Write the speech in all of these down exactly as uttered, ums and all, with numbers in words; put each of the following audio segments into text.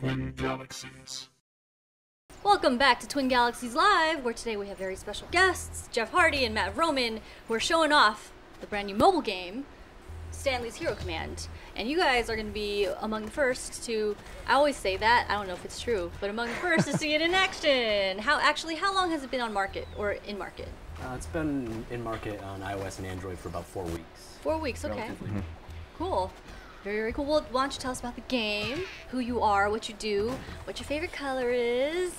Twin Galaxies. Welcome back to Twin Galaxies Live, where today we have very special guests, Jeff Hardy and Matt Roman, who are showing off the brand new mobile game, Stanley's Hero Command. And you guys are going to be among the first to, I always say that, I don't know if it's true, but among the first to see it in action. How actually, how long has it been on market, or in market? Uh, it's been in market on iOS and Android for about four weeks. Four weeks, okay. Mm-hmm. Cool. Very, very cool. Well, why don't you tell us about the game, who you are, what you do, what your favorite color is.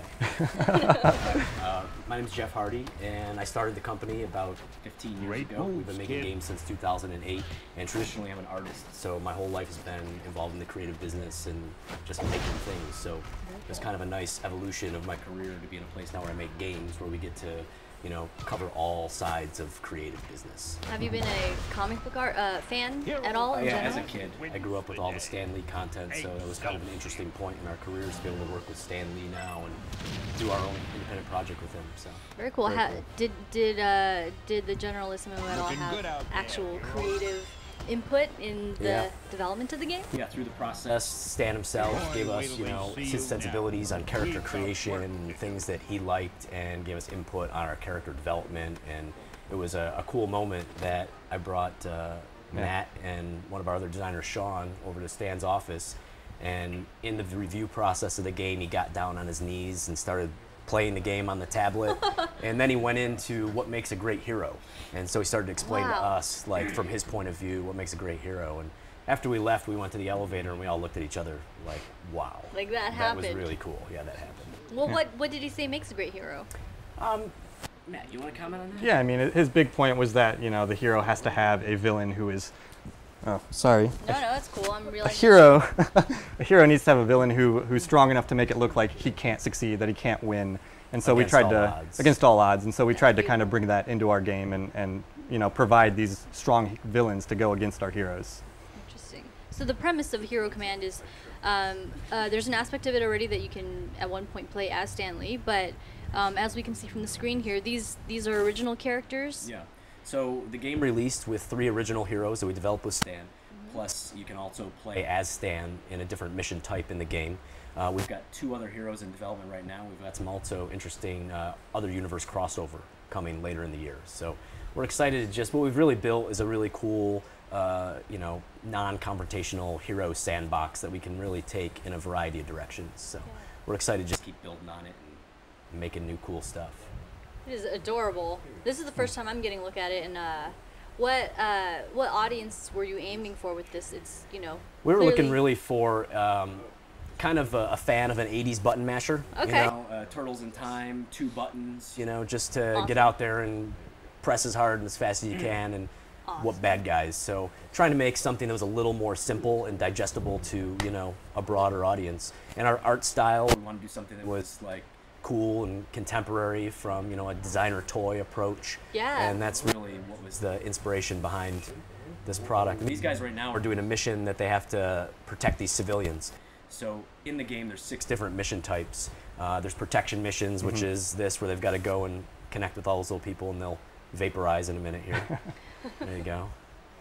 uh, my name is Jeff Hardy, and I started the company about fifteen years Great ago. moves, We've been making kid. games since two thousand eight, and traditionally I'm an artist, so my whole life has been involved in the creative business and just making things. So it's kind of a nice evolution of my career to be in a place now where I make games where we get to, you know, cover all sides of creative business. Have you been a comic book art uh, fan at all in Yeah, general? as a kid, I grew up with all the Stan Lee content, so it was kind of an interesting point in our careers to be able to work with Stan Lee now and do our own independent project with him. So Very cool. very Ha cool. Did did uh, did the Generalissimo at all Looking good out have there, actual girls. creative input in the Yeah. development of the game? Yeah, through the process, Stan himself gave us, you know, his sensibilities on character creation and things that he liked, and gave us input on our character development. And it was a, a cool moment that I brought uh, Matt and one of our other designers, Sean, over to Stan's office. And in the review process of the game, he got down on his knees and started playing the game on the tablet. And then he went into what makes a great hero. And so he started to explain to Wow. us, like, from his point of view, what makes a great hero. And after we left, we went to the elevator and we all looked at each other like, wow. Like that That happened. was really cool. Yeah, that happened. Well, what what did he say makes a great hero? Um, Matt, you want to comment on that? Yeah, I mean, his big point was that, you know, the hero has to have a villain who is, oh, sorry. No, no, that's cool. I'm A realizing. hero, a hero needs to have a villain who who's strong enough to make it look like he can't succeed, that he can't win. And so Against we tried all to, odds. against all odds, and so we That's tried to cute. kind of bring that into our game and, and, you know, provide these strong villains to go against our heroes. Interesting. So the premise of Hero Command is um, uh, there's an aspect of it already that you can at one point play as Stanley, but um, as we can see from the screen here, these these are original characters. Yeah. So the game released with three original heroes that we developed with Stan. Plus, you can also play as Stan in a different mission type in the game. Uh, we've got two other heroes in development right now. We've got some also interesting uh, other universe crossover coming later in the year. So we're excited to just, what we've really built is a really cool, uh, you know, non-confrontational hero sandbox that we can really take in a variety of directions. So we're excited to just keep building on it and making new cool stuff. It is adorable. This is the first time I'm getting a look at it, and uh, what uh, what audience were you aiming for with this? It's, you know, We were looking clearly- really for um, kind of a, a fan of an eighties button masher. You Okay. know, uh, Turtles in Time, two buttons, you know, just to Awesome. get out there and press as hard and as fast as you can and whoop bad guys. So trying to make something that was a little more simple and digestible to, you know, a broader audience. And our art style, we wanted to do something that was like cool and contemporary from, you know, a designer toy approach. Yeah. And that's really what was the inspiration behind this product. And these guys right now are doing a mission that they have to protect these civilians. So in the game, there's six different mission types. Uh, there's protection missions, which is this, where they've got to go and connect with all those little people, and they'll vaporize in a minute here. There you go.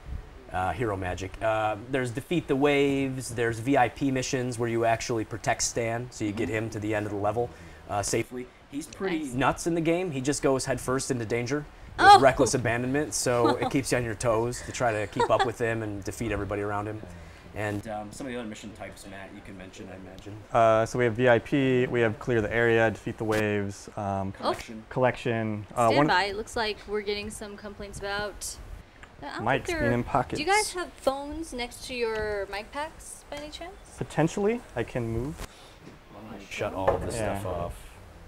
Uh, hero magic. Uh, there's defeat the waves. There's V I P missions where you actually protect Stan, so you get him to the end of the level uh, safely. He's pretty Nice. nuts in the game. He just goes headfirst into danger with Oh. reckless abandonment, so it keeps you on your toes to try to keep up with him and defeat everybody around him. And um, some of the other mission types, Matt, you can mention, I imagine. Uh, so we have V I P, we have clear the area, defeat the waves, um, Collection. collection. Uh, Stand one- by. It looks like we're getting some complaints about I don't Mics think being they're- in pockets. Do you guys have phones next to your mic packs by any chance? Potentially, I can move. Shut all of this Yeah. stuff off.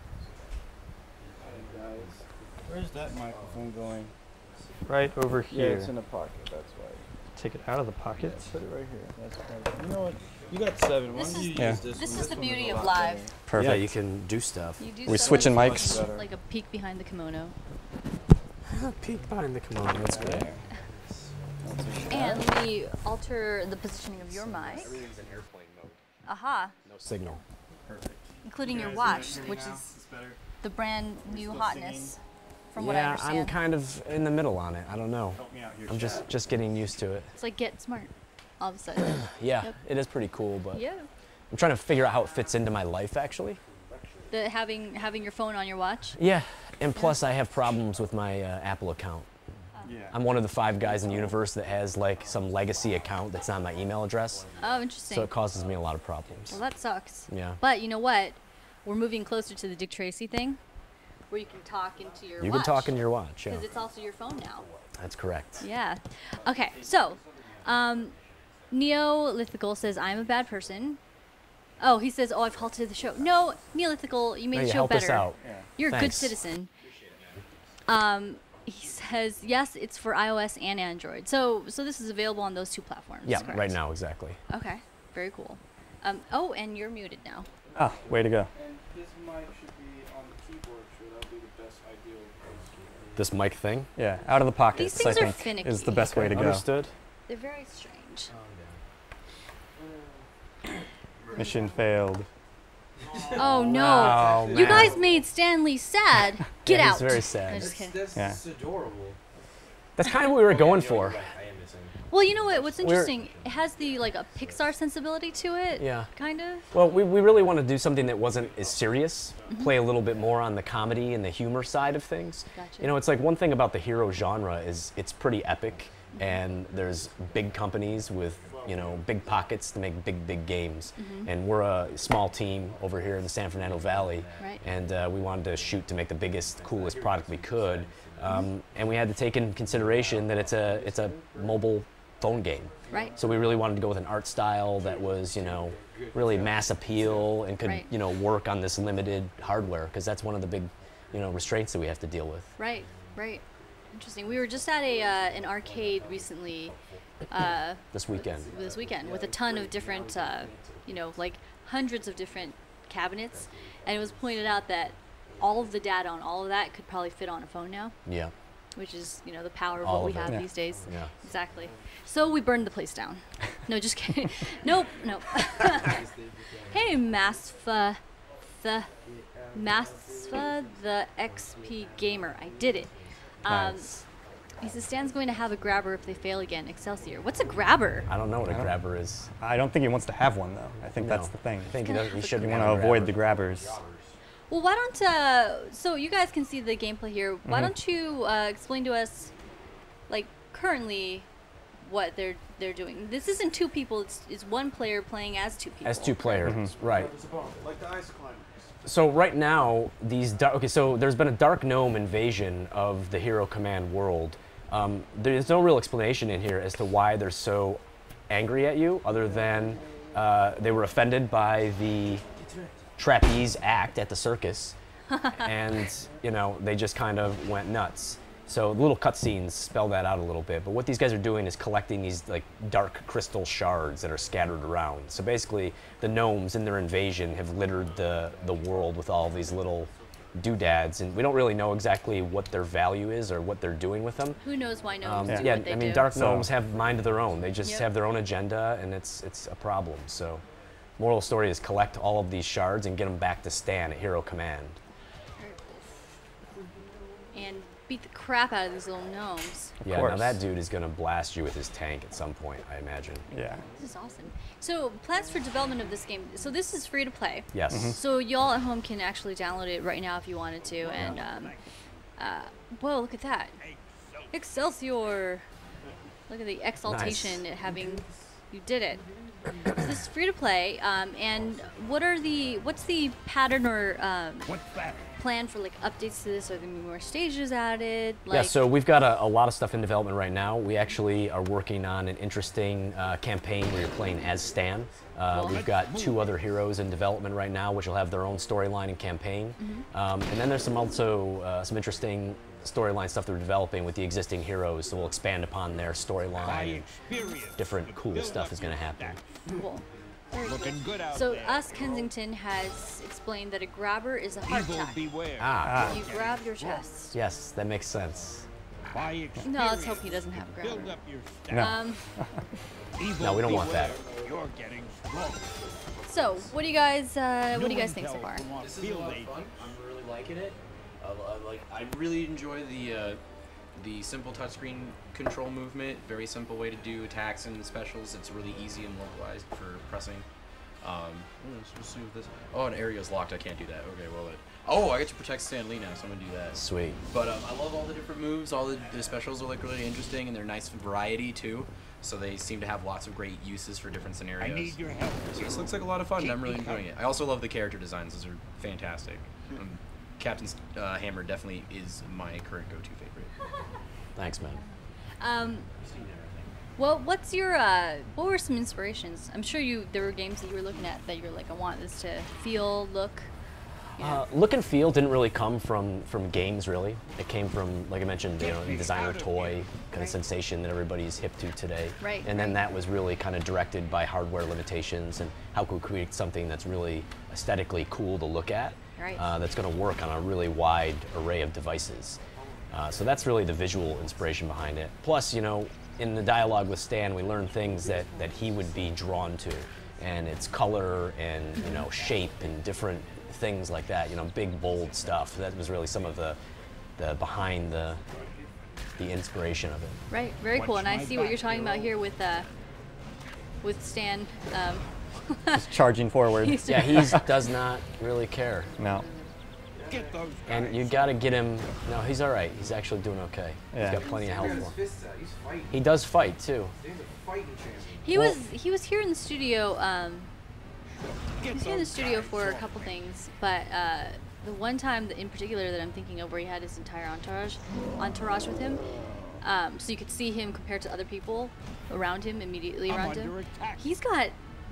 Where's that microphone going? Right over Yeah, here. it's in the pocket, that's why. Take it out of the pocket. Put it right here. That's perfect. You know what? You got seven. Why This don't is- you Yeah. use this this one? is the one beauty a of lot live. better. Perfect. Yeah, you can do stuff. You do We're stuff switching like- mics. Better. Like a peek behind the kimono. Peek behind the kimono, that's great. There. That's it. And let me alter the positioning of your mic. Everything's in airplane mode. Aha. No signal. Perfect. Including Yeah, your is it watch, singing which now? is It's better. the brand new still hotness, from what I Yeah, understand. I'm kind of in the middle on it. I don't know. Help me out here. I'm just just getting used to it. It's like Get Smart, all of a sudden. Yeah, Yep. it is pretty cool, but Yeah. I'm trying to figure out how it fits into my life, actually. The having having your phone on your watch. Yeah, and plus I have problems with my uh, Apple account. Yeah. I'm one of the five guys in the universe that has like some legacy account that's not my email address. Oh, interesting. So it causes me a lot of problems. Well, that sucks. Yeah. But you know what? We're moving closer to the Dick Tracy thing, where you can talk into your You watch. can talk into your watch, yeah. Because it's also your phone now. That's correct. Yeah. Okay, so um, Neolithical says, I'm a bad person. Oh, he says, oh, I've halted the show. No, Neolithical, you made No, the you show helped better. us out. Yeah. You're a good Thanks. citizen. Um, he says, yes, it's for iOS and Android. So so this is available on those two platforms, Yeah, correct? right now, exactly. Okay, very cool. Um, oh, and you're muted now. Ah, way to go. And his mic should be on the keyboard, so that'll be the best ideal place. This mic thing. Yeah, out of the pockets, These things I are think, finicky. is the best way to go. Understood. They're very strange. Mission failed. Oh, no. Oh, You man. guys made Stanley sad. Get Yeah, out. he's very sad. I'm just kidding. That's Yeah. adorable. That's kind of what we were going for. Well, you know what? What's We're- interesting? It has the like a Pixar sensibility to it. Yeah. Kind of. Well, we, we really wanted to do something that wasn't as serious, Mm-hmm. play a little bit more on the comedy and the humor side of things. Gotcha. You know, it's like one thing about the hero genre is it's pretty epic, and there's big companies with, you know, big pockets to make big, big games. Mm-hmm. And we're a small team over here in the San Fernando Valley, Right. and uh, we wanted to shoot to make the biggest, coolest product we could. Mm-hmm. Um, and we had to take in consideration that it's a, it's a mobile phone game. Right. So we really wanted to go with an art style that was, you know, really mass appeal and could, Right. you know, work on this limited hardware, because that's one of the big, you know, restraints that we have to deal with. Right. Right. Interesting. We were just at a uh, an arcade recently. Uh, This weekend. this weekend with a ton of different, uh, you know, like hundreds of different cabinets, and it was pointed out that all of the data on all of that could probably fit on a phone now, Yeah. which is, you know, the power of All what we of it. have Yeah. these days. Yeah. Exactly. So we burned the place down. No, just kidding. Nope, nope. Hey, Masfa, the Masfa, the X P gamer. I did it. Um, Nice. He says Stan's going to have a grabber if they fail again. Excelsior. What's a grabber? I don't know what a I don't- grabber is. I don't think he wants to have one, though. I think that's No. the thing. I think he, gonna does, he have a should You have want to a avoid the grabber. grabbers. Well, why don't uh, so you guys can see the gameplay here. Why Mhm. don't you uh, explain to us, like currently, what they're they're doing? This isn't two people. It's, it's one player playing as two people. As two players, Mm-hmm. right. Like the ice climbers. So right now, these dar- okay. So there's been a dark gnome invasion of the Hero Command world. Um, there's no real explanation in here as to why they're so angry at you, other than uh, they were offended by the trapeze act at the circus, and you know they just kind of went nuts. So the little cutscenes spell that out a little bit. But what these guys are doing is collecting these like dark crystal shards that are scattered around. So basically, the gnomes in their invasion have littered the the world with all these little doodads, and we don't really know exactly what their value is or what they're doing with them. Who knows why Um, gnomes do yeah, what they I mean, do? dark So- gnomes have mind of their own. They just Yep. have their own agenda, and it's it's a problem. So, moral of the story is collect all of these shards and get them back to Stan at Hero Command. And beat the crap out of these little gnomes. Yeah, now course. that dude is gonna blast you with his tank at some point, I imagine. Yeah. This is awesome. So plans for development of this game. So this is free to play. Yes. Mm-hmm. So y'all at home can actually download it right now if you wanted to. And um, uh, whoa, look at that, Excelsior! Look at the exaltation at having you did it. So this is free to play. Um, and what are the what's the pattern or um, plan for like updates to this? Are there gonna be more stages added? Like, Yeah, so we've got a, a lot of stuff in development right now. We actually are working on an interesting uh, campaign where you're playing as Stan. Uh, Cool. we've got two other heroes in development right now, which will have their own storyline and campaign. Mm-hmm. Um, and then there's some also uh, some interesting storyline stuff that we're developing with the existing heroes, so we'll expand upon their storyline. Different cool stuff is going to happen. cool. Very cool. Looking good out So there. us Kensington has explained that a grabber is a heart Evil attack. beware. Ah, You grab your chest. yes, that makes sense. By experience, No, let's hope he doesn't have a build grabber. up your No. stats. Um, Evil No, we don't want that. beware. You're getting strong. so what do you guys uh, what do you guys think so No far? intel from our This is a field lot of agent. fun. I'm really liking it. I, I like. I really enjoy the uh, the simple touchscreen control movement. Very simple way to do attacks and specials. It's really easy and localized for pressing. Um, let's, let's see what this. Oh, an area's locked. I can't do that. Okay, well. It, oh, I get to protect Stan Lee now, so I'm gonna do that. Sweet. But um, I love all the different moves. All the, the specials are like really interesting, and they're nice variety too. So they seem to have lots of great uses for different scenarios. I need your help. So this looks like a lot of fun. and I'm really Keep me enjoying it. I also love the character designs. Those are fantastic. Um, Captain uh, Hammer definitely is my current go-to favorite. Thanks, man. Um, well, what's your, uh, what were some inspirations? I'm sure you, there were games that you were looking at that you were like, I want this to feel, look. You know. Uh, look and feel didn't really come from from games, really. It came from, like I mentioned, you know, designer toy kind of sensation that everybody's hip to today. Right, And then right. that was really kind of directed by hardware limitations and how could we create something that's really aesthetically cool to look at. Right. Uh, that's going to work on a really wide array of devices. Uh, so that's really the visual inspiration behind it. Plus, you know, in the dialogue with Stan, we learned things that, that he would be drawn to, and its color and, you know, shape and different things like that, you know, big, bold stuff. That was really some of the, the behind the, the inspiration of it. Right, very cool. Watch And I my see what back, you're talking about hero. here with, uh, with Stan. Um, Just charging forward. he's- Yeah, he does not really care. No. Get those And guys. you got to get him. No, he's all right. He's actually doing okay. Yeah. He's got plenty of health His for him. fists out. He's fighting. He does fight too. He's a fighting champion. he Well- was, he was here in the studio, um, he Get was here in the those studio guys for a off couple me. things, but, uh, the one time that in particular that I'm thinking of where he had his entire entourage, entourage with him, um, so you could see him compared to other people around him, immediately I'm around under him. attack. He's got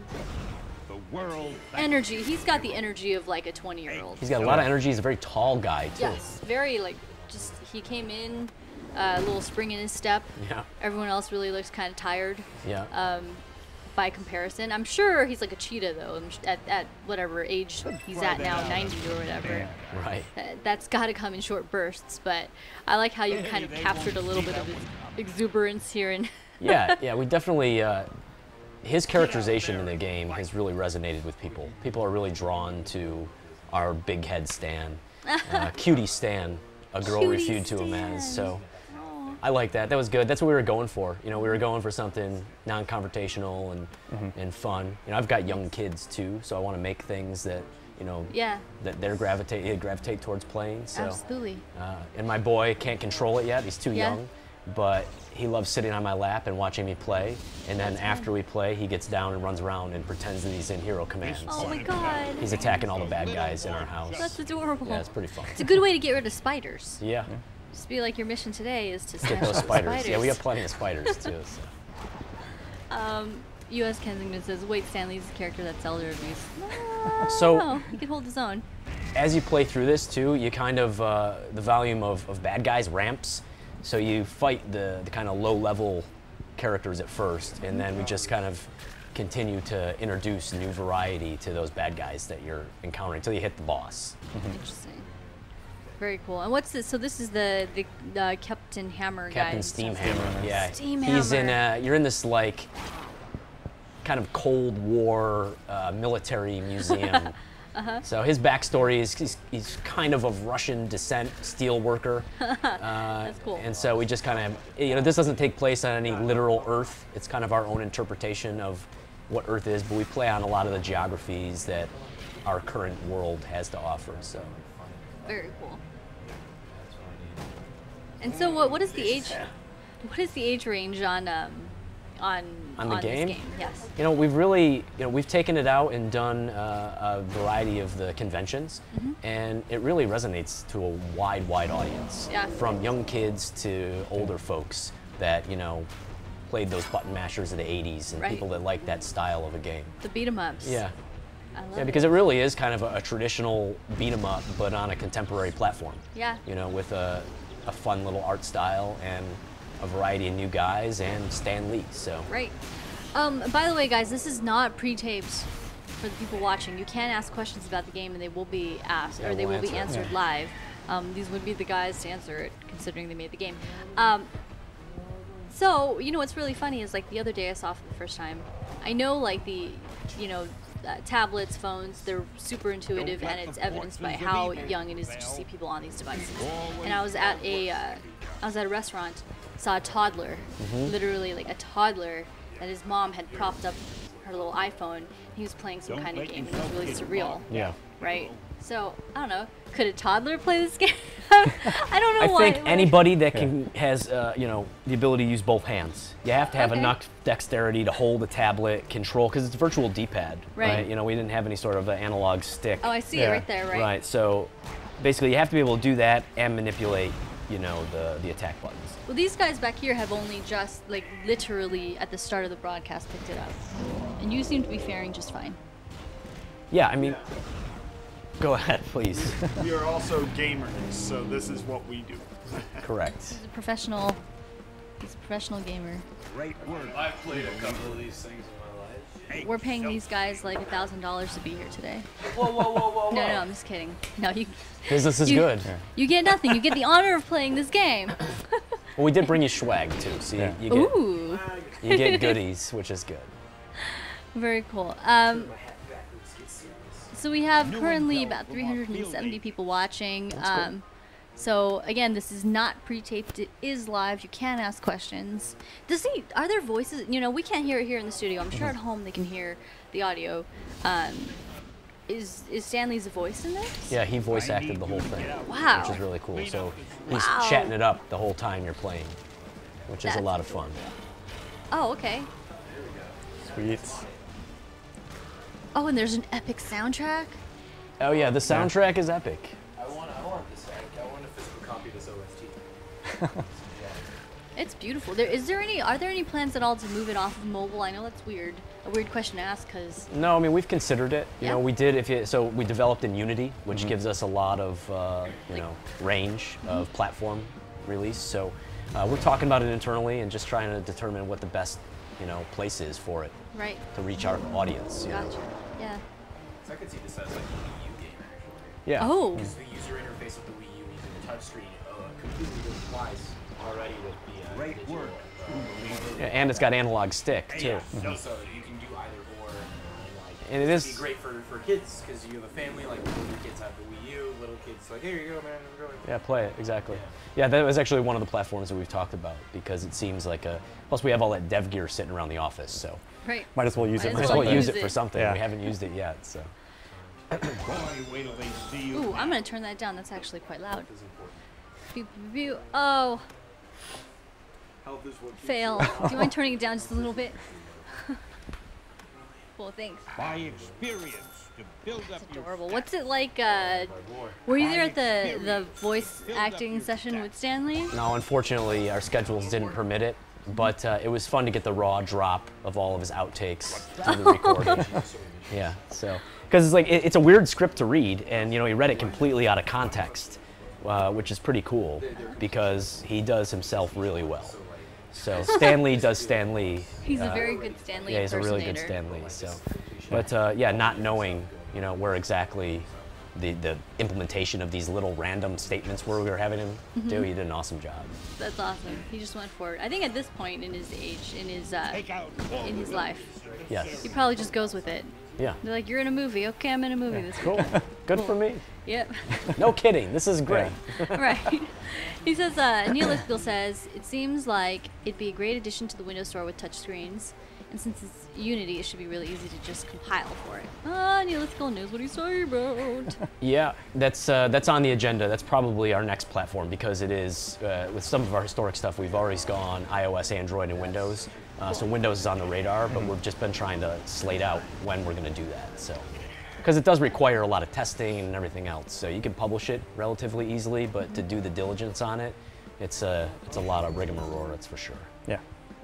The world. energy. He's got the energy of like a twenty year old. He's got a lot of energy. He's a very tall guy too. Yes, very like just he came in, uh, a little spring in his step. Yeah. Everyone else really looks kind of tired. Yeah. Um, by comparison, I'm sure he's like a cheetah though. I'm sh- At, at whatever age he's Try at that now, out. ninety or whatever. Right. That- That's got to come in short bursts. But I like how you Hey, kind of they captured a won't little see bit of that his one exuberance here and. Yeah, yeah, we definitely, uh, his characterization in the game has really resonated with people. People are really drawn to our big head Stan, uh, cutie Stan, a girl Cutie referred to him as. Stan. So Aw. I like that. That was good. That's what we were going for. You know, we were going for something non-confrontational and and fun. You know, I've got young kids too, so I want to make things that, you know, Yeah, that they're gravitate they gravitate towards playing. So. absolutely. Uh, and my boy can't control it yet. He's too Yeah. young, but he loves sitting on my lap and watching me play. And then That's after fun. we play, he gets down and runs around and pretends that he's in hero commands. Oh So my god, he's attacking all the bad guys in our house. that's adorable. Yeah, it's pretty fun. It's a good way to get rid of spiders. Yeah, Just be like your mission today is to get snatch those all the spiders. spiders. Yeah, we have plenty of spiders too. So. Um, U S Kensington says, wait, Stanley's the character that's elder abuse. No, So- no, he can hold his own. As you play through this too, you kind of uh, the volume of, of bad guys ramps. So you fight the, the kind of low level characters at first, and then we just kind of continue to introduce new variety to those bad guys that you're encountering until you hit the boss. Interesting. Very cool. And what's this? So this is the the uh, Captain Hammer guy. Captain Steamhammer. Yeah, Steam he's in. Hammer. Uh, you're in this like kind of Cold War uh, military museum. Uh-huh. So his backstory is he's, he's kind of of Russian descent, steel worker. Uh, That's cool. And so we just kind of, you know, this doesn't take place on any literal Earth. It's kind of our own interpretation of what Earth is, but we play on a lot of the geographies that our current world has to offer. So Very cool. And so what what is the age what is the age range on um on On the this game? game? Yes. you know, we've really, you know, we've taken it out and done uh, a variety of the conventions, Mm-hmm. and it really resonates to a wide, wide audience. Yeah. From young kids to older folks that, you know, played those button mashers of the eighties and Right. people that like that style of a game. The beat 'em ups. Yeah. I love Yeah, it. because it really is kind of a, a traditional beat 'em up, but on a contemporary platform. Yeah. You know, with a, a fun little art style and a variety of new guys and Stan Lee. So Right. Um, by the way, guys, this is not pre-taped for the people watching. You can ask questions about the game, and they will be asked, Yeah, or they we'll will be answer it. answered live. Um, these would be the guys to answer it, considering they made the game. Um, so, you know what's really funny is like the other day I saw for the first time. I know like the, you know, uh, tablets, phones, they're super intuitive, Don't and let it's the evidenced by forces how of evil young it is to prevail. see people on these devices. Always And I was at a, uh, I was at a restaurant, saw a toddler, Mm-hmm. literally like a toddler, that his mom had propped up her little iPhone. He was playing some Don't kind of let game, and it was yourself really get surreal, caught. Yeah. right? So I don't know. Could a toddler play this game? I don't know I why. think anybody that can has uh, you know the ability to use both hands. You have to have Okay. enough dexterity to hold a tablet, control, because it's a virtual D-pad, Right. You know, we didn't have any sort of uh, analog stick. Oh, I see Yeah. it right there, right? Right. So basically, you have to be able to do that and manipulate, you know, the the attack buttons. Well, these guys back here have only just, like, literally at the start of the broadcast picked it up, and you seem to be faring just fine. Yeah. I mean, go ahead, please. We are also gamers, so this is what we do. Correct. He's a professional. He's a professional gamer. Great work. I've played a couple of these things in my life. We're paying these guys like a thousand dollars to be here today. Whoa, whoa, whoa, whoa, No, no, I'm just kidding. No, you. Business is you, good. You get nothing. You get the honor of playing this game. Well, we did bring you swag too, so you, Yeah. you get Ooh, you get goodies, which is good. very cool. Um, so we have currently about three hundred seventy people watching. Um, so again, this is not pre-taped. It is live. You can ask questions. Does he? Are there voices? You know, we can't hear it here in the studio. I'm sure at home they can hear the audio. Um, is is Stanley's voice in this? Yeah, he voice acted the whole thing, Wow. which is really cool. So he's Wow. chatting it up the whole time you're playing, which is a That's lot of fun. Oh, okay. Sweet. Oh, and there's an epic soundtrack. Oh yeah, the soundtrack is epic. I want, I want this. I, I want a physical copy of this O S T. It's beautiful. There is there any? Are there any plans at all to move it off of mobile? I know that's weird. A weird question to ask, because No, I mean we've considered it. You Yeah. know, we did. If you, so, we developed in Unity, which Mm-hmm. gives us a lot of uh, you Like- know range Mm-hmm. of platform release. So uh, we're talking about it internally and just trying to determine what the best you know place is for it right. to reach our audience. You know? Gotcha. Yeah. So I could see this as like a Wii U game actually. Yeah. Oh. Because the user interface with the Wii U using the touchscreen uh, completely complies already with the uh, Great digital, work. uh, Yeah, and it's got analog stick too. Yeah, no, so you can do either or. And, like, And it it'd is- be great for, for kids because you have a family. Like little kids have the Wii U, little kids like, here you go, man. I'm going. Yeah, play it, exactly. Yeah, that was actually one of the platforms that we've talked about because it seems like a. Plus, we have all that dev gear sitting around the office, so Right. Might as well use Might it as for might as well well something. use use it for it. something. Yeah. We haven't used it yet, so. Boy, wait till they see you. Ooh, I'm gonna turn that down. That's actually quite loud. Pew, pew, pew. Oh, Health is what keeps fail. Do you mind turning it down just a little bit? Cool, thanks. By experience to build up your Adorable. What's it like? Uh, were you there at the the voice acting session with Stanley? No, unfortunately, our schedules didn't permit it, but uh, it was fun to get the raw drop of all of his outtakes through the recording. Yeah, so because it's like it, it's a weird script to read, and you know he read it completely out of context, uh, which is pretty cool because he does himself really well. So Stan Lee does Stan Lee. He's a uh, very good Stanley Yeah, he's a really impersonator. good Stan Lee. So, but uh, yeah, not knowing you know where exactly the the implementation of these little random statements where we were having him Mm-hmm. do, he did an awesome job. That's awesome. He just went for it. I think at this point in his age, in his uh, take out. in his life, Yes. he probably just goes with it. Yeah. They're like, "You're in a movie. Okay, I'm in a movie this week." Cool. Good for me. Yep. No kidding. This is great. Right. He says, uh, Neil Iskell says, it seems like it'd be a great addition to the Windows Store with touchscreens. And since it's Unity, it should be really easy to just compile for it. Ah, Neil Iskell knows what he's talking about. Yeah, that's uh, that's on the agenda. That's probably our next platform because it is uh, with some of our historic stuff. We've already gone iOS, Android, and Windows. Uh, so Windows is on the radar, but we've just been trying to slate out when we're going to do that. So, because it does require a lot of testing and everything else. So you can publish it relatively easily, but to do the diligence on it, it's a it's a lot of rigmarole. That's for sure. Yeah.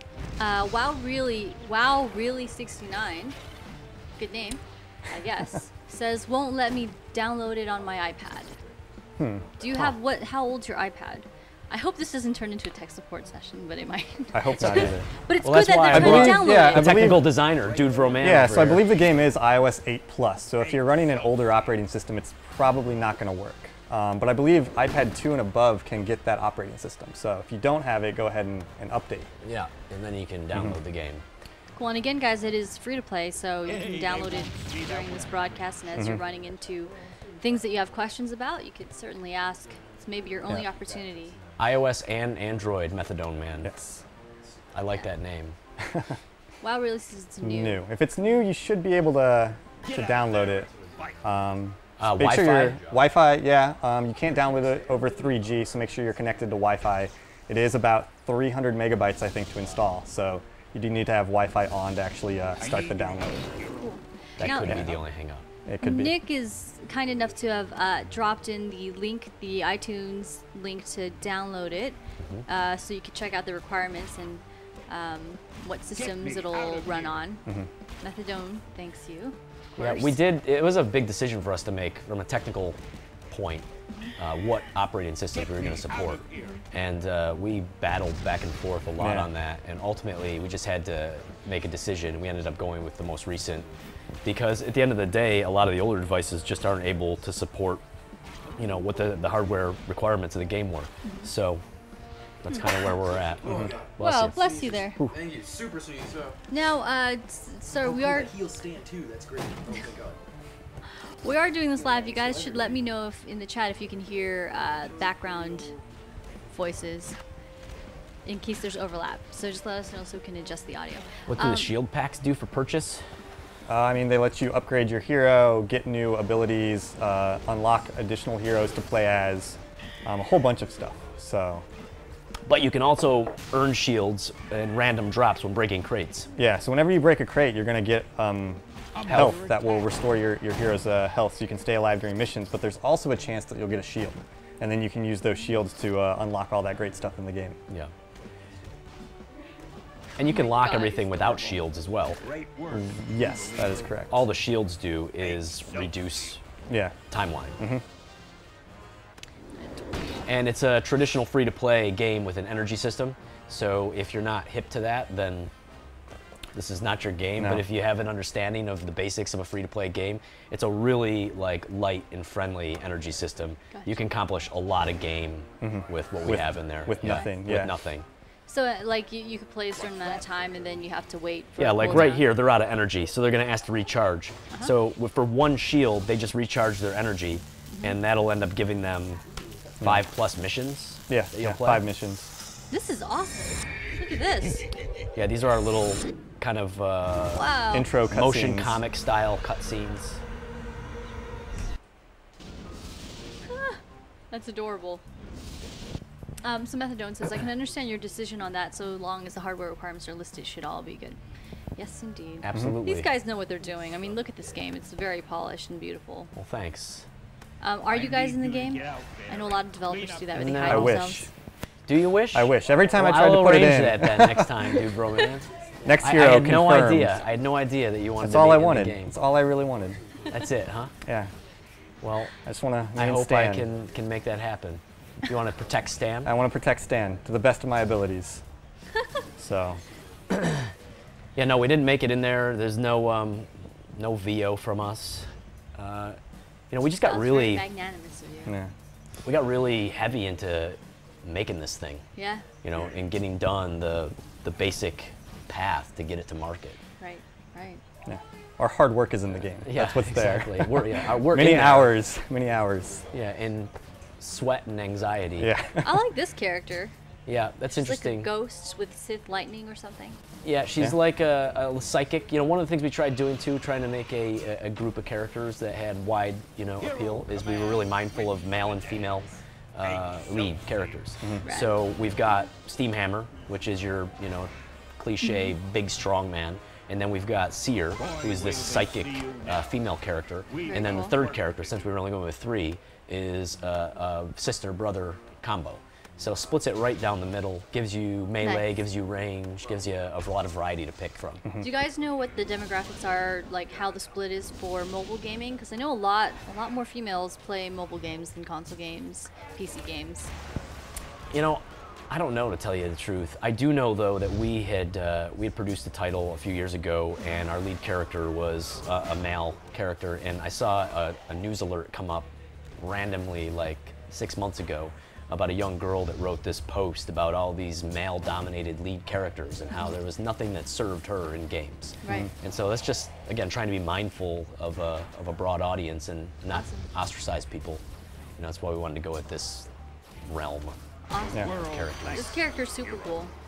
Uh, wow, really, wow, really sixty-nine, good name, I guess, says won't let me download it on my iPad. Hmm. Do you have what? How old's your iPad? I hope this doesn't turn into a tech support session, but it might. I hope not either. But it's Well, good that's that why they're I trying to believe- download yeah, I it. believe- Technical designer, dude Vroman. Yeah, over so I here. believe the game is iOS eight plus. So if you're running an older operating system, it's probably not going to work. Um, but I believe iPad two and above can get that operating system. So if you don't have it, go ahead and, and update. Yeah, and then you can download the game. Cool, and again, guys, it is free to play, so you can download it during this broadcast, and as you're running into things that you have questions about, you could certainly ask. It's maybe your only Yeah. opportunity. iOS and Android Methadone Man. Yes. I like that name. WoW releases it's new. New. If it's new, you should be able to to download it. Um, Uh, make sure Wi-Fi? you're Wi-Fi. Yeah. Um, you can't download it over three G, so make sure you're connected to Wi-Fi. It is about three hundred megabytes, I think, to install. So you do need to have Wi-Fi on to actually uh, start the download. That Now- could Yeah. be the only hang-up. It could be. Nick is kind enough to have uh, dropped in the link, the iTunes link to download it, Mm-hmm. uh, so you can check out the requirements and um, what systems it'll run on. Methadone, thanks you. of Yeah, course. we did. It was a big decision for us to make from a technical point, uh, what operating systems we were going to support. And uh, we battled back and forth a lot Yeah. on that. And ultimately, we just had to make a decision. We ended up going with the most recent because at the end of the day, a lot of the older devices just aren't able to support, you know, what the, the hardware requirements of the game were. So that's kind of where we're at. Oh, God. Well, you. bless you there. Thank you. Super sweet. So. Now, uh, s- so we are Heel stand too. That's great. Oh my god. we are doing this live. You guys should let me know if in the chat if you can hear uh, background voices in case there's overlap. So just let us know so we can adjust the audio. What do Um, the shield packs do for purchase? Uh, I mean, they let you upgrade your hero, get new abilities, uh, unlock additional heroes to play as, um, a whole bunch of stuff. So, But you can also earn shields and random drops when breaking crates. yeah, so whenever you break a crate, you're going to get um, health Health. that will restore your, your hero's uh, health so you can stay alive during missions, but there's also a chance that you'll get a shield. And then you can use those shields to uh, unlock all that great stuff in the game. Yeah. And you can lock God. everything without shields as well. Great work. Yes, that is correct. All the shields do is reduce Yeah. timeline. And it's a traditional free-to-play game with an energy system. So if you're not hip to that, then this is not your game. No. But if you have an understanding of the basics of a free-to-play game, it's a really like light and friendly energy system. Gotcha. You can accomplish a lot of game with what we With- have in there. with nothing, yeah. With nothing. So uh, like you, you could play a certain amount of time and then you have to wait for Yeah, a like cooldown. right here, they're out of energy, so they're going to ask to recharge. Uh-huh. So w- for one shield, they just recharge their energy, Mm-hmm. and that'll end up giving them five plus missions. Yeah, that yeah, you'll play. five missions. This is awesome. Look at this. Yeah, these are our little kind of uh, Wow. Intro motion cutscenes. comic style cutscenes. That's adorable. Um, so Methadone says, I can understand your decision on that so long as the hardware requirements are listed, should all be good. Yes, indeed. Absolutely. These guys know what they're doing. I mean, look at this game. It's very polished and beautiful. Well, thanks. Um, are you guys in the game? Get out there. I know a lot of developers do that where they No. hide I wish. themselves. Do you wish? I wish. Every time Well, I tried I'll to put it arrange in, that then next time, dude, bro, man. next I, I hero had no confirmed. idea. I had no idea that you wanted That's to all be I in the wanted. game. That's all I really wanted. That's it, huh? Yeah. Well, I just want to I hope I Stan. can can make that happen. You want to protect Stan? I want to protect Stan to the best of my abilities. So, Yeah, no, we didn't make it in there. There's no um, no V O from us. Uh, you know, we just got That's really very magnanimous of you. yeah. we got really heavy into making this thing. Yeah, You know, and getting done the the basic path to get it to market. right, right. Yeah. Our hard work is in the game. Yeah, That's what's exactly. there. We're, yeah, our work Many in there. hours. Many hours. Yeah, in sweat and anxiety. Yeah. I like this character. Yeah, that's She's like interesting. a ghost with Sith lightning or something. Yeah, she's Yeah. like a, a psychic. You know, one of the things we tried doing too, trying to make a, a group of characters that had wide, you know, appeal, is we were really mindful of male and female uh, lead characters. Right. So we've got Steamhammer, which is your, you know, cliche big strong man, and then we've got Seer, who is this psychic uh, female character, and then the cool. third character, since we were only going with three, is a, a sister-brother combo. So splits it right down the middle, gives you melee, Nice. gives you range, gives you a, a lot of variety to pick from. Mm-hmm. Do you guys know what the demographics are, like how the split is for mobile gaming? Because I know a lot, a lot more females play mobile games than console games, P C games. You know, I don't know, to tell you the truth. I do know though that we had uh, we had produced a title a few years ago, and our lead character was uh, a male character, and I saw a, a news alert come up randomly like six months ago about a young girl that wrote this post about all these male-dominated lead characters and how there was nothing that served her in games. Right. And so that's just, again, trying to be mindful of a, of a broad audience and not Awesome. ostracize people. You know, that's why we wanted to go with this realm Awesome. Yeah. of characters. This character's super cool.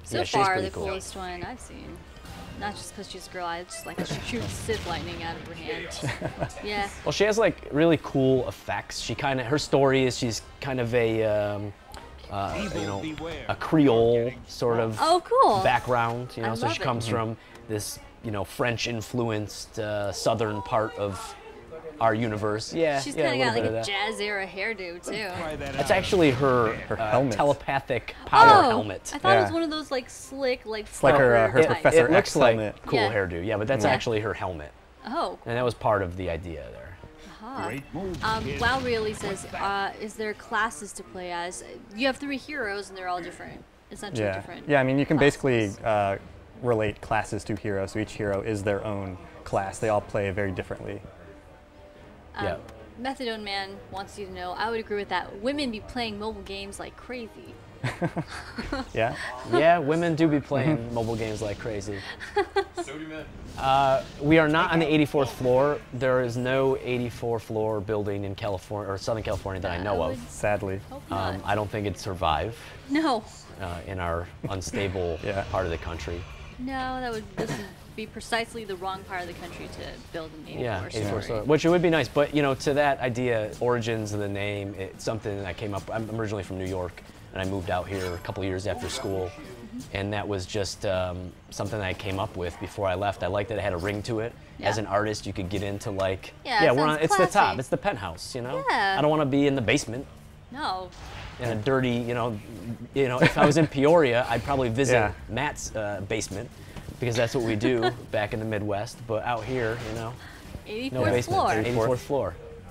So Yeah, she's far, pretty the cool. coolest one I've seen. Not just because she's a girl, I just like she shoots Sith lightning out of her hand. Yeah. Well, she has like really cool effects. She kind of her story is she's kind of a um, uh, you know a Creole sort of Oh, cool. background. You know, I so love she it. comes from this you know French influenced uh, southern part of our universe. Yeah, She's yeah, kind a of got little like bit a of that. jazz era hairdo too. Try that That's out. actually her, Her uh, helmet. telepathic power oh, helmet. I thought it was Yeah. one of those like slick, like It's like her, uh, her type. Professor it looks X like helmet. cool Yeah. hairdo, yeah, but that's Yeah. actually her helmet, Oh, and that was part of the idea there. huh. Great move, Um, kid. WoW really says, uh, is there classes to play as? You have three heroes and they're all different. Essentially Yeah. different. Yeah, I mean, you can basically classes. uh, relate classes to heroes. So each hero is their own class. They all play very differently. Um, Yeah. Methadone Man wants you to know, I would agree with that. Women be playing mobile games like crazy. Yeah. Yeah, women do be playing mobile games like crazy. So do men. Uh, we are not on the eighty-fourth floor. There is no eighty-fourth floor building in California or Southern California that I know I of. would Sadly. hope not. Um, I don't think it'd survive no. uh, in our unstable Yeah. part of the country. No, that would this would be precisely the wrong part of the country to build an eighty-four Yeah, story. eighty-four floor, which it would be nice. But you know, to that idea, origins of the name, it's something that came up. I'm originally from New York, and I moved out here a couple years after school, and that was just um, something that I came up with before I left. I liked that it had a ring to it. As Yeah. an artist, you could get into like, Yeah, it we're on. sounds It's the top. classy. It's the penthouse. You know. Yeah. I don't want to be in the basement No. in a dirty. You know. You know, if I was in Peoria, I'd probably visit Yeah. Matt's uh, basement, because that's what we do back in the Midwest. But out here, you know, no eighty-fourth basement. floor. eighty-fourth floor.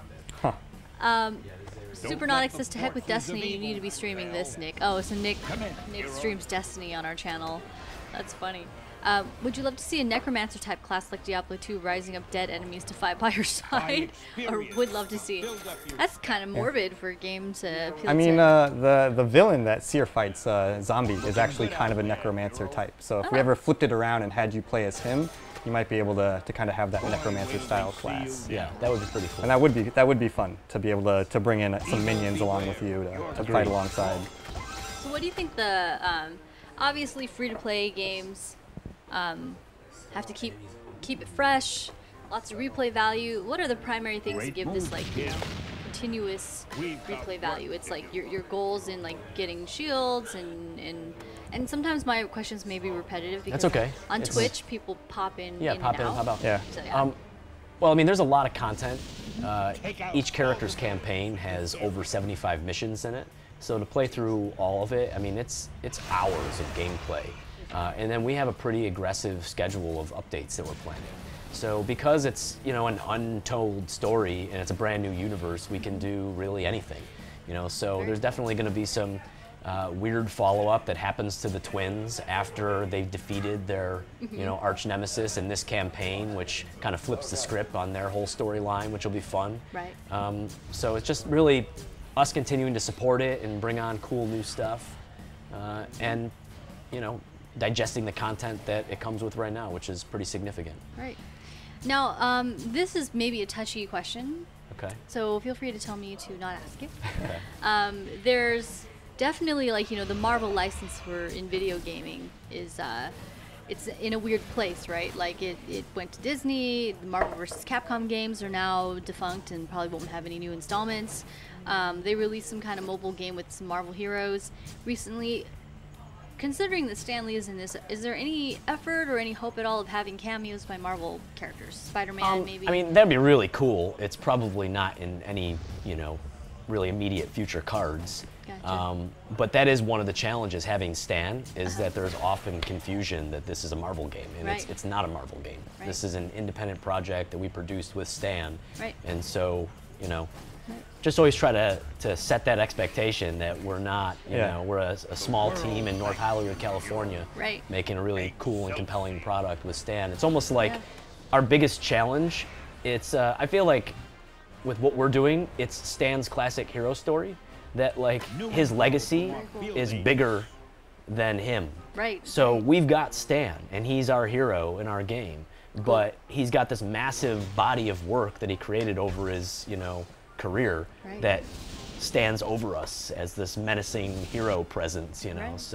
Um, Supernautics says to heck with Destiny, you need to be streaming this, Nick. Oh, so Nick Nick streams Destiny on our channel. That's funny. Um, would you love to see a Necromancer type class like Diablo two rising up dead enemies to fight by your side? Or would love to see. That's kind of morbid for a game to appeal I mean, to. uh, the the villain that Seer fights, uh, Zombie, is actually kind of a necromancer type. So if we Oh. ever flipped it around and had you play as him, you might be able to, to kind of have that necromancer style class. Yeah, that would be pretty cool. And that would be that would be fun to be able to, to bring in some minions along with you to, to fight alongside. So what do you think the, um, obviously free-to-play games um, have to keep keep it fresh, lots of replay value. What are the primary things to Great give this move, like, you kid. know, continuous We've got replay work value? to It's do like your, here. your goals in like getting shields and, and and sometimes my questions may be repetitive because That's okay. on It's- Twitch people pop in Yeah, in pop and in, out. pop out. Yeah. So, yeah. Um, well, I mean, there's a lot of content. Uh, Take out each all character's the campaign has over seventy-five missions in it. So to play through all of it, I mean, it's it's hours of gameplay. Uh, and then we have a pretty aggressive schedule of updates that we're planning. So because it's, you know, an untold story and it's a brand new universe, we can do really anything. You know, so there's definitely going to be some uh, weird follow-up that happens to the twins after they've defeated their, you know, arch nemesis in this campaign, which kind of flips the script on their whole storyline, which will be fun. Right. Um, so it's just really us continuing to support it and bring on cool new stuff, uh, and, you know, digesting the content that it comes with right now, which is pretty significant. Right. Now, um, this is maybe a touchy question, Okay. so feel free to tell me to not ask it. Okay. Um, there's definitely, like, you know, the Marvel license for in video gaming is uh, it's in a weird place, right? Like it, it went to Disney. The Marvel versus Capcom games are now defunct and probably won't have any new installments. Um, they released some kind of mobile game with some Marvel heroes recently. Considering that Stan Lee is in this, is there any effort or any hope at all of having cameos by Marvel characters? Spider-Man, Um, maybe? I mean, that'd be really cool. It's probably not in any, you know, really immediate future cards. Gotcha. Um, but that is one of the challenges having Stan, is that there's often confusion that this is a Marvel game, and it's, Right. it's not a Marvel game. Right. This is an independent project that we produced with Stan. Right. And so, you know, just always try to, to set that expectation that we're not, you Yeah. know, we're a, a small team in North Hollywood, California, Right. making a really cool and compelling product with Stan. It's almost like Yeah. our biggest challenge. It's uh, I feel like with what we're doing, it's Stan's classic hero story, that like his legacy is bigger than him. Right. So we've got Stan, and he's our hero in our game, but he's got this massive body of work that he created over his, you know, career Right. that stands over us as this menacing hero presence, you know. Right. So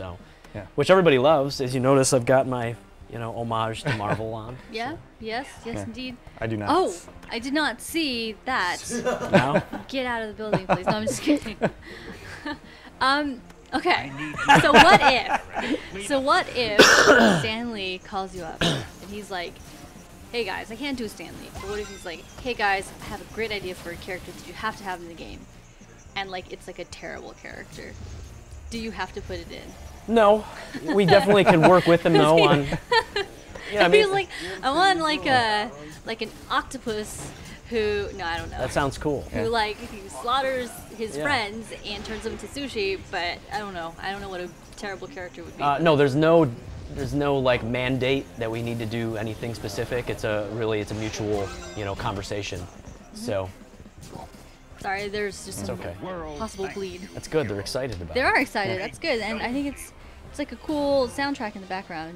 Yeah. which everybody loves. As you notice, I've got my, you know, homage to Marvel on. Yeah. Yes. Yes, Yeah. indeed. I do not. Oh, I did not see that. Now, Get out of the building, please. No, I'm just kidding. um. Okay. So what if? So what if Stanley calls you up and he's like, "Hey guys, I can't do a Stanley." But what if he's like, "Hey guys, I have a great idea for a character that you have to have in the game," and like it's like a terrible character. Do you have to put it in? no, we definitely can work with them though on. Yeah, I If mean, he's like, "I want like a like an octopus who no, I don't know." that sounds cool. who like he slaughters his Yeah. friends and turns them into sushi, but I don't know. I don't know what a terrible character would be. Uh, no, there's no, there's no like mandate that we need to do anything specific. It's a really, it's a mutual, you know, conversation. So Sorry, there's just it's some okay. possible bleed. That's good. They're excited about They it. are excited. That's good, and I think it's it's like a cool soundtrack in the background.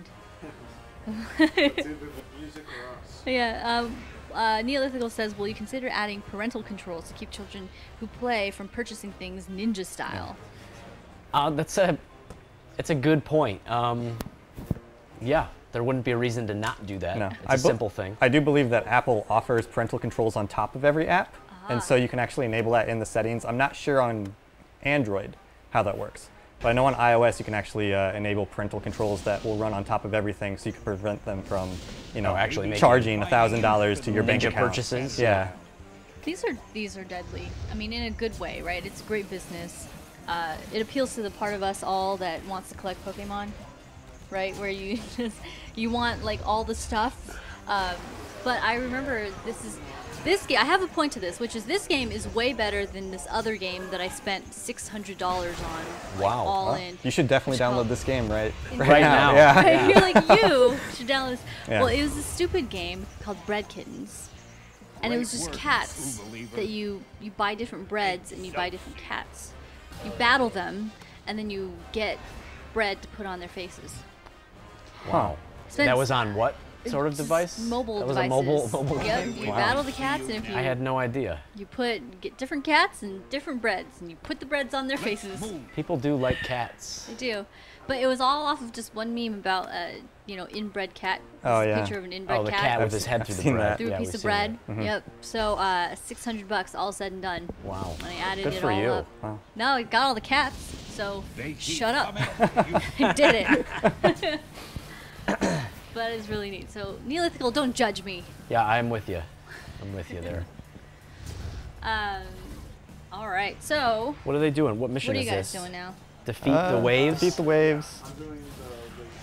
It's either the music or us. Yeah. Um, uh, Neolithical says, "Will you consider adding parental controls to keep children who play from purchasing things ninja style?" Uh, that's a, it's a good point. Um, yeah, there wouldn't be a reason to not do that. No. It's I a bu- simple thing. I do believe that Apple offers parental controls on top of every app, Ah. and so you can actually enable that in the settings. I'm not sure on Android how that works, but I know on iOS you can actually uh, enable parental controls that will run on top of everything, so you can prevent them from, you know, Oh, actually making charging a thousand dollars to your bank Ninja account. purchases? Yeah. These are these are deadly. I mean, in a good way, right? It's great business. Uh, it appeals to the part of us all that wants to collect Pokemon, right? Where you just you want like all the stuff. Um, but I remember this is this game. I have a point to this, which is this game is way better than this other game that I spent six hundred dollars on. Like, Wow. all Well, in. you should definitely Which download called- this game right, Right now. Yeah. I feel like you should download this. Yeah. Well, it was a stupid game called Bread Kittens. And it was just Great work, cats true believer. that you, you buy different breads and you buy different cats. You battle them and then you get bread to put on their faces. Wow. Spent- That was on what sort of Just device? Mobile That was devices. a mobile, mobile Yep, game? you Wow. battle the cats and if you I had no idea. you put get different cats and different breads and you put the breads on their faces. People do like cats. They do. But it was all off of just one meme about uh, you know, inbred cat. Oh, This yeah. Picture of an inbred Oh, the cat. cat with I've his se- head I've through the seen bread. that. through Yeah, a piece we've of seen bread. it. Mm-hmm. Yep. So uh, six hundred bucks, all said and done. Wow. When I added Good it for all you. up. Wow. No, it got all the cats. So They keep shut up. coming. You I did it. But it's really neat. So Neolithical, don't judge me. Yeah, I'm with you. I'm with you there. Um, all right. So What are they doing? What mission what are you is guys this? doing now? Defeat Uh, the waves? Defeat the waves. I'm doing the, the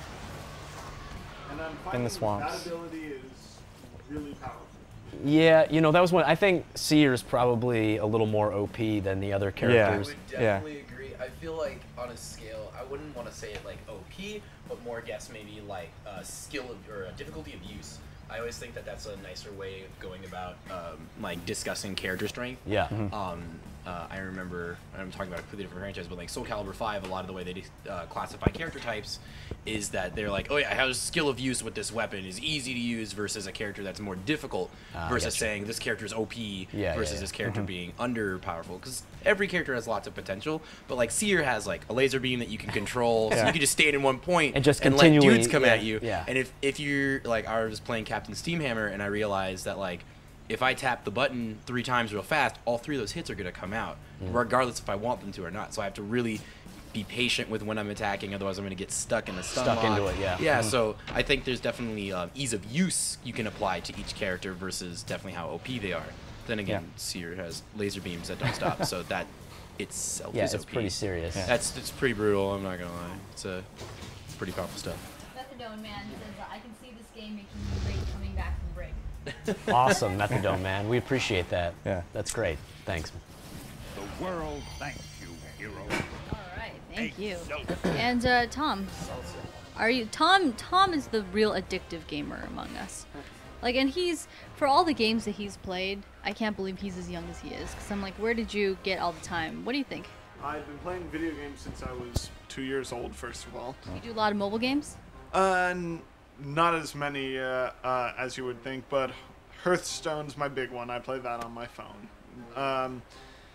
and I'm finding In the that swamps. that ability is really powerful. Yeah, you know, that was one. I think Seer's probably a little more O P than the other I characters. would Yeah. definitely agree. I feel like on a scale, I wouldn't want to say it like O P, but more guess maybe like uh, skill of, or a difficulty of use. I always think that that's a nicer way of going about um, like discussing character strength. Yeah. Um, uh, I remember, I'm talking about a completely different franchise, but like Soul Calibur five, a lot of the way they uh, classify character types is that they're like, oh yeah, how skill of use with this weapon is easy to use versus a character that's more difficult Ah, I versus gotcha. saying this character is O P Yeah, versus yeah, yeah. this character being under powerful. Because every character has lots of potential, but like Seer has like a laser beam that you can control, so Yeah. you can just stand in one point And just let continually- dudes come yeah, at you. yeah. And if if you're like, I was playing Captain Steamhammer and I realized that like, if I tap the button three times real fast, all three of those hits are gonna come out, Mm. regardless if I want them to or not. So I have to really be patient with when I'm attacking, otherwise I'm gonna get stuck in the stun Stuck lock. into it, yeah. Yeah. Mhm. So I think there's definitely um, ease of use you can apply to each character versus definitely how O P they are. Then again, Seer has laser beams that don't stop, so that itself Yeah, is it's O P. pretty serious. Yeah. That's it's pretty brutal. I'm not gonna lie. It's a pretty powerful stuff. Methadone Man says, I can see this game making you great coming back from break. Awesome, Methadone Man. We appreciate that. Yeah. That's great. Thanks. The world thanks you, hero. All right, thank you. So, And uh, Tom, are you Tom? Tom is the real addictive gamer among us. Like, and he's for all the games that he's played. I can't believe he's as young as he is. Cause I'm like, where did you get all the time? What do you think? I've been playing video games since I was two years old, first of all. You do a lot of mobile games. Uh, n- not as many uh, uh, as you would think, but Hearthstone's my big one. I play that on my phone. Um,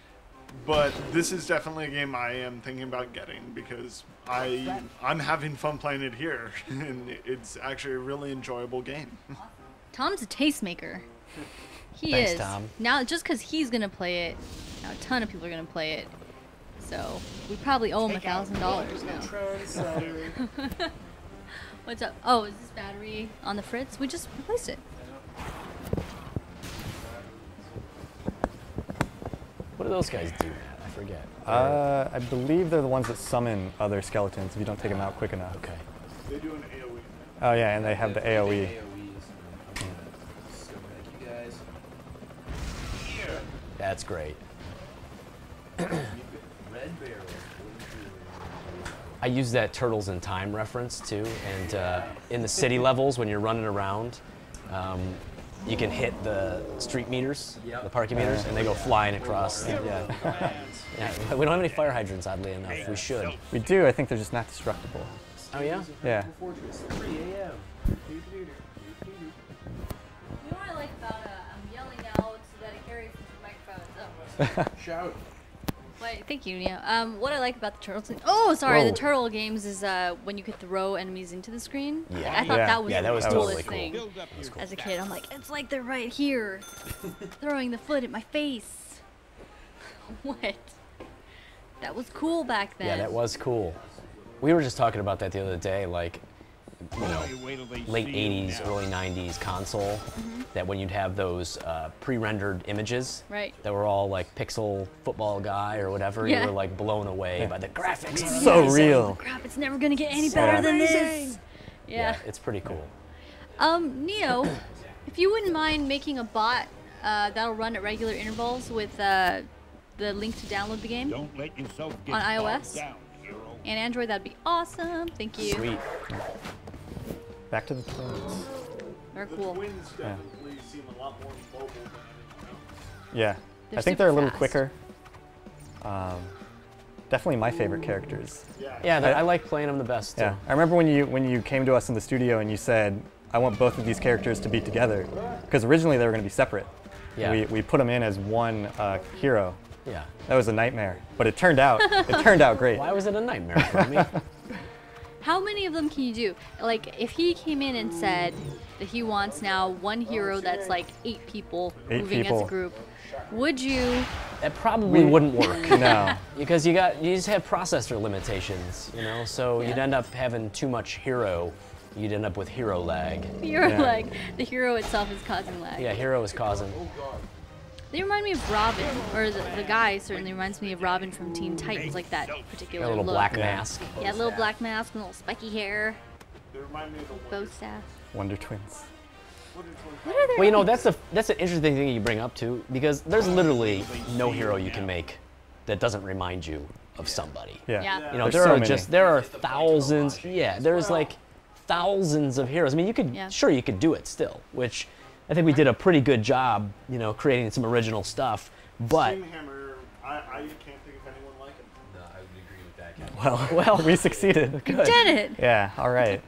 but this is definitely a game I am thinking about getting because I I'm having fun playing it here, and it's actually a really enjoyable game. Tom's a tastemaker. He Thanks, is. Tom. Now, just because he's gonna play it, now a ton of people are gonna play it. So we probably owe him a thousand dollars now. What's up? Oh, is this battery on the fritz? We just replaced it. What do those guys do, Matt? I forget. Uh, I believe they're the ones that summon other skeletons if you don't take them out quick enough. Okay. They do an AoE. Oh yeah, and they have the AoE. That's great. I use that Turtles in Time reference too, and uh, in the city levels when you're running around, um, you can hit the street meters, Yep. the parking meters, and they go flying across. Yeah. Yeah. We don't have any fire hydrants, oddly enough. We should. We do. I think they're just not destructible. Oh yeah? Yeah. three A M You know what I like about uh, I'm yelling out so that it carries into the microphone. Oh. Shout. Wait, thank you, Neo. Um, what I like about the turtles. Oh, sorry, Whoa. the turtle games is uh, when you could throw enemies into the screen. Yeah. I thought Yeah. that was Yeah, the that was coolest totally cool. thing. Build up your As a kid, I'm like, it's like they're right here, throwing the foot at my face. What? That was cool back then. Yeah, that was cool. We were just talking about that the other day, like, you know, wait till they late see you eighties, now. early nineties console, Mm-hmm. that when you'd have those uh, pre-rendered images Right. that were all like pixel football guy or whatever, Yeah. you were like blown away by the graphics. Yeah, So it's like, real. Crap, it's never gonna get any So better than amazing. this. Yeah, Yeah. it's pretty cool. Um, Neo, if you wouldn't mind making a bot uh, that'll run at regular intervals with uh, the link to download the game Don't let yourself get On bogged iOS? down, hero. and Android, that'd be awesome. Thank you. Sweet. Back to the twins. Very The cool. twins definitely seem a lot more mobile than anything else. Yeah. They're I think super they're a little fast. quicker. Um, definitely my favorite characters. Yeah, that, I like playing them the best too. Yeah. I remember when you when you came to us in the studio and you said, I want both of these characters to be together. Because originally they were going to be separate. Yeah. We, we put them in as one uh, hero. Yeah. That was a nightmare. But it turned out, it turned out great. Why was it a nightmare for me? How many of them can you do? Like, if he came in and said that he wants now one hero that's like eight people Eight moving as people. a group, would you? That probably We- wouldn't work. No. Because you got you just have processor limitations, you know. So you'd Yeah. end up having too much hero. You'd end up with hero lag. Hero Yeah. like the hero itself is causing lag. Yeah, hero is causing. They remind me of Robin, or the, the guy certainly reminds me of Robin from Teen Titans, like that particular A little look. black Yeah. mask. Yeah, little black mask and little spiky hair, They remind me of the bow Wonder, staff. Wonder Twins. Wonder Twins. What are their Well, you know names? that's a that's an interesting thing you bring up too, because there's literally no hero you can make that doesn't remind you of somebody. Yeah. Yeah. You know, There's there so are many. just there are thousands. Yeah, there's like thousands of heroes. I mean, you could Yeah. sure you could do it still, which I think we did a pretty good job. You know, creating some original stuff. But Steam Hammer, I, I can't think of anyone like him. No, I would agree with that, Captain. Well, well, we succeeded. good. Did it? Yeah, all right.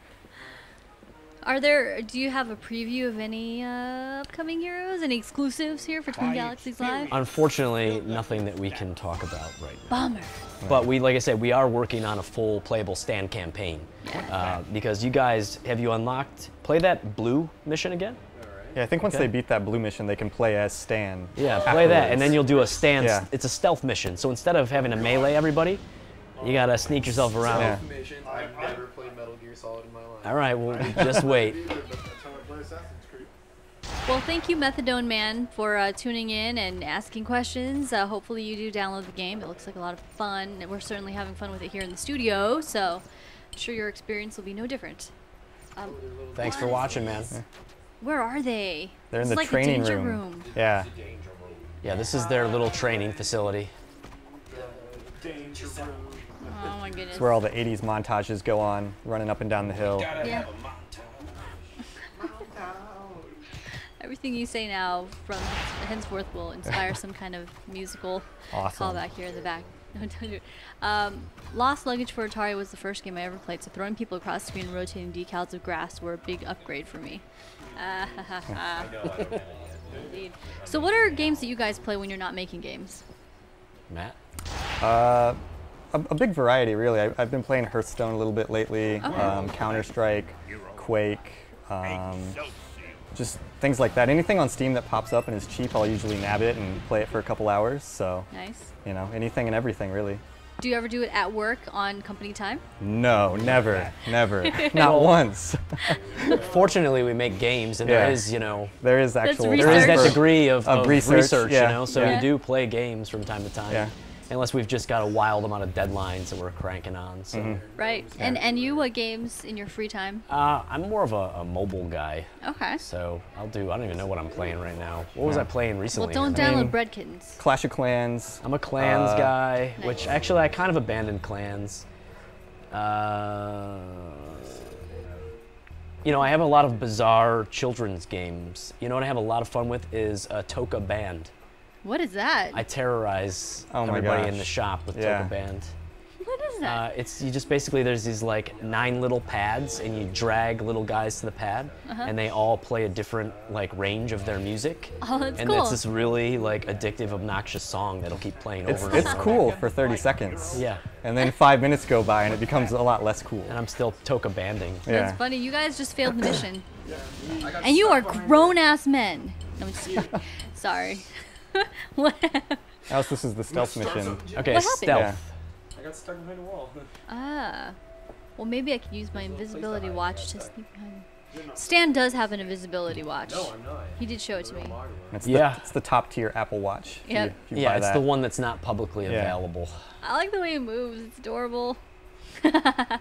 Are there? Do you have a preview of any uh, upcoming heroes? Any exclusives here for Twin By Galaxies Live? experience. Unfortunately, nothing that we can talk about right now. Bummer. But we, like I said, we are working on a full playable stand campaign. Uh, because you guys, have you unlocked, play that blue mission again? Yeah, I think once Okay. they beat that blue mission, they can play as Stan. Yeah, play that, and afterwards. then you'll do a stand. Yeah. It's a stealth mission, so instead of having to melee everybody, you gotta sneak yourself around. Yeah. Mission. I've never played Metal Gear Solid in my life. All right, well, just wait. Either, but that's how I play Assassin's Creed. Well, thank you, Methadone Man, for uh, tuning in and asking questions. Uh, hopefully, you do download the game. It looks like a lot of fun. and We're certainly having fun with it here in the studio, so I'm sure your experience will be no different. Um, Thanks for watching, man. where are they? They're in This the is like training the danger room. room. Yeah. Yeah, this is their little training facility. Danger Room. Oh my goodness. It's where all the eighties montages go on, running up and down the hill. Yeah. Everything you say now from henceforth will inspire some kind of musical Awesome. callback here in the back. No, don't do it. Um, Lost Luggage for Atari was the first game I ever played, so throwing people across the screen and rotating decals of grass were a big upgrade for me. Ah, ha, ha, ha. Indeed. So what are games that you guys play when you're not making games? Matt? Uh, a, a big variety, really. I, I've been playing Hearthstone a little bit lately, Okay. um, Counter-Strike, Quake, um, just things like that. Anything on Steam that pops up and is cheap, I'll usually nab it and play it for a couple hours. So, Nice. you know, anything and everything, really. Do you ever do it at work on company time? No, never, never, not once. Fortunately, we make games, and Yeah. there is, you know, There is actual. research. there is that Research. degree of, Of of research, research, yeah. you know, so Yeah. we do play games from time to time. Yeah. Unless we've just got a wild amount of deadlines that we're cranking on. So. Mm-hmm. Right. And and you, what games in your free time? Uh, I'm more of a, a mobile guy, Okay. so I'll do. I don't even know what I'm playing right now. What was Yeah. I playing Well, recently? don't I download mean- Bread Kittens. Clash of Clans. I'm a clans Uh, guy, Nice. which actually I kind of abandoned clans. Uh, you know, I have a lot of bizarre children's games. You know what I have a lot of fun with is a Toka Band. What is that? I terrorize Oh my everybody in gosh. the shop with Yeah. Toka Band. what is Uh, that? it's you just basically there's these like nine little pads and you drag little guys to the pad and they all play a different like range of their music. Oh, that's and cool. it's this really like addictive, obnoxious song that'll keep playing It's, over and it's over. cool for thirty seconds. Yeah, And then five minutes go by and it becomes a lot less cool. and I'm still Toka banding. Yeah. That's funny. You guys just failed the mission. And you are grown ass men. No, I'm just kidding. Sorry. What? Else, this is the stealth mission. Okay, What happened? stealth. Yeah. I got stuck behind a wall. Ah. Well, maybe I could use my invisibility watch to sneak behind. Stan does have an invisibility watch. No, I'm not. He did show it to me. It's Yeah. The, it's the top tier Apple Watch. if you- Yep. if you Yeah, buy it's that. the one that's not publicly Yeah. available. I like the way he moves. It's adorable. Look at that.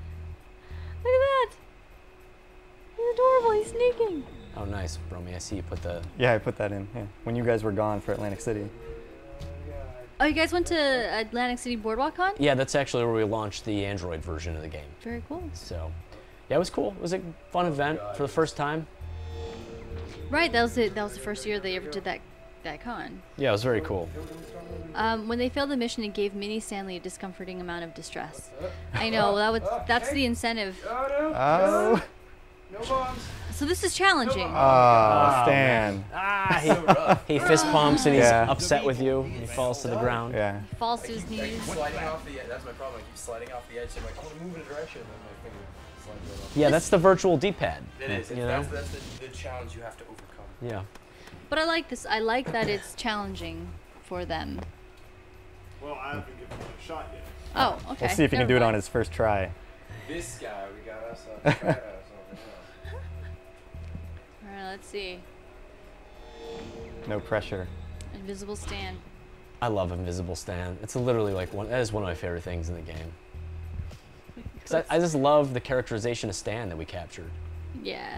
He's adorable. He's sneaking. Oh, nice, Romy. I see you put the. Yeah, I put that in. Yeah. When you guys were gone for Atlantic City. Oh, you guys went to Atlantic City Boardwalk Con? Yeah, that's actually where we launched the Android version of the game. Very cool. So, yeah, it was cool. It was a fun event for the first time. Right, that was it. That was the first year they ever did that that con. Yeah, it was very cool. Um, when they failed the mission, it gave Mini Stanley a discomforting amount of distress. I know that was that's the incentive. Oh. No bombs. So this is challenging. Oh, Stan. Ah, he, he fist pumps and he's Yeah. upset with you. He falls to the ground. Yeah. Falls to his knees. Sliding off the edge. That's my problem. I keep sliding off the edge. So I'm like, I want to move in a direction, and then my finger slides right off. Yeah, that's the virtual D-pad. It is. You It's, know? that's that's the, the challenge you have to overcome. Yeah. But I like this. I like that it's challenging for them. Well, I haven't given it a shot yet. Oh, okay. We'll see if he can Never do it on mind. his first try. This guy, we got us up. Try it out, something else. All right, let's see. No pressure. Invisible Stan. I love Invisible Stan. It's literally like one. That is one of my favorite things in the game. 'Cause I, I just love the characterization of Stan that we captured. Yeah.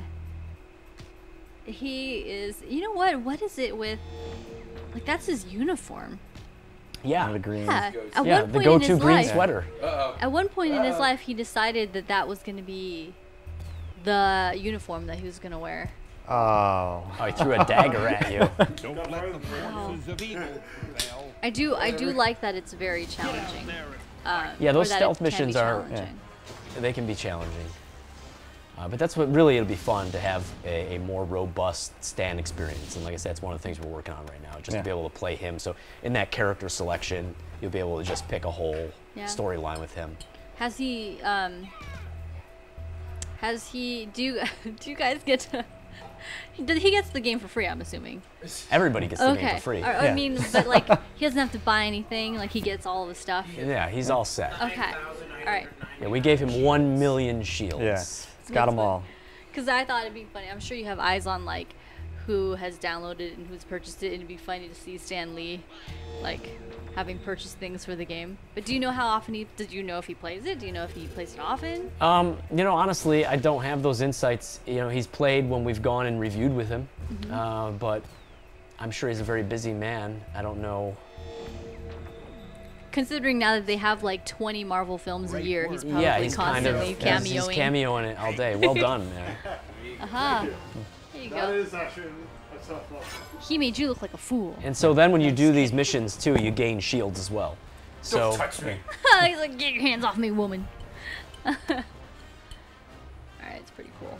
He is. You know what? What is it with? Like that's his uniform. Yeah. The green. Yeah. At Yeah, one the point in go-to his green life, sweater. Uh-oh. at one point in his life, he decided that that was going to be the uniform that he was going to wear. Oh. Oh, he threw a dagger at you. Don't let the forces of evil prevail. I do. I do like that it's very challenging. Um, Yeah, or those that it stealth can be missions are- challenging. They can be challenging. Uh, but that's what really it'll be fun to have a, a more robust Stan experience. And like I said, it's one of the things we're working on right now, just Yeah. to be able to play him. So in that character selection, you'll be able to just pick a whole Yeah. storyline with him. Has he? Um, has he? Do you, do you guys get to? He he gets the game for free, I'm assuming. Everybody gets the Okay. game for free. Or- I Yeah. mean, but like he doesn't have to buy anything. Like he gets all the stuff. Yeah, he's all set. Okay. All right. Yeah, we gave him one million shields. Yeah. It's got them all. Because I thought it'd be funny. I'm sure you have eyes on like who has downloaded it and who's purchased it, and it'd be funny to see Stan Lee, like having purchased things for the game. But do you know how often he? Did you know if he plays it? Do you know if he plays it often? Um, you know, honestly, I don't have those insights. You know, he's played when we've gone and reviewed with him, Mm-hmm. uh, but I'm sure he's a very busy man. I don't know. Considering now that they have like twenty Marvel films a year, he's probably yeah, he's kind of constantly he's, he's cameoing. cameoing it all day. Well done, man. Aha. There you That go. is actually a tough level. He made you look like a fool. And so then when you do these missions too, you gain shields as well. So Don't touch me. He's like, get your hands off me, woman. All right, it's pretty cool.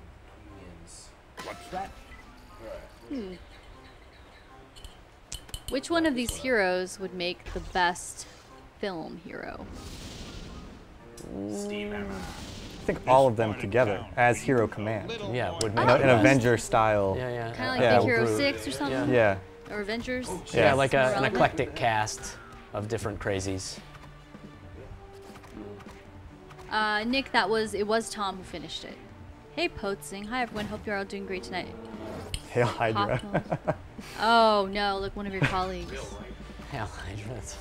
What's that? Hmm. Which one of these heroes would make the best film hero? Steam Hammer. I think all of them together as Hero Command. Yeah, would You make know, the an best. Avenger style. Yeah, yeah. Kind of like Yeah, the Hero Groot. Six or something? Yeah. Or Avengers? Yeah, Yeah. like a, More an relevant. eclectic cast of different crazies. Uh, Nick, that was, it was Tom who finished it. Hey, Potsing. Hi, everyone. Hope you're all doing great tonight. Hail Hydra. Pop- oh, no. Look, one of your colleagues. Hell, Hydra.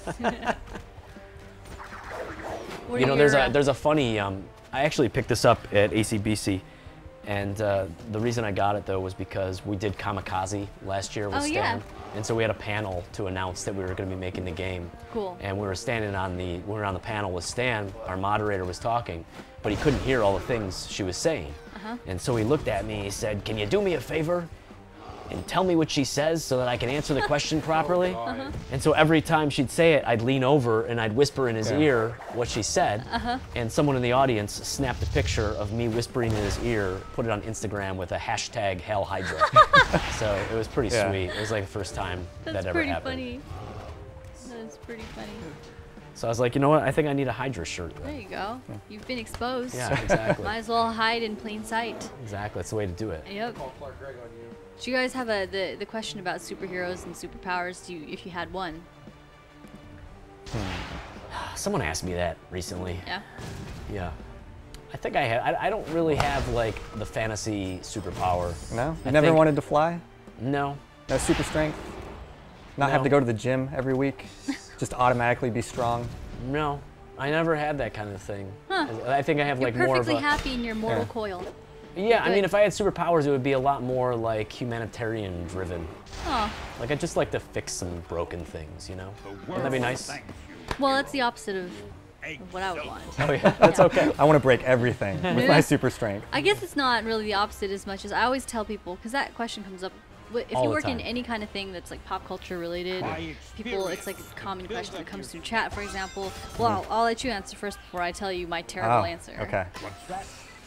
What You are know, there's your, a uh, there's a funny. Um, I actually picked this up at A C B C, and uh, the reason I got it though was because we did Kamikaze last year with Oh, Stan, yeah. and so we had a panel to announce that we were going to be making the game. Cool. And we were standing on the we were on the panel with Stan. Our moderator was talking, but he couldn't hear all the things she was saying. Uh-huh. And so he looked at me. He said, "Can you do me a favor and tell me what she says so that I can answer the question properly?" Uh-huh. And so every time she'd say it, I'd lean over and I'd whisper in his Yeah. ear what she said. Uh-huh. And someone in the audience snapped a picture of me whispering in his ear, put it on Instagram with a hashtag Hail Hydra. So it was pretty Yeah. sweet. It was like the first time That's that ever pretty happened. funny. That's pretty funny. So I was like, you know what? I think I need a Hydra shirt. There you go. You've been exposed. Yeah, exactly. Might as well hide in plain sight. Exactly. That's the way to do it. Yep. Call Clark Gregg on you. Do you guys have a the, the question about superheroes and superpowers? Do you, if you had one? Someone asked me that recently. Yeah. Yeah. I think I have. I, I don't really have like the fantasy superpower. No? You I never think- wanted to fly? No. No super strength? Not have No. to go to the gym every week? Just automatically be strong? No. I never had that kind of thing. Huh. I think I have You're like more of perfectly a. happy in your mortal Yeah. coil. Yeah, I Good. mean, if I had superpowers, it would be a lot more like humanitarian driven. Oh, Like, I'd just like to fix some broken things, you know? Wouldn't that be nice? Thank you. well, that's the opposite of, of what I would want. Oh, yeah, that's okay. I want to break everything with my super strength. I guess it's not really the opposite as much as I always tell people, because that question comes up. wh- If All you the work in time. any kind of thing that's like pop culture related, By people, it's like a experience, common build question up that comes your- through chat, for example. Well, I'll, I'll let you answer first before I tell you my terrible Oh, answer. okay. What's that?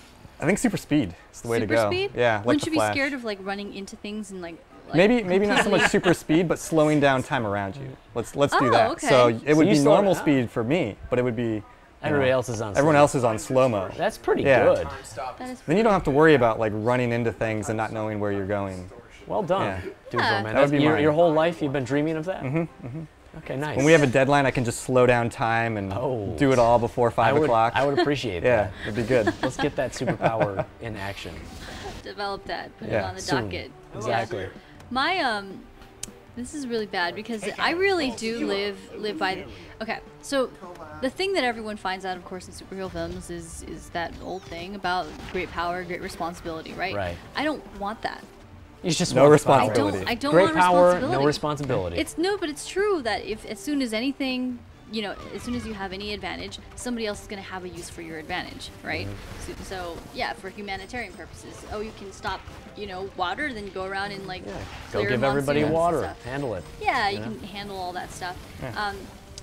I think super speed is the way Super to go. speed? Yeah, like Wouldn't the you Flash. be scared of like running into things and like? like Maybe maybe not so much completely- super speed, but slowing down time around you. Let's let's do Oh, that. okay. So it would you be slow normal down. speed for me, but it would be you Everybody know, else is on everyone slow. else is on slow mo. That's pretty Yeah. good. Time stop. That is Then you don't have to worry about like running into things and not knowing where you're going. Well done, Yeah. dude, Yeah. man. That would That's- be your, mine. your whole life you've been dreaming of that? Mm-hmm, mm-hmm. Okay, nice. When we have a deadline, I can just slow down time and Oh. do it all before I five would, o'clock. I would appreciate Yeah, that. it'd be good. Let's get that superpower in action. develop that. Put it Yeah, on the soon. docket. Exactly. Yeah. My um, this is really bad because I really do live live by. Okay, so the thing that everyone finds out, of course, in superhero films is is that old thing about great power, great responsibility, right? Right. I don't want that. You just No want the power. I responsibility. don't. I don't Great want power, responsibility. no responsibility. It's no, but it's true that if as soon as anything, you know, as soon as you have any advantage, somebody else is going to have a use for your advantage, right? Mm-hmm. So, so yeah, for humanitarian purposes. Oh, you can stop, you know, water, then you go around and like Go clear give everybody monsoons and water. stuff. Handle it. Yeah, you Yeah. can handle all that stuff. Um,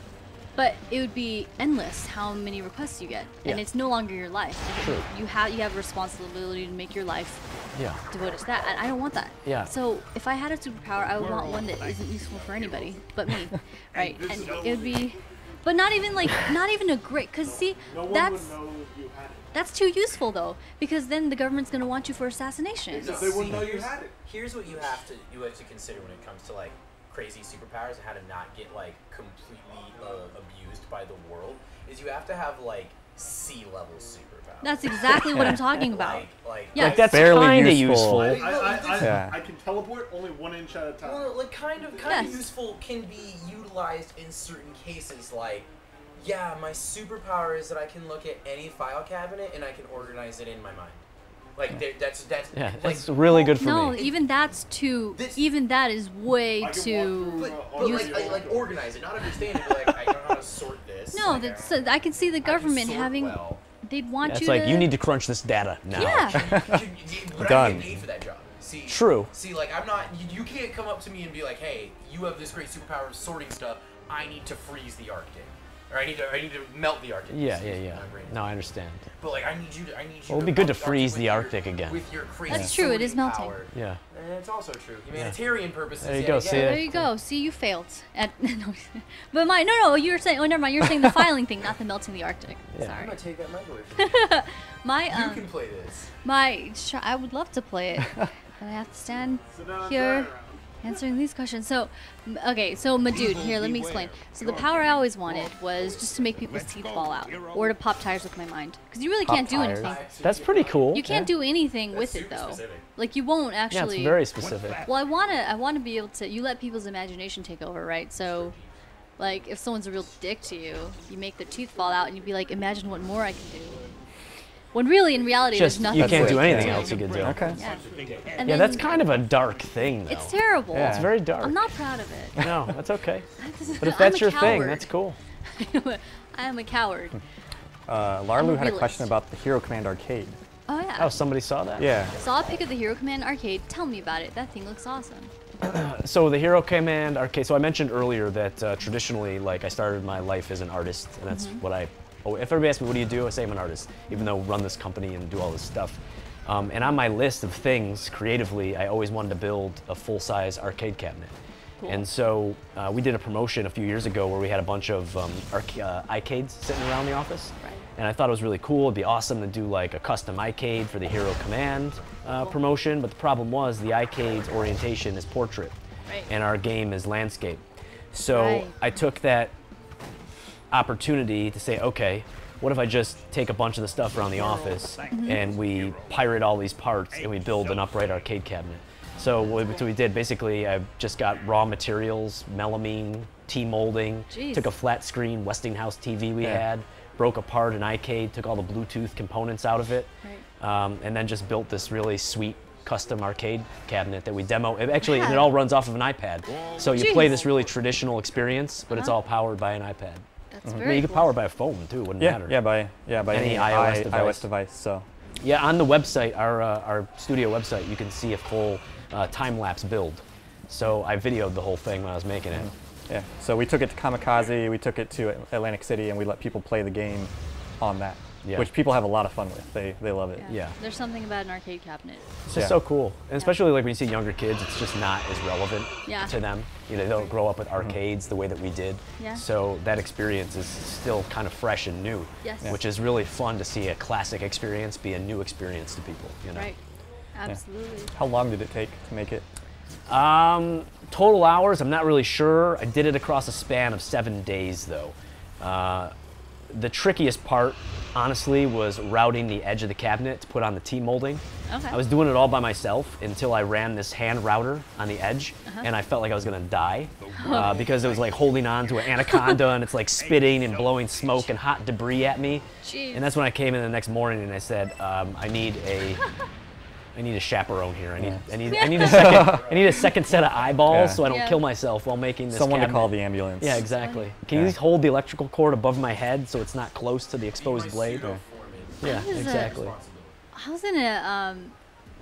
but it would be endless how many requests you get, and Yeah. it's no longer your life. True. You have you have a responsibility to make your life Yeah. devoted to that, and I don't want that. Yeah. So if I had a superpower, I would want one that isn't useful for anybody but me, right? And it would be, but not even like not even a great. Cause see, No one that's would know you had it. that's too useful though, because then the government's gonna want you for assassination. No, they wouldn't know you Here's- had it. Here's what you have to you have to consider when it comes to like crazy superpowers and how to not get like completely uh, abused by the world. Is you have to have like sea level superpowers. That's exactly what I'm talking about. Like, like, Yeah. Like, that's Barely kind of useful. useful. I, I, I, Yeah. I can teleport only one inch at a time. Well, like kind of kind Yes. of useful can be utilized in certain cases. Like, yeah, my superpower is that I can look at any file cabinet and I can organize it in my mind. Like there- that's that's Yeah, like, that's really good for No, me. even that's too. This- even that is way I can walk too. through, But, uh, but audio like, like, like door. organize it, not understand it. But like I know how to sort this. No, like, that's. I, I can see the I can government sort having. well. They'd want It's you like to. you need to crunch this data now. Yeah. You- you- but I Done. get paid for that job. See, True. See, like I'm not. You, you can't come up to me and be like, "Hey, you have this great superpower of sorting stuff. I need to freeze the Arctic." Or I need to, I need to melt the Arctic. Yeah, yeah, yeah. No, I understand. But like, I need you to, I need you. Well, it'd to be good to melt freeze the your- Arctic again. With your crazy. That's true, it is sorting melting. power. Yeah. And it's also true. Humanitarian purposes. There you yet go, again. see it? There you go. See, you failed. At, no, but my no, no. You were saying. Oh, never mind. You were saying the filing thing, not the melting the Arctic. Yeah. I'm Sorry. gonna take that mic away from you. My You um, can play this. my. Sh- I would love to play it, but I have to stand here answering these questions. So, m- okay. So, my dude, here, let me explain. So, the power I always wanted was just to make people's teeth fall out, or to pop tires with my mind, because you really Pop can't do tires. anything. That's pretty cool. You can't do anything with it super though. specific. Like you won't Yeah, actually. it's very specific. Well, I wanna, I wanna be able to. You let people's imagination take over, right? So, like, if someone's a real dick to you, you make their teeth fall out, and you'd be like, imagine what more I can do. When really, in reality, Just there's nothing. you can't more do can anything else you could do. Okay. Yeah. And Yeah, then- that's kind of a dark thing, though. It's terrible. Yeah. It's very dark. I'm not proud of it. No, that's okay. But if I'm that's a your thing, coward. that's cool. I am a coward. Uh, I'm Larlu a had a realist. question about the Hero Command arcade. Oh yeah. Oh, somebody saw that? Yeah. Saw a pic of the Hero Command arcade. Tell me about it. That thing looks awesome. So the Hero Command arcade. So I mentioned earlier that uh, traditionally, like, I started my life as an artist, and that's Mm-hmm. what I. Oh, if everybody asks me, what do you do? I say I'm an artist, even though I run this company and do all this stuff. Um, and on my list of things, creatively, I always wanted to build a full-size arcade cabinet. And so uh, we did a promotion a few years ago where we had a bunch of um, arc- uh, arcades sitting around the office. Right. And I thought it was really cool. It'd be awesome to do like a custom arcade for the Hero Command uh, promotion. But the problem was the arcade's orientation is portrait, Right. and our game is landscape. So Right. I took that opportunity to say, okay, what if I just take a bunch of the stuff around the office and we pirate all these parts and we build an upright arcade cabinet? So what what we did, basically, I just got raw materials, melamine, T-molding, Jeez. took a flat screen Westinghouse T V we Yeah. had, broke apart an arcade, took all the Bluetooth components out of it, Right. um, and then just built this really sweet custom arcade cabinet that we demo. It actually, Yeah. it all runs off of an iPad. So you play Jeez. this really traditional experience, but it's Uh-huh. all powered by an iPad. That's I very mean, you could cool. power it by a phone too, wouldn't Yeah. matter. Yeah. By yeah by Any any, iOS I- device. iOS device. So. Yeah, on the website, our uh, our studio website, you can see a full uh, time-lapse build. So I videoed the whole thing when I was making it. Yeah. So we took it to Kamikaze. We took it to Atlantic City, and we let people play the game on that, Yeah. which people have a lot of fun with. They they love it. Yeah. There's something about an arcade cabinet. It's just Yeah. so cool, and especially like when you see younger kids, it's just not as relevant Yeah. to them. You know, they don't grow up with arcades the way that we did. Yeah. So that experience is still kind of fresh and new, Yes. Yeah. which is really fun to see a classic experience be a new experience to people. You know. Right. Absolutely. How long did it take to make it? Um, total hours, I'm not really sure. I did it across a span of seven days, though. Uh, the trickiest part, honestly, was routing the edge of the cabinet to put on the T-molding. Okay. I was doing it all by myself until I ran this hand router on the edge, Uh-huh. and I felt like I was gonna die uh, because it was like holding on to an anaconda, and it's like spitting and blowing smoke and hot debris at me. Jeez. And that's when I came in the next morning and I said, um, I need a I need a chaperone here. I need, I need, I need a second, I need a second set of eyeballs Yeah. so I don't Yeah. kill myself while making this Someone to cabinet. call the ambulance. Yeah, exactly. Can Yeah. you just hold the electrical cord above my head so it's not close to the exposed blade? Pseudo Yeah, That is a- exactly. I was in a um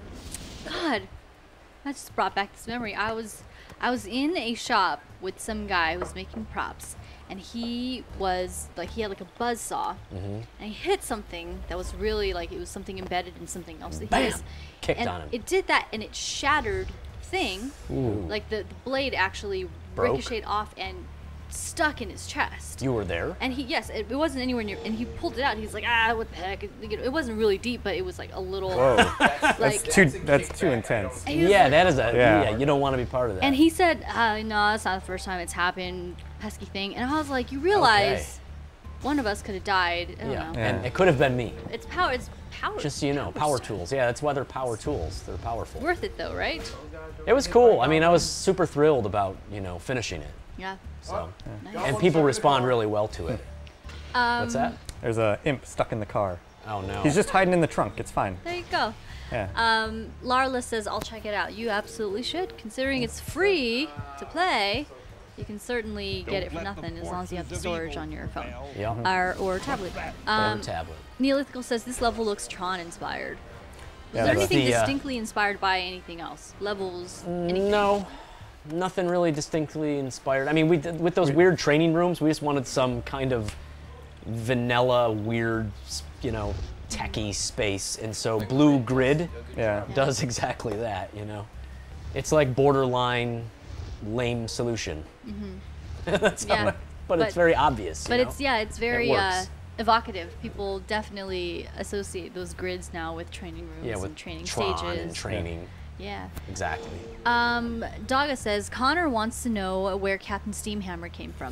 God, that just brought back this memory. I was I was in a shop with some guy who was making props, and he was like he had like a buzz saw, Mm-hmm. and he hit something that was really like it was something embedded in something else. That he Bam! was- Kicked and on him. It did that, and it shattered thing. Ooh. Like the, the blade actually Broke? ricocheted off and stuck in his chest. You were there? And he, yes, it, it wasn't anywhere near, and he pulled it out. He's like, ah, what the heck? It, it wasn't really deep, but it was like a little, Whoa. like, That's too. That's a That's too kickback, I intense. and he was Yeah, like- that is a, yeah. Yeah. you don't want to be part of that. And he said, uh, no, it's not the first time it's happened, pesky thing. And I was like, you realize one of us could have died. I don't yeah. know. and it could have been me. It's power, it's power. Just so you know, power tools. Yeah, that's why they're power tools. They're powerful. Worth it though, right? It was cool. I mean, I was super thrilled about, you know, finishing it. Yeah. So, Nice. and people respond really well to it. Um, What's that? There's a imp stuck in the car. Oh no. He's just hiding in the trunk. It's fine. There you go. Yeah. Um, Larla says, I'll check it out. You absolutely should. Considering it's free to play, you can certainly get it for nothing as long as you have the storage on your phone. Yeah. Or, or tablet. Or Um, tablet. Neolithical says, this level looks Tron inspired. Was Yeah, there the- anything The, uh, distinctly inspired by anything else? Levels? Anything? No, nothing really distinctly inspired. I mean, we did, with those weird training rooms, we just wanted some kind of vanilla, weird, you know, techie space, and so Blue Grid Yeah. does exactly that. You know, it's like borderline lame solution. Mm-hmm. That's Yeah. how it, but, But- it's very obvious. you But know? it's yeah, it's very uh, works. evocative. People definitely associate those grids now with training rooms yeah, with and training Tron stages. and training. Yeah. Exactly. Um, Daga says Connor wants to know where Captain Steamhammer came from.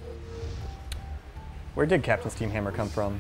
Where did Captain Steamhammer come from?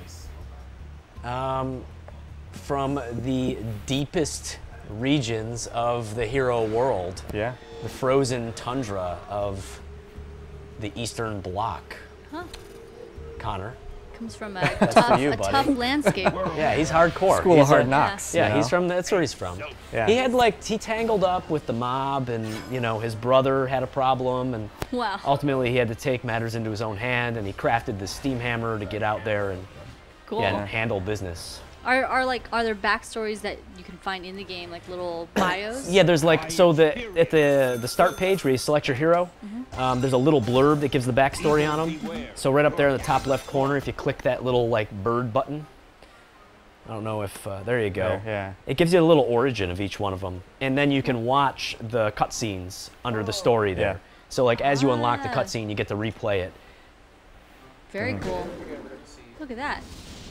Um, from the deepest regions of the hero world, Yeah. the frozen tundra of the Eastern Bloc. Huh? Connor. Comes from a tough, you, a buddy. tough landscape. Yeah, he's hardcore. School he's of Hard a- Knocks. Yeah, you he's know? from. That's where he's from. Yeah. He had like he tangled up with the mob, and you know his brother had a problem, and Wow. ultimately he had to take matters into his own hand, and he crafted the steam hammer to get out there and Cool. yeah, and handle business. Are are like are there backstories that you can find in the game, like little bios? Yeah, there's like so the at the the start page where you select your hero, um, there's a little blurb that gives the backstory on him. So right up there in the top left corner, if you click that little like bird button, I don't know if uh, there you go. There, yeah. It gives you a little origin of each one of them, and then you can watch the cutscenes under the story there. Yeah. So like as you unlock the Ah. cutscene, you get to replay it. Very cool. Look at that.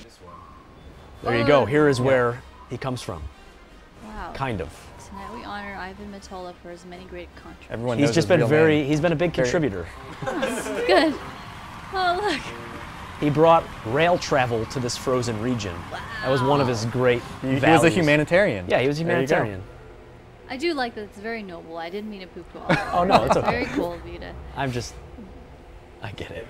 There you go. Oh. Here is where he comes from, Wow. kind of. Tonight we honor Ivan Matola for his many great contributions. Everyone He's knows just his been real very. name. He's been a big Very- contributor. Good. Oh look. He brought rail travel to this frozen region. That was one of his great He, he was a values. humanitarian. Yeah, he was a There you go. humanitarian. I do like that. It's very noble. I didn't mean to poo-poo all that. Oh no, it's okay. Very cool of you to. I'm just. I get it.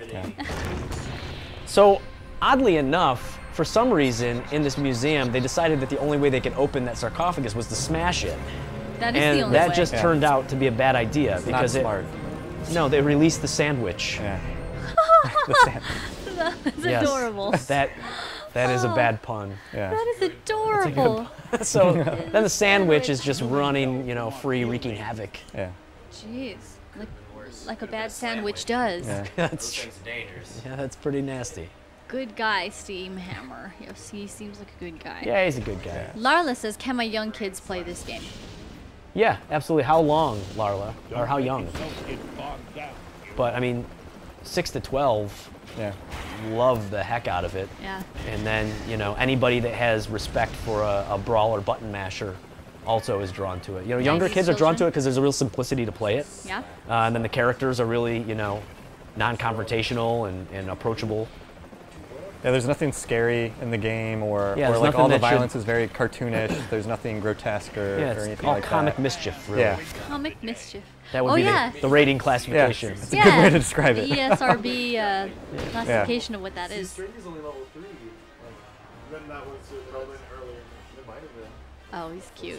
So, oddly enough, for some reason in this museum, they decided that the only way they could open that sarcophagus was to smash it, That is and the only that way. just Yeah. turned out to be a bad idea Not because smart. it. No, they released the sandwich. Yeah. The sand- That's Yes. adorable. That. That is a bad pun. yeah. That is adorable. So then the sandwich is just running, you know, free, wreaking havoc. Yeah. Jeez. Like, like a bad sandwich does. Yeah. That's tr- Things dangerous. yeah, that's pretty nasty. Good guy, Steamhammer. Yes, he seems like a good guy. Yeah, he's a good guy. Larla says, can my young kids play this game? Yeah, absolutely. How long, Larla? Or how young? Don't get bogged down. But I mean, six to twelve, Yeah. love the heck out of it. Yeah. And then, you know, anybody that has respect for a, a brawler button masher also is drawn to it. You know, younger Nice kids are drawn to children. it because there's a real simplicity to play it. Yeah? Uh, and then the characters are really, you know, non-confrontational and, and approachable. Yeah, there's nothing scary in the game, or, Yeah, or there's like all the nothing that should- violence is very cartoonish. There's nothing grotesque or, Yeah, or it's anything all like comic that. mischief, really. Yeah. Comic mischief. That would oh, be yeah. the, the rating Yeah, classification. it's a good way to describe it. The E S R B uh, classification of what that is. String is only level three. Like, then that was relevant earlier. It might have been. Oh, he's cute.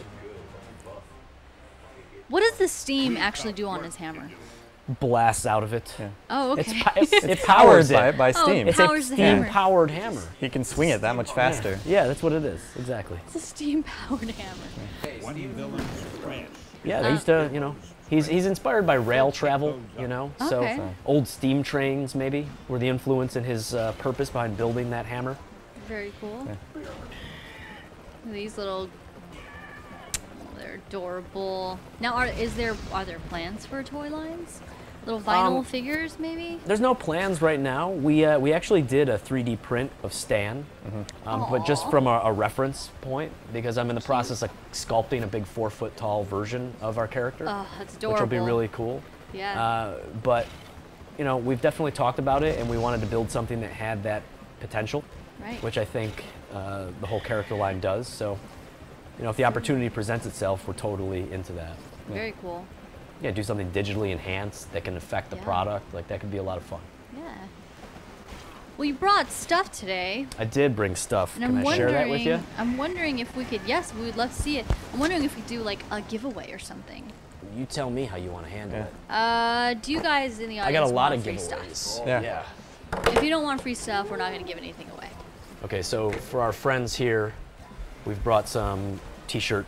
What does the steam actually do on his hammer? Blasts out of it. Yeah. Oh, okay. It's, pi- it, it It's powers powered by, it. by Oh, steam. It's a powers the hammer. steam-powered hammer. He can swing it that much faster. Yeah, that's what it is. Exactly. It's a steam-powered hammer. One villain's trash. Yeah, they used to, you know, he's he's inspired by rail travel, you know, so Okay. old steam trains maybe were the influence in his uh, purpose behind building that hammer. Very cool. These little, they're adorable. Now, are is there are there plans for toy lines? Little vinyl Um, figures, maybe? There's no plans right now. We uh, we actually did a three D print of Stan, um, but just Aw. from a, a reference point because I'm in the process of sculpting a big four foot tall version of our character, Oh, that's which adorable. will be really cool. Yeah. Uh, but you know, we've definitely talked about it, and we wanted to build something that had that potential, right. which I think uh, the whole character line does. So, you know, if the opportunity presents itself, we're totally into that. Very cool. Yeah, do something digitally enhanced that can affect the Yeah. product. Like that could be a lot of fun. Yeah. Well, you brought stuff today, I did bring stuff. and Can I'm I share wondering. that with you? I'm wondering if we could. Yes, we would love to see it. I'm wondering if we could do like a giveaway or something. You tell me how you want to handle Yeah. it. Uh, do you guys in the I audience got a lot want of free giveaways. stuff? Yeah. yeah. If you don't want free stuff, we're not going to give anything away. Okay, so for our friends here, we've brought some T-shirts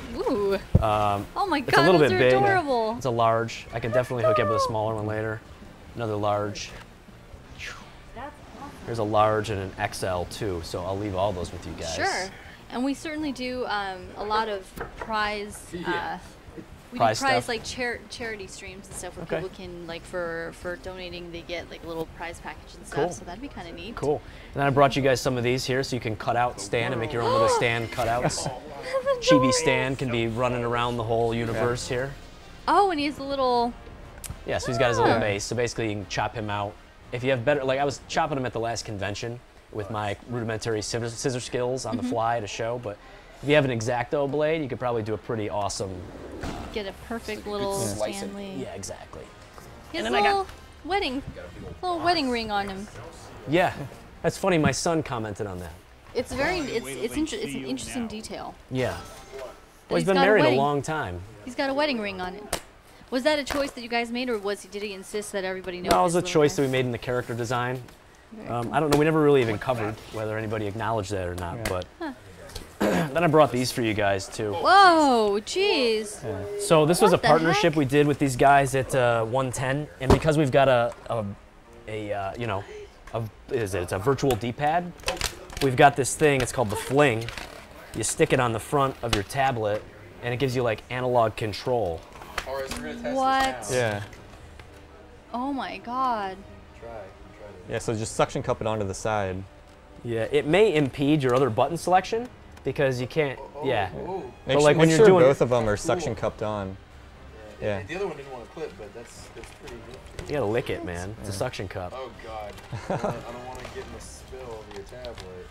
Ooh. Um, Oh my it's god, a little those bit are big. adorable. It's a large. I can definitely hook you up with a smaller one later. Another large. There's a large and an X L too, so I'll leave all those with you guys. Sure. And we certainly do um, a lot of prize. Uh, we Prize do prize stuff. like char- charity streams and stuff where Okay. people can like for for donating they get like a little prize package and stuff. Cool. So that'd be kind of neat. Cool. And then I brought you guys some of these here, so you can cut out Stan and make your own little Stan cutouts. Chibi Stan can be running around the whole universe here. Oh, and he has a little. Yeah, so he's got his little Ah. base. So basically, you can chop him out. If you have better, like I was chopping him at the last convention with my rudimentary scissor, scissor skills on Mm-hmm. the fly to show. But if you have an X-Acto blade, you could probably do a pretty awesome. Get a perfect little slice it. Stanley. Yeah, exactly. He has a And then I got- little wedding, little wedding ring on him. Yeah, that's funny. My son commented on that. It's very, it's Wait till it's they inter- see it's an you interesting now. detail. Yeah. That Well, he's he's been got a married a wedding. long time. He's got a wedding ring on it. Was that a choice that you guys made, or was he, did he insist that everybody know? No, it was his a little choice that guy? we made in the character design. Very Um, cool. I don't know. We never really even covered whether anybody acknowledged that or not. Yeah. But then I brought these for you guys too. Whoa, jeez. So this was What a the partnership heck? we did with these guys at uh, one ten, and because we've got a, a, a uh, you know, a, is it? It's a virtual D-pad. We've got this thing. It's called the Fling. You stick it on the front of your tablet, and it gives you like analog control. All right, so we're gonna test What? this now. Yeah. Oh my god. Try, try to. Yeah, so just suction cup it onto the side. Yeah, it may impede your other button selection because you can't. Yeah. Oh, Make, But, su- like, make when you're sure doing- both of them are suction cupped on. yeah. Yeah. The other one didn't want to clip, but that's that's pretty nifty. You gotta lick it, man. It's a suction cup. Oh God, I don't wanna- I don't want to get in a spill of your tablet.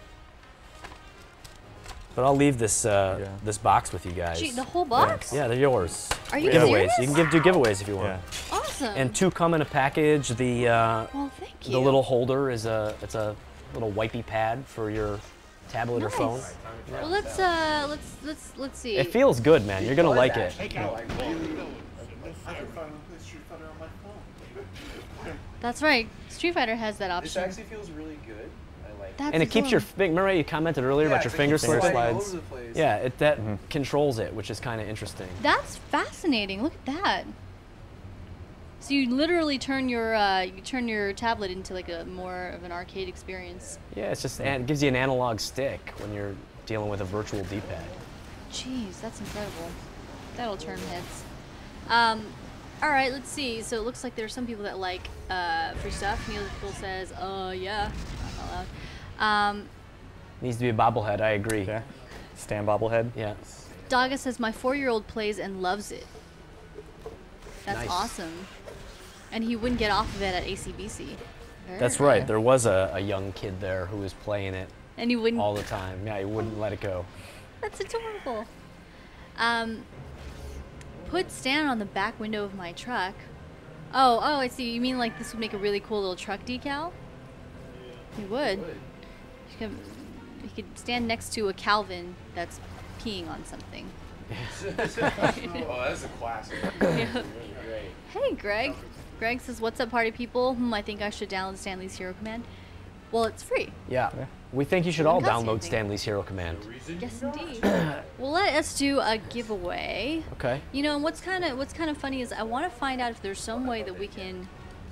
But I'll leave this uh, Yeah. this box with you guys. Gee, the whole box? Yeah, they're yours. Are you Giveaways. serious? You can give do giveaways if you want. Yeah. Awesome. And two come in a package. The uh, well, thank you. the little holder is a it's a little wipey pad for your tablet or Nice. phone. Well, let's uh, let's let's let's see. It feels good, man. You're gonna like it. Take out I can finally play Street Fighter on my phone. That's right. Street Fighter has that This option. actually feels really good. I like. That's And it keeps your adorable. finger. Remember you commented earlier about your it's like finger it's finger slipping? sliding all slides. over the place. Yeah, it that Mhm. controls it, which is kind of interesting. That's fascinating. Look at that. So you literally turn your uh, you turn your tablet into like a more of an arcade experience. Yeah, it's just and it gives you an analog stick when you're dealing with a virtual D-pad. Jeez, that's incredible. That'll turn heads. Um, all right, let's see. So it looks like there's some people that like uh, free stuff. Neil says, "Uh, yeah," laugh out loud. Um, Needs to be a bobblehead. I agree. Yeah. Stand bobblehead. Yeah. Daga says, "My four-year-old plays and loves it." That's Nice. awesome. And he wouldn't get off of it at A C B C. That's Very- right. There was a, a young kid there who was playing it And he wouldn't. all the time. Yeah, he wouldn't let it go. That's adorable. Um, put Stan on the back window of my truck. Oh, oh, I see. You mean like this would make a really cool little truck decal? He would. He could, he could stand next to a Calvin that's peeing on something. Oh, that's a classic. Yeah. Really great. Hey, Greg. Greg says, "What's up, party people? Hmm, I think I should download Stanley's Hero Command." Well, it's free. Yeah. Yeah. We think you should all Wouldn't cost download anything. Stanley's Hero Command. Yes, indeed. Well, let us do a giveaway. Okay. You know, and what's kind of what's kind of funny is I want to find out if there's some way that we can.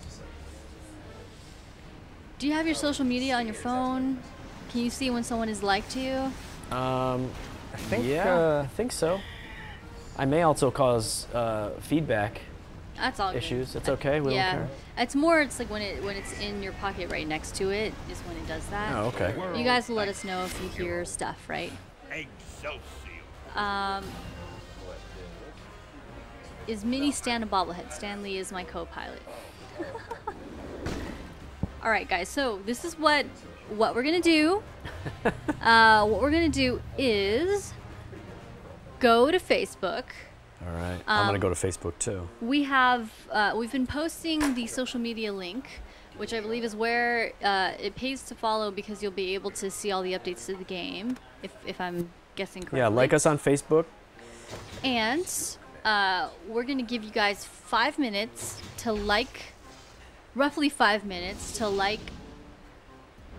Do you have your social media on your phone? Can you see when someone is liked you? Um, I think. yeah, Uh, I think so. I may also cause uh, feedback That's all. good. issues. It's okay. We yeah, don't care. it's more. It's like when it when it's in your pocket right next to it is when it does that. Oh, okay. You guys will let us know if you hear stuff, right? Excelsior. Um, is Mini Stan a bobblehead? Stanley is my co-pilot. All right, guys. So this is what what we're gonna do. Uh, what we're gonna do is go to Facebook. All right. I'm Um, gonna go to Facebook too. We have uh, we've been posting the social media link, which I believe is where uh, it pays to follow because you'll be able to see all the updates to the game. If if I'm guessing correctly. Yeah, like us on Facebook. And uh, we're going to give you guys five minutes to like, roughly five minutes to like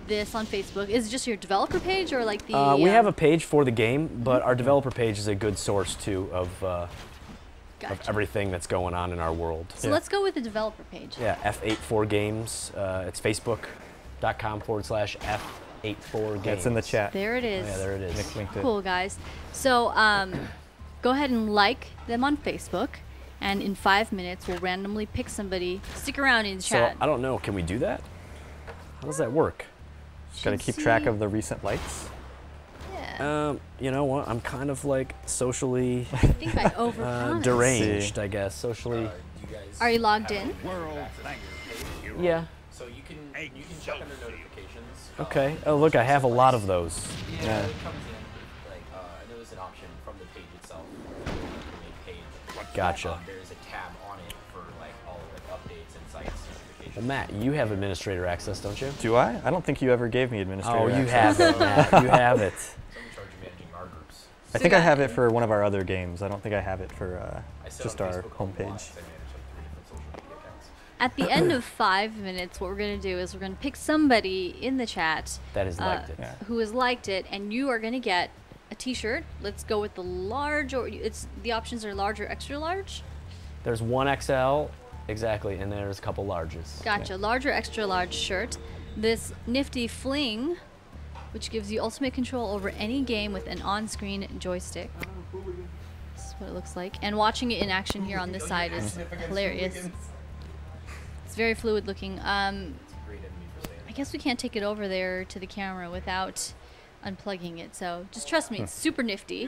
this on Facebook. Is it just your developer page or like the? Uh, we uh, have a page for the game, but our developer page is a good source too of, uh, Gotcha. of everything that's going on in our world. So let's go with the developer page. Yeah, F eighty-four Games. Uh, it's facebook.com forward slash F eighty-four Games. It's in the chat. There it is. Yeah, there it is. Nick linked it. Cool, guys. So um, go ahead and like them on Facebook, and in five minutes we'll randomly pick somebody. Stick around in the So chat. I don't know. Can we do that? How does that work? Just gotta Should keep track see- of the recent likes. Yeah. Um, you know what? I'm kind of like socially I think I uh, overpromised. deranged, I guess. Socially. Uh, you guys Are you logged have in? a World back to your page. Yeah. So you can you can check under notifications. uh, Okay. Oh, look, I have a lot of those. Yeah, Yeah. it comes in like uh, I know there's an option from the page itself. The main page. Gotcha. Um, there's a tab on it for like all like updates and sites notifications. Well, Matt, you have administrator access, don't you? Do I? I don't think you ever gave me administrator Oh, you access. have it, Matt. You have it. So I'm in charge of managing our groups. I So think you I got- have it for one of our other games. I don't think I have it for uh, I set just up our Facebook a lot, homepage. so I manage like three different social media accounts. At the end of five minutes, what we're going to do is we're going to pick somebody in the chat That has uh, liked it. Yeah. who has liked it, and you are going to get a T-shirt. Let's go with the large, or it's the options are large or extra large. There's one X L, exactly, and there's a couple larges. Gotcha. Large or extra large shirt. This nifty fling, which gives you ultimate control over any game with an on-screen joystick. This is what it looks like. And watching it in action here on this side is hilarious. It's very fluid looking. Um, Great enemy for saying. I guess we can't take it over there to the camera without unplugging it. So just trust me, it's super nifty.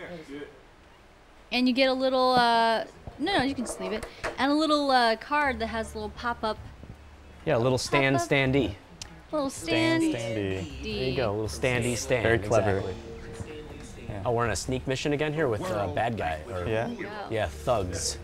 And you get a little, uh, no, no, you can just leave it. And a little uh, card that has a little pop-up, Yeah, a little stand Pop-up. standee. little Stand stand. standee. There you go, a little standee stand. Very clever. Exactly. Oh, we're in a sneak mission again here with uh, bad guy. Or, Yeah. Wow. Yeah, thugs.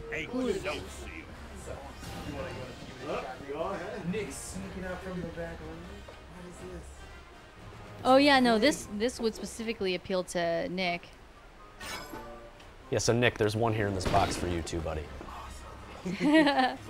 Nick's sneaking out from the back. What is this? Oh yeah, no, this this would specifically appeal to Nick. Yeah, so Nick, there's one here in this box for you too, buddy. Uh, that's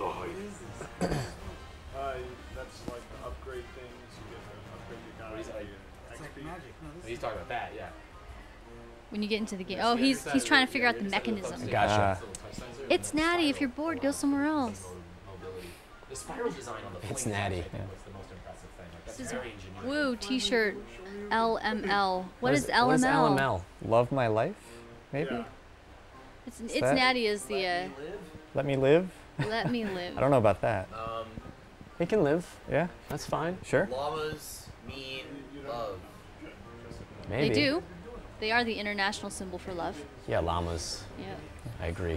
like the upgrade things. You get to upgrade your guys. What is it? your X P. He's talking about that, yeah. When you get into the game. Oh, he's he's trying to figure out the mechanism. Gotcha. Ah. It's natty. If you're bored, go somewhere else. Mobility. The spiral design on the It's fling natty. is, I think, what's the most impressive thing. Like, that's This is very engineering. Woo T-shirt, L M L. What is What L is M L L? M L? Love my life, maybe? Yeah. It's it's that- natty as the uh, Let me live? let me live. I don't know about that. Um, He can live. Yeah, That's fine. sure. llamas mean love. Maybe. They do. They are the international symbol for love. Yeah, llamas. Yeah. I agree.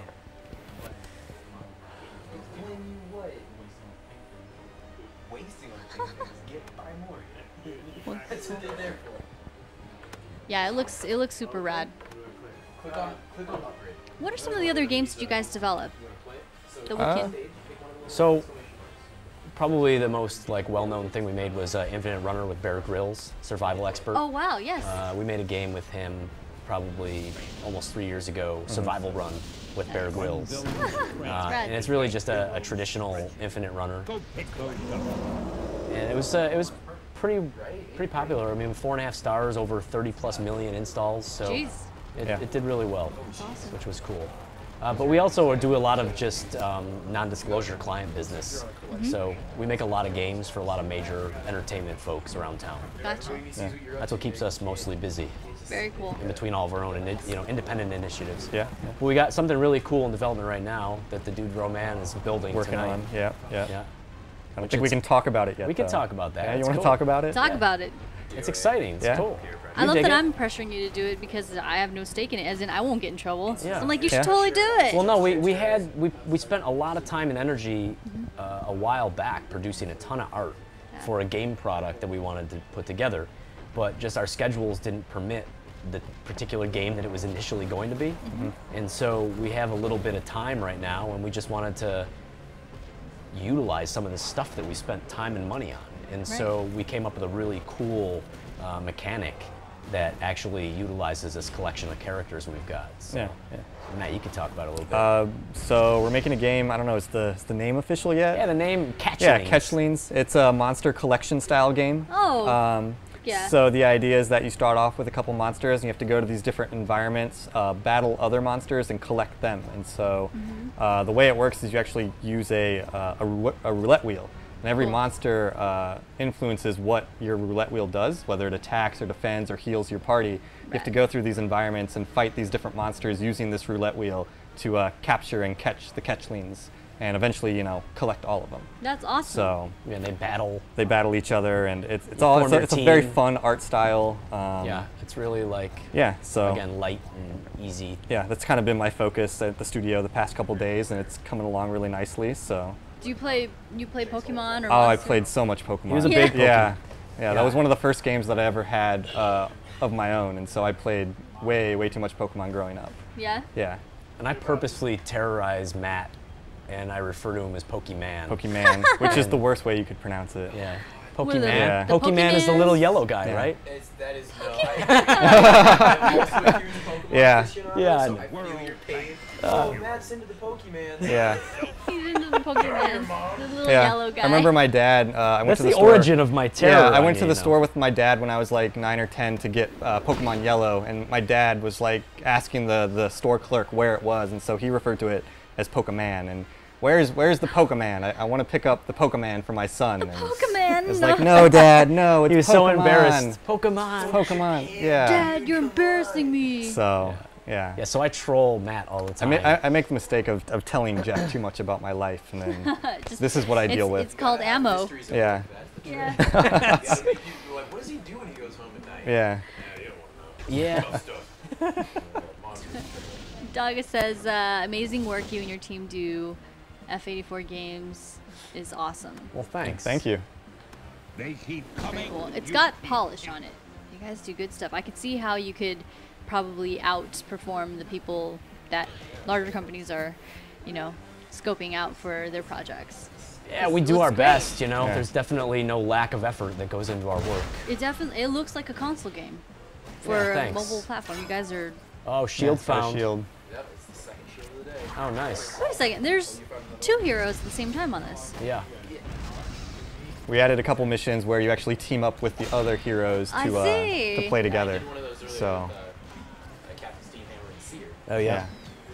When you what? Wasting on things, get buy more. That's what they're there for. Yeah, it looks it looks super rad. Click on, click on upgrade. What are some of the other games that you guys develop that we Uh, can? So, probably the most like well-known thing we made was uh, Infinite Runner with Bear Grylls, survival expert. Oh wow, yes. Uh, we made a game with him probably almost three years ago, Survival Run with Bear Grylls. Uh, rad. and it's really just a, a traditional Infinite Runner. Go pick those up. And it was uh, it was pretty pretty popular. I mean, four and a half stars, over thirty plus million installs. So Jeez. it, Yeah. it did really well, awesome. which was cool. Uh, but we also do a lot of just um, non-disclosure client business. So we make a lot of games for a lot of major entertainment folks around town. Gotcha. That's what keeps us mostly busy Very cool. in between all of our own, ini- you know, independent initiatives. Yeah, But we got something really cool in development right now that the dude Roman is building working tonight. on. Yeah, yeah. Yeah, I don't Which think we it's- can talk about it yet. we can though. talk about that. Yeah, you It's want to cool. talk about it? Talk about it. It's exciting. It's Yeah. cool. I You love dig that it? I'm pressuring you to do it because I have no stake in it, as in I won't get in trouble. So Yeah. I'm like, you should Yeah. totally do it. Well, no, we, we had we, we spent a lot of time and energy Mm-hmm. uh, a while back producing a ton of art for a game product that we wanted to put together, but just our schedules didn't permit the particular game that it was initially going to be, Mm-hmm. and so we have a little bit of time right now, and we just wanted to utilize some of the stuff that we spent time and money on, and so we came up with a really cool uh, mechanic that actually utilizes this collection of characters we've got. So, Yeah, yeah. Matt, you can talk about it a little bit. Uh, so we're making a game. I don't know, is the, is the name official yet? yeah, the name Catchlings. Yeah, Catchlings. It's a monster collection style game. Oh, Um, yeah. So the idea is that you start off with a couple monsters and you have to go to these different environments, uh, battle other monsters, and collect them. And so Mm-hmm. uh, the way it works is you actually use a, uh, a, rou- a roulette wheel. And every Cool. monster uh, influences what your roulette wheel does, whether it attacks or defends or heals your party. You have to Right. go through these environments and fight these different monsters using this roulette wheel to uh, capture and catch the catchlings, and eventually, you know, collect all of them. That's awesome. So Yeah, they battle. they battle each other, and it's, it's You all form it's a, your it's a very team. fun art style. Um, Yeah, it's really like, Yeah. So again, light and easy. yeah, that's kind of been my focus at the studio the past couple days, and it's coming along really nicely. So. Do you play you play Pokemon or Oh, I Monster? played so much Pokemon. He was a Yeah. big Yeah, yeah, Yeah. that was one of the first games that I ever had uh, of my own, and so I played way, way too much Pokemon growing up. Yeah. Yeah, And I purposefully terrorize Matt, and I refer to him as Pokemon. Pokemon, which is the worst way you could pronounce it. Yeah. What are the- Pokemon. Yeah. the Pokemon is the little Pokemans? yellow guy, Yeah. right? It's, that is no. I, I'm also a huge Pokemon Yeah. aficionado, Yeah, I so know. I feel your pain. Oh, Matt's into the Pokemon. Yeah, He's into the Pokemon. The little yeah. yellow guy. I remember my dad. Uh, I went That's to the, the store. origin of my terror. Yeah, I on went to you, the you know. store with my dad when I was like nine or ten to get uh, Pokemon Yellow, and my dad was like asking the the store clerk where it was, and so he referred to it as Pokemon. And where's where's the Pokemon? I, I want to pick up the Pokemon for my son. And Pokemon. it's like, no, Dad, no, it's He was Pokemon. so embarrassed. Pokemon. Pokemon, yeah. Dad, you're embarrassing me. So, yeah. Yeah, so I troll Matt all the I, time. ma- I, I make the mistake of, of telling Jeff too much about my life, and then Just- this is what I it's, deal with. It's called ammo. Mysteries of Yeah. life, that's the Yeah. truth. You gotta make you like, what does he do when he goes home at night? Yeah. yeah. Daga says, uh, amazing work you and your team do. F eighty-four Games is awesome. Well, thanks. Thank you. They keep Very coming. cool. It's got polish on it. You guys do good stuff. I could see how you could probably outperform the people that larger companies are, you know, scoping out for their projects. Yeah, It we do looks our great. best, you know. Yeah. There's definitely no lack of effort that goes into our work. It definitely it looks like a console game for Yeah, a thanks. mobile platform. You guys are. Oh, shield Yeah, got a found. Shield. Yep, it's the second shield of the day. Oh, nice. Wait a second. There's two heroes at the same time on this. Yeah. We added a couple missions where you actually team up with the other heroes I to uh, see. to play I together. did one of those earlier So, with, uh, uh, Captain Steve Hammer and Seer. Oh, yeah.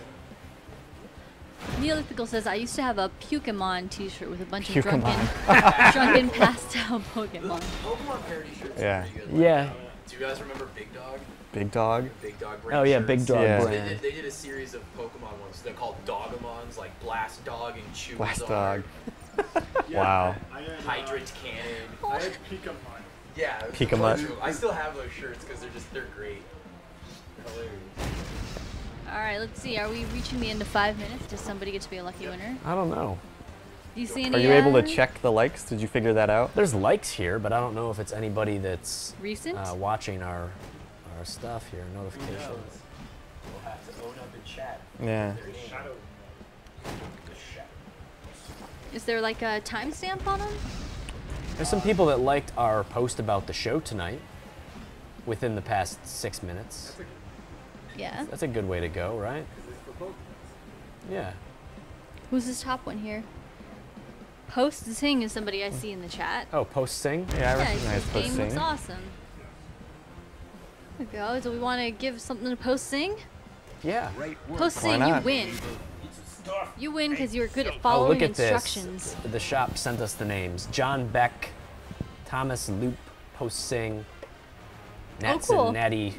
Neolithical says, I used to have a Pukemon t-shirt with a bunch of Pukemon. drunken, drunken pastel Pokemon. Pokemon parody shirts. Yeah. Are pretty good. Yeah. Do you guys remember Big Dog? Big Dog. Big Dog brand Oh, yeah, shirts? Big Dog Yeah. So they brand. did, they did a series of Pokemon ones. They're called Dogamons, like Blast Dog and Chew. Blast Dog. Wow. I had, uh, Hydrant Cannon. I had Pokemon. Yeah. it was Pika a bunch Mud. of- I still have those shirts because they're just they're great. Hilarious. All right, let's see. Are we reaching the end of five minutes? Does somebody get to be a lucky winner? I don't know. Do you see any? Are you able to uh, check the likes? Did you figure that out? There's likes here, but I don't know if it's anybody that's Recent? uh, watching our our stuff here. Notifications. We'll have to own up and chat. Yeah. Their name. The Shadow. Is there like a timestamp on them? There's some people that liked our post about the show tonight within the past six minutes. Yeah. That's a good way to go, right? Yeah. Who's this top one here? Post Sing is somebody I see in the chat. Oh, post sing? Yeah, I Yeah, recognize this game looks posting. awesome. There we go. Do we want to give something to Post Sing? Yeah. Great work. Post Why Sing, you not? win. You win because you're good at Oh, following look at instructions. this. The shop sent us the names. John Beck, Thomas Loop, Post Sing, Nats Oh, cool. and Natty.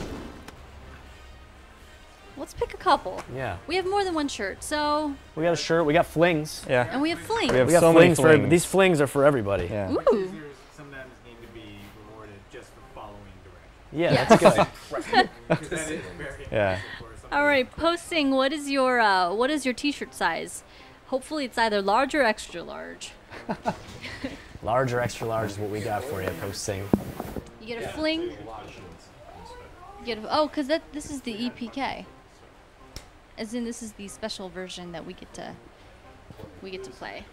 Let's pick a couple. Yeah. We have more than one shirt, so We got a shirt. We got flings. Yeah. and we have flings. We have We got so many flings for flings. these flings are for everybody. Yeah. Ooh. Users sometimes need to be rewarded just for following directions. Yeah, Yeah. that's good. Because that is very Yeah. important for somebody All right, to- Posting. What is your uh, what is your T-shirt size? Hopefully, it's either large or extra large. Large or extra large is what we got for you, Post Sing. You get a fling. You get a, oh, cause that this is the E P K. As in, this is the special version that we get to we get to play.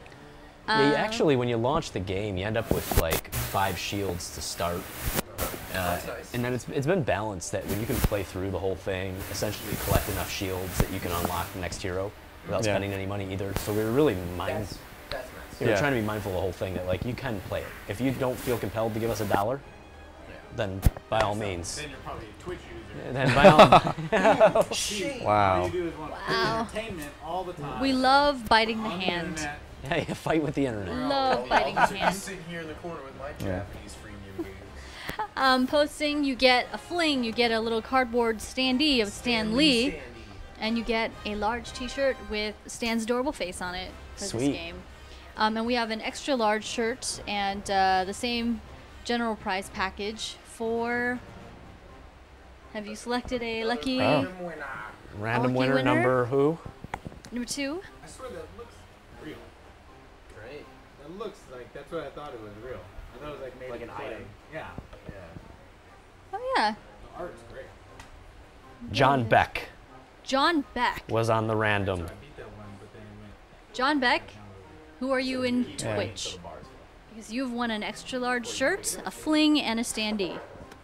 Yeah, you Uh, actually, when you launch the game, you end up with like five shields to start, That's nice. And then it's, it's been balanced that when you can play through the whole thing, essentially collect enough shields that you can unlock the next hero without Yeah. spending any money either. So we were really mind, That's, that's nice. we were Yeah. trying to be mindful of the whole thing that like you can play it. If you don't feel compelled to give us a dollar, then by all means. Then you're probably a Twitch user. Then by all All Wow. you do is want Wow. entertainment all the time. We love biting the on hand. internet. yeah, you fight with the internet. Love biting the I'll just hand. sitting here in the corner with my Yeah. Japanese freemium games. Um, posting, you get a fling, you get a little cardboard standee of Stan Lee, Sandy. and you get a large T-shirt with Stan's adorable face on it for Sweet. this game. Um, and we have an extra large shirt and uh, the same general prize package for. Have you selected a lucky Oh. Random winner. Random Lucky winner, winner? number who? number two? I swear that looks real. Right. That looks like that's what I thought it was real. I thought it was like made Like in an clay. item. Yeah. Yeah. Oh yeah, The art's great. John Beck John Beck. was on the So random. I beat that one, but then it went John Beck, down a little bit. who are you in Yeah. Twitch? So the bar's full. Because you've won an extra large shirt, a fling, and a standee.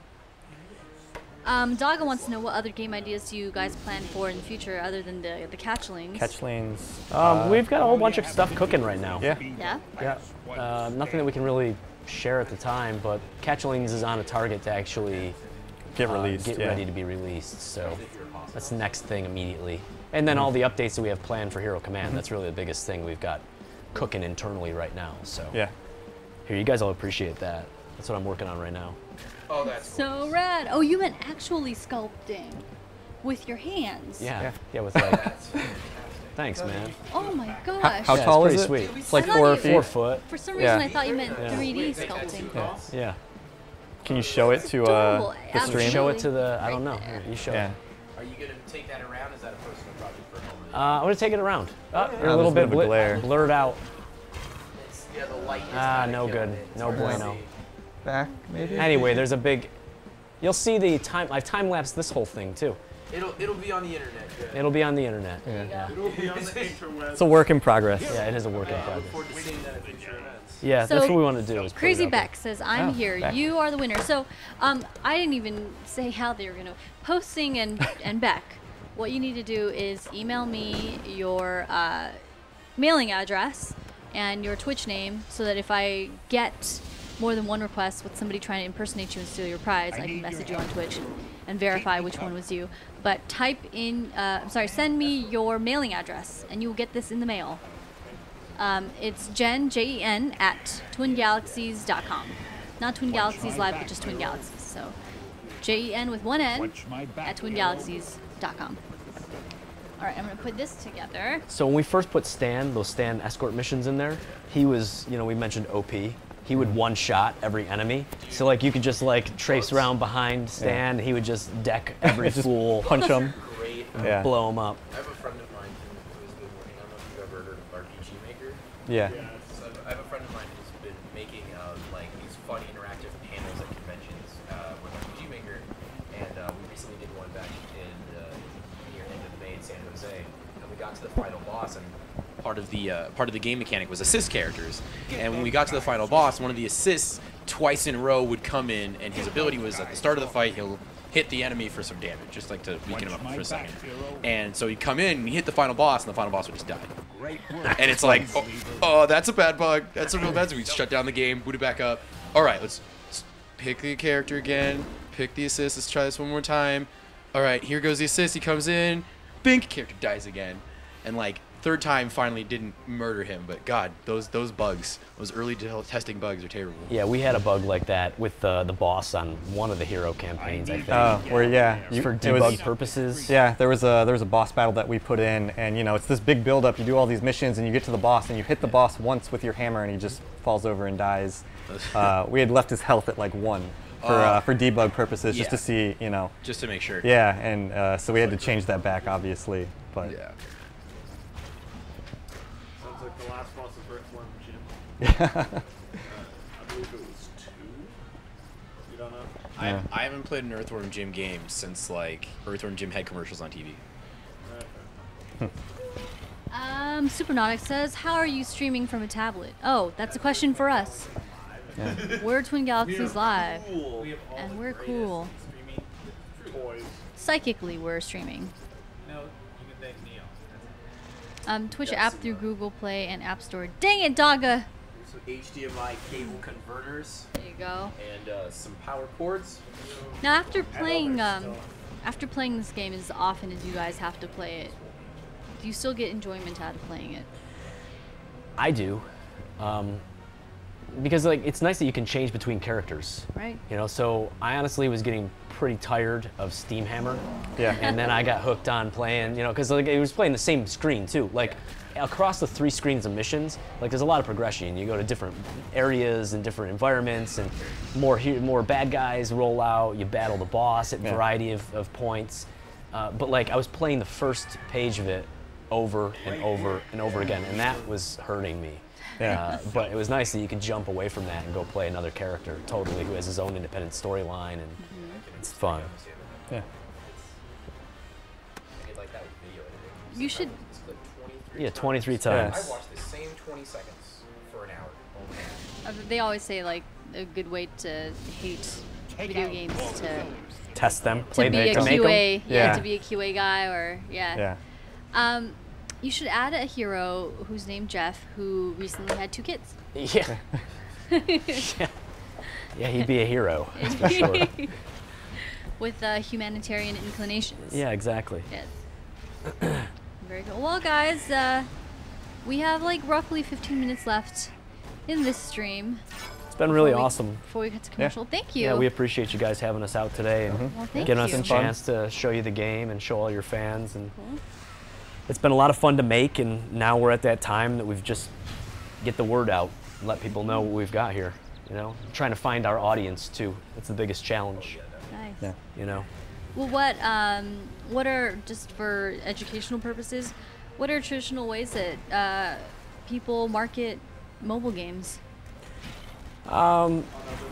Um, Dogga wants to know what other game ideas do you guys plan for in the future other than the the catchlings? Catchlings. Um, we've got a whole bunch of stuff cooking right now. Yeah. Yeah. Yeah. Uh, nothing that we can really share at the time, but Catchlings is on a target to actually Get uh, released. get yeah. ready to be released. So that's the next thing immediately. And then all the updates that we have planned for Hero Command. That's really the biggest thing we've got cooking internally right now. So Yeah. here, you guys all appreciate that. That's what I'm working on right now. Oh, that's So rad. Oh, you meant actually sculpting with your hands. Yeah. Yeah. Yeah, with like, That's fantastic. thanks, man. Oh my How, gosh. how Yeah, it's tall pretty is it? sweet. It's like I thought four you- feet. Four foot. For some reason, Yeah. I thought you meant Yeah. three D Wait, take that sculpting. too fast? Yeah. Can you show it to uh, adorable. the Absolutely. stream? Show it to the, I don't know. Right there. Here, you show Yeah. it. Are you gonna take that around? Is that a personal project for a moment? Uh, I'm gonna take it around. Uh, you're Oh, a little there's a bit bit of a bl- glare. blurred out. It's, yeah, the light is Ah, kinda no killing good. it. It's No hard to bueno. see. Back, maybe? Anyway, there's a big. You'll see the time. I've time lapsed this whole thing too. It'll it'll be on the internet. Good. It'll be on the internet. Yeah. It'll be on the interwebs. It's a work in progress. Yeah, it is a work in I look progress. forward to seeing that at future events. Yeah, So, that's what we want to do. Is put it Crazy out there. Beck says, I'm Oh, here. Beck. You are the winner. So um, I didn't even say how they were going to. Posting and, and Beck, what you need to do is email me your uh, mailing address and your Twitch name so that if I get more than one request with somebody trying to impersonate you and steal your prize, I can message you on Twitch and, and verify which one was you. But type in, uh, I'm sorry, send me your mailing address and you will get this in the mail. Um, it's Jen, J E N, at twin galaxies dot com. Not Twin Galaxies Live, but just Twin Galaxies. So J E N with one N at twin galaxies dot com. All right, I'm going to put this together. So when we first put Stan, those Stan escort missions in there, he was, you know, we mentioned O P. He would one shot every enemy. So like you could just like trace around behind Stan. He would just deck every Just fool, punch them. Great. Yeah. blow him up. I have a friend of mine who- who's been working. I don't know if you've ever heard of R P G Maker. Yeah. So I have a friend of mine who's been making um, like these fun interactive panels at conventions uh, with R P G Maker, and uh, we recently did one back in uh, near end of May in San Jose, and we got to the final boss, and part of the uh, part of the game mechanic was assist characters, and when we got to the final boss, one of the assists twice in a row would come in, and his ability was at the start of the fight he'll hit the enemy for some damage, just like to weaken him up for a second. And so he'd come in and he'd hit the final boss, and the final boss would just die. And it's like, oh, oh, that's a bad bug. That's a real bad. So we shut down the game, boot it back up. All right, let's, let's pick the character again, pick the assist. Let's try this one more time. All right, here goes the assist. He comes in, bink, character dies again, and like third time finally didn't murder him. But God, those those bugs, those early tel- testing bugs are terrible. Yeah, we had a bug like that with uh, the boss on one of the hero campaigns, I think. Uh, where yeah, you, for it debug was, purposes. yeah, there was a there was a boss battle that we put in, and you know it's this big build up. You do all these missions, and you get to the boss, and you hit the boss once with your hammer, and he just falls over and dies. Uh, we had left his health at like one for uh, for debug purposes, just yeah. to see, you know. Just to make sure. Yeah, and uh, so we had to change that back, obviously, but Yeah. Sounds like the last boss of Earthworm Jim. uh, I believe it was two. You don't know? I, I haven't played an Earthworm Jim game since like Earthworm Jim had commercials on T V. Um, Supernautics says, how are you streaming from a tablet? Oh, that's a question for us. Yeah. We're Twin Galaxies Live, Cool. We have all and the we're greatest cool. streaming Toys. Psychically, we're streaming. No, you can thank Neo. Um, Twitch Yes, app you through are. Google Play and App Store. Dang it, Dogga! Some H D M I cable converters There you go. and uh, some power cords. Now, after playing, um, after playing this game as often as you guys have to play it, do you still get enjoyment out of playing it? I do, um, because like it's nice that you can change between characters. Right. You know, so I honestly was getting pretty tired of Steamhammer. Yeah. And then I got hooked on playing, you know, because like it was playing the same screen too. Like across the three screens of missions, like there's a lot of progression. You go to different areas and different environments, and more he- more bad guys roll out. You battle the boss at a Yeah. variety of, of points. Uh, but like I was playing the first page of it over and over and over again, and that was hurting me. Yeah. Uh, but it was nice that you could jump away from that and go play another character totally who has his own independent storyline, and it's fun. Yeah. I get like that with video editing. You should. It's clip twenty-three Yeah, twenty-three Yeah. times. I watched the same twenty seconds for an hour. Oh, man. Uh, they always say like a good way to hate video games to Test them, to play be them, a to make Q A. them. Yeah, Yeah. to be a Q A guy or yeah. Yeah. Um, you should add a hero who's named Jeff who recently had two kids. Yeah. yeah. Yeah, he'd be a hero, that's for sure. With uh, humanitarian inclinations. Yeah, exactly. Yes. Very cool. Well, guys, uh, we have like roughly fifteen minutes left in this stream. It's been really before we- awesome. Before we get to commercial, thank you. Yeah, we appreciate you guys having us out today and Well, thank giving us you. a It's fun. chance to show you the game and show all your fans. And Cool. it's been a lot of fun to make, and now we're at that time that we've just get the word out, let people know what we've got here. You know, trying to find our audience too. That's the biggest challenge. Nice. Yeah. You know. Well, what um, what are, just for educational purposes, what are traditional ways that uh, people market mobile games? Um,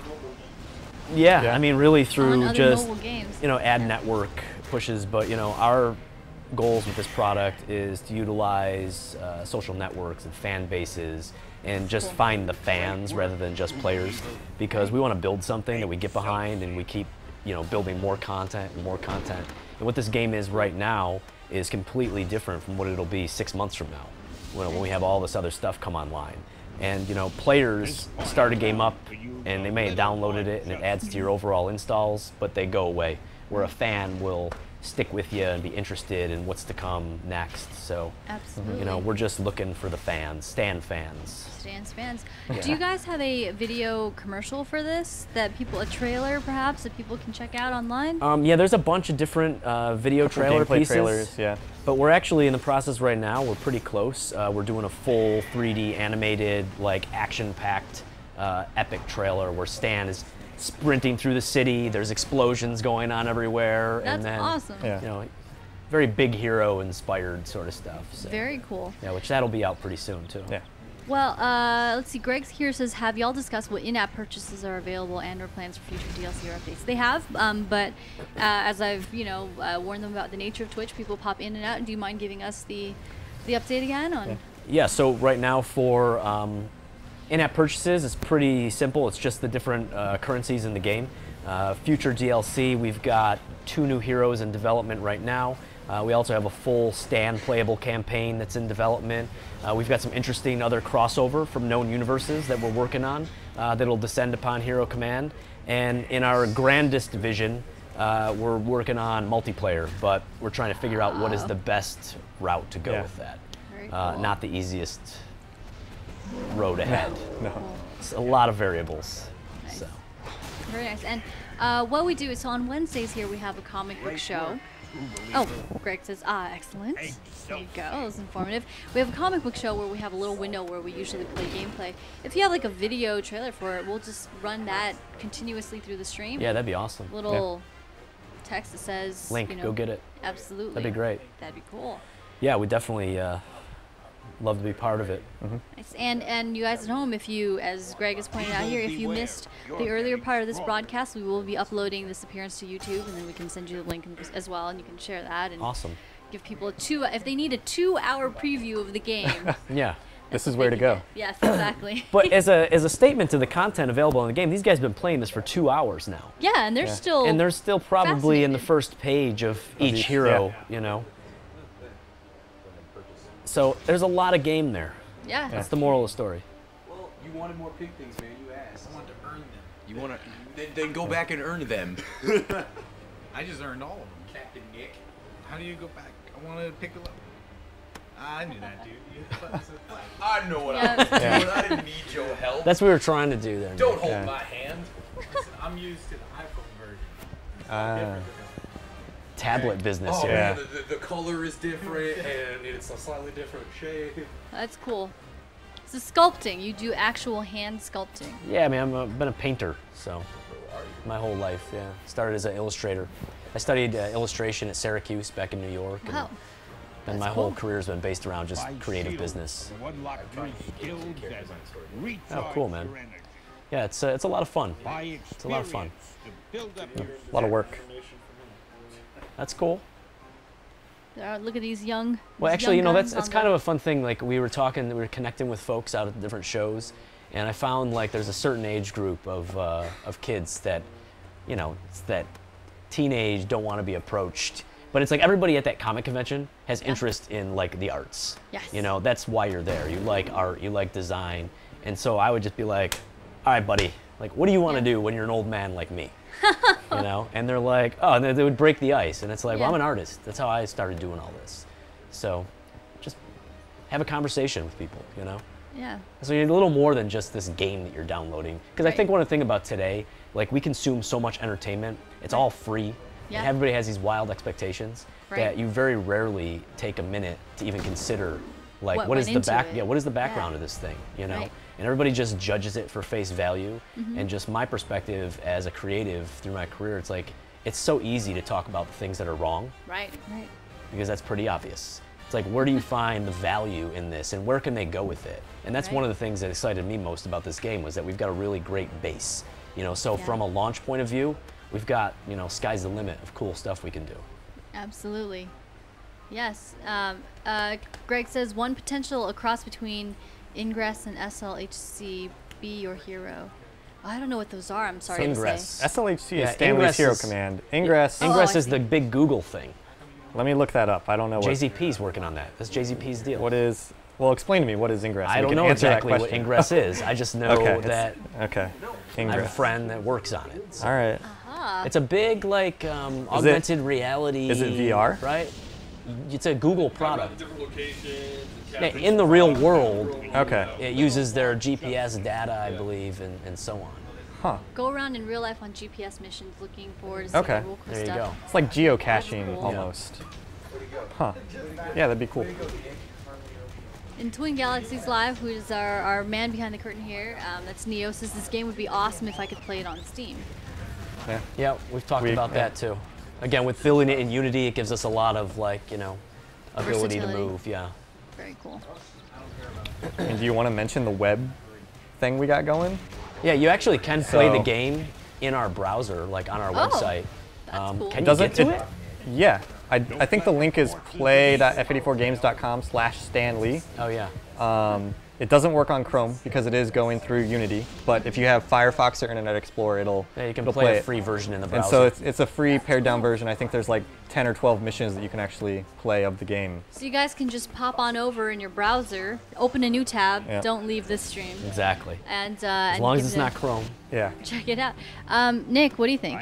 yeah, Yeah. I mean, really On through other just mobile games. you know ad Yeah. network pushes, but you know our goals with this product is to utilize uh, social networks and fan bases and just Cool. find the fans rather than just players, because we want to build something that we get behind and we keep you know building more content and more content. And what this game is right now is completely different from what it'll be six months from now, when, when we have all this other stuff come online. And you know, players start a game up and they may have downloaded it and it adds to your overall installs, but they go away. Where a fan will stick with you and be interested in what's to come next. So, Absolutely. you know, we're just looking for the fans, Stan fans. Stan's fans. Yeah. Do you guys have a video commercial for this that people, a trailer perhaps, that people can check out online? Um, yeah, there's a bunch of different uh, video trailer Gameplay pieces. trailers. Yeah. But we're actually in the process right now. We're pretty close. Uh, we're doing a full three D animated, like action-packed, uh, epic trailer where Stan is sprinting through the city. There's explosions going on everywhere, That's and then awesome. Yeah. you know, very big hero-inspired sort of stuff. So. Very cool. Yeah, which that'll be out pretty soon too. Yeah. Well, uh, let's see. Greg here says, have y'all discussed what in-app purchases are available and/or plans for future D L C or updates? They have, um, but uh, as I've you know uh, warned them about the nature of Twitch, people pop in and out. Do you mind giving us the the update again on? Yeah. Yeah, so right now for um, in-app purchases, it's pretty simple. It's just the different uh, currencies in the game. Uh, future D L C, we've got two new heroes in development right now. Uh, we also have a full Stan playable campaign that's in development. Uh, we've got some interesting other crossover from known universes that we're working on uh, that'll descend upon Hero Command. And in our grandest vision, uh, we're working on multiplayer, but we're trying to figure out what is Wow. the best route to go Yeah. with that. Very Uh, cool. not the easiest road ahead. No. It's a lot of variables. Nice. So. Very nice. And uh, what we do is, so on Wednesdays here we have a comic book show. Oh, Greg says, ah, excellent. There you go, that was informative. We have a comic book show where we have a little window where we usually play gameplay. If you have like a video trailer for it, we'll just run that continuously through the stream. Yeah, that'd be awesome. Little text that says, Link, you know, go get it. Absolutely. That'd be great. That'd be cool. Yeah, we definitely uh, love to be part of it. Nice. And and you guys at home, if you, as Greg has pointed out here, if you missed the earlier part of this broadcast, we will be uploading this appearance to YouTube, and then we can send you the link as well, and you can share that and Awesome. give people a two. If they need a two-hour preview of the game, Yeah. this is where to go. Yes, exactly. But as a as a statement to the content available in the game, these guys have been playing this for two hours now. Yeah, and they're Yeah. still. And they're still probably in the fascinated. first page of each each- hero, yeah. you know. So there's a lot of game there. Yeah. That's the moral of the story. Well, you wanted more pig things, man. You asked. I want to earn them. You want to then, then go back and earn them. I just earned all of them. Captain Nick. How do you go back? I want to pick a level. I knew that, dude. You buttons to the flag. I know what Yeah. I was doing. Yeah. I didn't need your help. That's what we were trying to do there. Don't Nick. hold Yeah. my hand. Listen, I'm used to the iPhone version. Ah. Tablet business Oh here. Yeah. man, the, the, the color is different and it's a slightly different shape. That's cool. So sculpting, you do actual hand sculpting. Yeah, I mean, I'm a, been a painter, so my whole life, yeah. Started as an illustrator. I studied uh, illustration at Syracuse back in New York. And, Wow. and my That's whole cool. career has been based around just creative business. Oh, cool, man. Yeah, it's, uh, it's a lot of fun. It's a lot of fun. A lot of work. That's cool. Uh, look at these young. Well, these actually, you young know, that's guns that's on kind the- of a fun thing. Like we were talking, we were connecting with folks out at different shows, and I found like there's a certain age group of uh, of kids that, you know, it's that teenage don't want to be approached. But it's like everybody at that comic convention has interest in like the arts. Yes. You know, that's why you're there. You like art, you like design, and so I would just be like, all right, buddy, like, what do you want to Yeah. do when you're an old man like me? You know, and they're like, oh, and they, they would break the ice, and it's like, well, Yeah. I'm an artist. That's how I started doing all this. So, just have a conversation with people, you know. Yeah. So you're a little more than just this game that you're downloading. Because I Right. think one of the thing about today, like we consume so much entertainment, it's all free, Yeah. and everybody has these wild expectations Right. that you very rarely take a minute to even consider, like What what is went the into back, it. yeah, what is the background Yeah. of this thing, you know? Right. And everybody just judges it for face value. Mm-hmm. And just my perspective as a creative through my career, it's like it's so easy to talk about the things that are wrong Right. Right. because that's pretty obvious. It's like, where do you find the value in this and where can they go with it? And that's one Right. of the things that excited me most about this game was that we've got a really great base. You know, so Yeah. from a launch point of view, we've got, you know, sky's the limit of cool stuff we can do. Absolutely. Yes. Um, uh, Greg says one potential a cross between Ingress and S L H C. Be your hero. I don't know what those are. I'm sorry to Ingress. say. S L H C Yeah, is Stanley's Ingress hero is- command. Ingress. Oh, Ingress I is see. the big Google thing. Let me look that up. I don't know what. J Z P's working on that. That's J Z P's deal. What is? Well, explain to me what is Ingress. so I we don't can know answer that exactly what question. Ingress is. I just know Okay. it's- that Okay. I have a Ingress. friend that works on it. So All right. Ah. it's a big, like, um, Is it- augmented reality. is it V R? Right? It's a Google product. Different locations. Yeah, in the real world, Okay. it uses their G P S data, I believe, and, and so on. Huh. Go around in real life on G P S missions looking for to see Okay. the real cool There you stuff. go. It's like geocaching Cool. almost. Huh. Yeah, that'd be cool. In Twin Galaxies Live, who is our, our man behind the curtain here, um, that's Neo, says this game would be awesome if I could play it on Steam. Yeah. Yeah, we've talked We- about yeah. that too. Again, with filling it in Unity, it gives us a lot of, like, you know, ability to Versatility. move. Yeah. Very cool. And do you want to mention the web thing we got going? Yeah, you actually can play the So- game in our browser, like on our Oh, website. that's Um, cool. Can you Doesn't get to it- it? Yeah. I, I think the link is play dot f eighty-four games dot com slash Stan Lee. Oh, yeah. Um, it doesn't work on Chrome because it is going through Unity, but if you have Firefox or Internet Explorer, it'll, Yeah, you can it'll play, play a it. free version in the And browser. so it's, it's a free pared down version. I think there's like ten or twelve missions that you can actually play of the game. So you guys can just pop on over in your browser, open a new tab, Yeah. don't leave this stream, exactly. and uh, As long as it's not Chrome. Chrome. Yeah. Check it out. Um, Nick, what do you think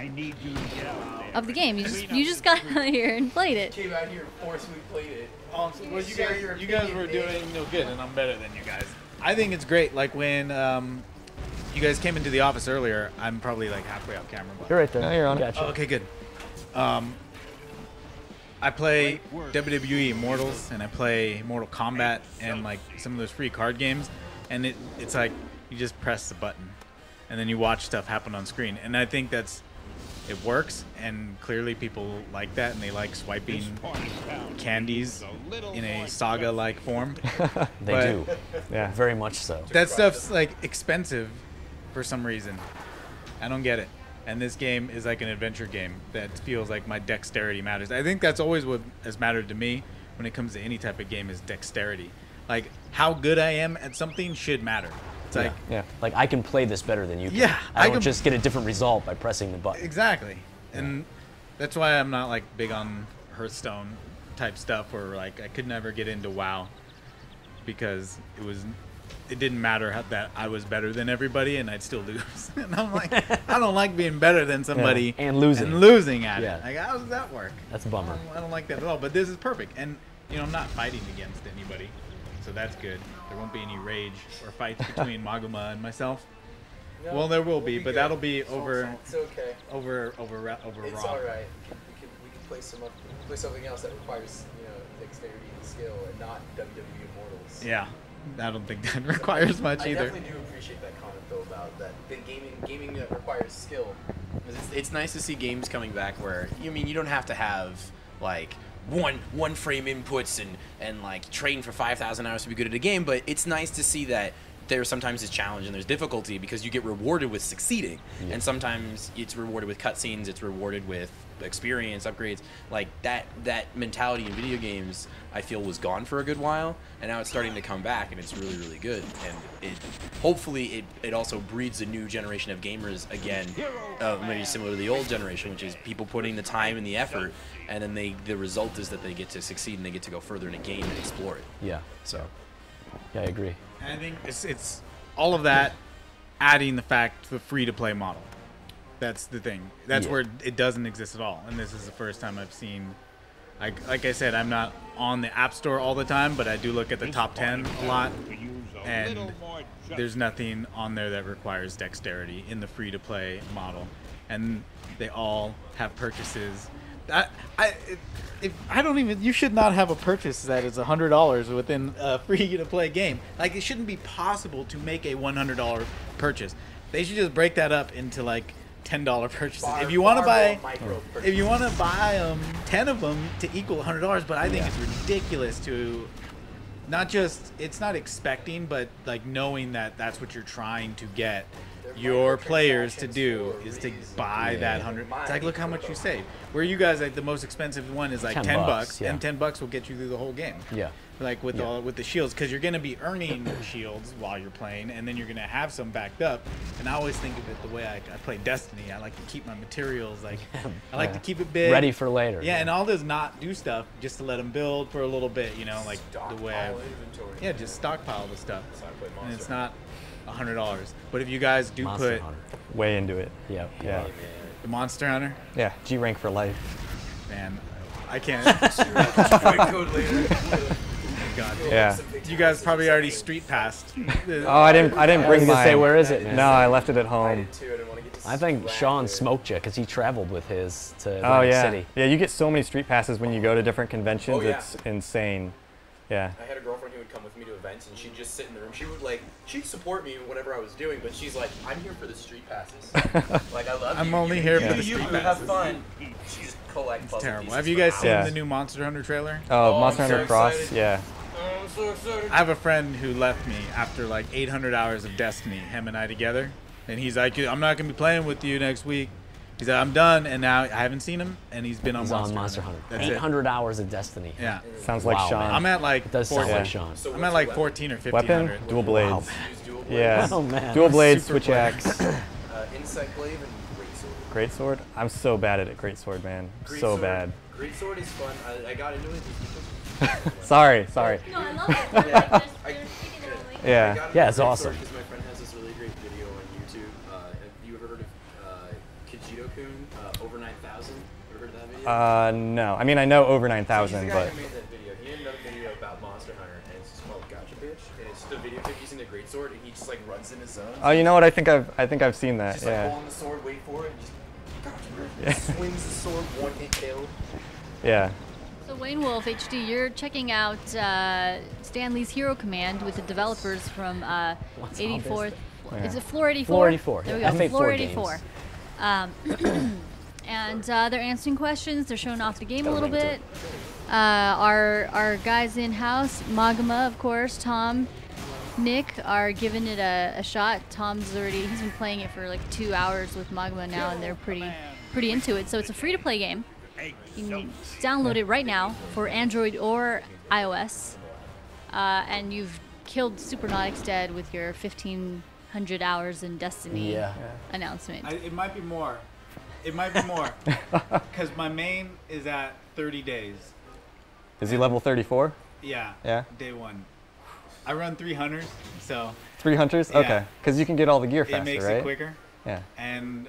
of the game? You just you just got out here and played it. Came out here and forcefully played it. Um, well, you Share guys, your you guys opinion, were Nick. doing no good, and I'm better than you guys. I think it's great. Like when um, you guys came into the office earlier, I'm probably like halfway off camera. But You're right there. No, you're on it. Gotcha. Oh, okay, good. Um, I play W W E Immortals and I play Mortal Kombat and like some of those free card games, and it it's like you just press the button, and then you watch stuff happen on screen, and I think that's it works, and clearly people like that, and they like swiping candies in a saga-like form. They But- do. Yeah. Very much so. That stuff's like expensive for some reason. I don't get it. And this game is like an adventure game that feels like my dexterity matters. I think that's always what has mattered to me when it comes to any type of game is dexterity. Like how good I am at something should matter. It's Yeah. like Yeah. Like I can play this better than you can. Yeah, I I don't can- just get a different result by pressing the button. exactly, and that's why I'm not like big on Hearthstone type stuff, or like I could never get into WoW because it was. It didn't matter how, that I was better than everybody and I'd still lose. And I'm like, I don't like being better than somebody Yeah, and losing. and losing at Yeah. it. Like, how does that work? That's a bummer. I don't, I don't like that at all. But this is perfect, and you know, I'm not fighting against anybody, so that's good. There won't be any rage or fights between Maguma and myself. No, Well, there will we'll be, be but good. that'll be over, It's okay. over, over, ra- over It's Raw. all right. We can, we can, we can play some up, play something else that requires you know dexterity and skill, and not W W E Immortals. Yeah, I don't think that requires much I either. definitely do appreciate that comment though about that. The gaming gaming that requires skill. 'Cause It's, it's nice to see games coming back where you mean you don't have to have like one one frame inputs and and like train for five thousand hours to be good at a game, but it's nice to see that there's sometimes this challenge and there's difficulty because you get rewarded with succeeding, Yeah. and sometimes it's rewarded with cutscenes, it's rewarded with experience upgrades. Like that that mentality in video games I feel was gone for a good while, and now it's starting to come back, and it's really really good. And it hopefully it, it also breeds a new generation of gamers again, uh, maybe similar to the old generation, which is people putting the time and the effort, and then they the result is that they get to succeed and they get to go further in a game and explore it. Yeah. So Yeah, I agree. And I think it's it's all of that, adding the fact the free to play model. That's the thing. That's Yeah. where it doesn't exist at all. And this is the first time I've seen. Like like I said, I'm not on the App Store all the time, but I do look at the top ten a lot. And there's nothing on there that requires dexterity in the free to play model, and they all have purchases. I, I, if, I don't even. You should not have a purchase that is a hundred dollars within a free-to-play game. Like it shouldn't be possible to make a one hundred dollar purchase. They should just break that up into like ten dollar purchases. Far- if you want to far buy, more micro if you want to buy um ten of them to equal a hundred dollars, but I think Yeah. it's ridiculous to. Not just it's not expecting, but like knowing that that's what you're trying to get your players to do is to buy Yeah. that hundred. It's like look how much you save. Where you guys like the most expensive one is like ten ten, bucks, bucks, yeah. and ten bucks will get you through the whole game. Yeah. Like with Yeah. all with the shields, because you're gonna be earning shields while you're playing, and then you're gonna have some backed up. And I always think of it the way I, I play Destiny. I like to keep my materials like I like Yeah. to keep it big, Ready for later. Yeah, and all does not do stuff just to let them build for a little bit, you know, like the way I, yeah, just stockpile the stuff. And it's not a hundred dollars. But if you guys do Monster put Hunter. Way into it. Yeah. Yeah. the Monster Hunter, Yeah. G rank for life. man, I can't. code later. God, Yeah. you guys probably already street passed. Oh, I didn't. I didn't I was bring gonna mine. say, where is it, man? No, I left it at I home. did too. I didn't want to get I think distracted. Sean smoked you because he traveled with his to Oh Atlantic yeah. City. Yeah, you get so many street passes when you go to different conventions. Oh, yeah. It's insane. Yeah. I had a girlfriend who would come with me to events, and she'd just sit in the room. She would like, she'd support me in whatever I was doing, but she's like, I'm here for the street passes. Like I love I'm you. only you, here you, for the you, street you have passes. fun. She just collect It's puzzle terrible. pieces Have you for guys seen Yeah. the new Monster Hunter trailer? Oh, Oh, Monster I'm Hunter so Cross. excited. Yeah. Oh, I'm so excited. I have a friend who left me after like eight hundred hours of Destiny, him and I together. And he's like, I'm not going to be playing with you next week. He's like, I'm done. And now I haven't seen him, and he's been on He's Monster, on Monster Hunter. That's eight it. hundred hours of Destiny. Yeah. Sounds like Wow, Sean. man. I'm at like It does sound fourteen. like Sean. So I'm what's at like your fourteen or fifteen Weapon? hundred. Dual blades. Wow. weapon? Use dual blades. Yeah. Oh, man. Dual blades, Super switch blade. axe. Uh, insect glaive and greatsword. Great sword. I'm so bad at it. Great sword, man. So Greatsword- bad. Greatsword is fun. I, I got into it just because. Sorry. Sorry. No, I love it. I like this. I- They're speaking it like- I Yeah. got into Yeah, it's Greatsword awesome. Because my friend has this really great video on YouTube. Uh, have you ever heard of uh, Kajito-kun, uh, over nine thousand? Ever heard of that video? Uh, no. I mean, I know over nine So thousand, he's the guy but who made that video. He made another video about Monster Hunter, and it's just called Gotcha Bitch. And it's just a video of him using the greatsword, and he just like runs in his zone. oh, you know what? I think I've I think I've seen that. Just like Yeah. pulling the sword, wait for it, and just Gotcha Bitch. Yeah. Swings the sword, one hit kill. Yeah. So Wayne Wolf H D, you're checking out uh, Stanley's Hero Command with the developers from uh, What's all eighty-fourth. this? Is it Floor eighty-four? Floor eighty-four, There we yeah. go. F A four Floor games. eighty-four. Um, and uh, they're answering questions. They're showing off the game a Got a little ring to bit. Uh, our our guys in house, Magma, of course, Tom, Nick are giving it a, a shot. Tom's already he's been playing it for like two hours with Magma now, and they're pretty pretty into it. So it's a free to play game. You can download it right now for Android or iOS. uh, and you've killed Supernautics dead with your fifteen hundred hours in Destiny Yeah. announcement. I, it might be more. It might be more. Because my main is at thirty days. Is he level thirty-four? Yeah. Yeah. Day one. I run three hunters, so Three hunters? Yeah. Okay. Because you can get all the gear faster, it makes right? it quicker. Yeah. And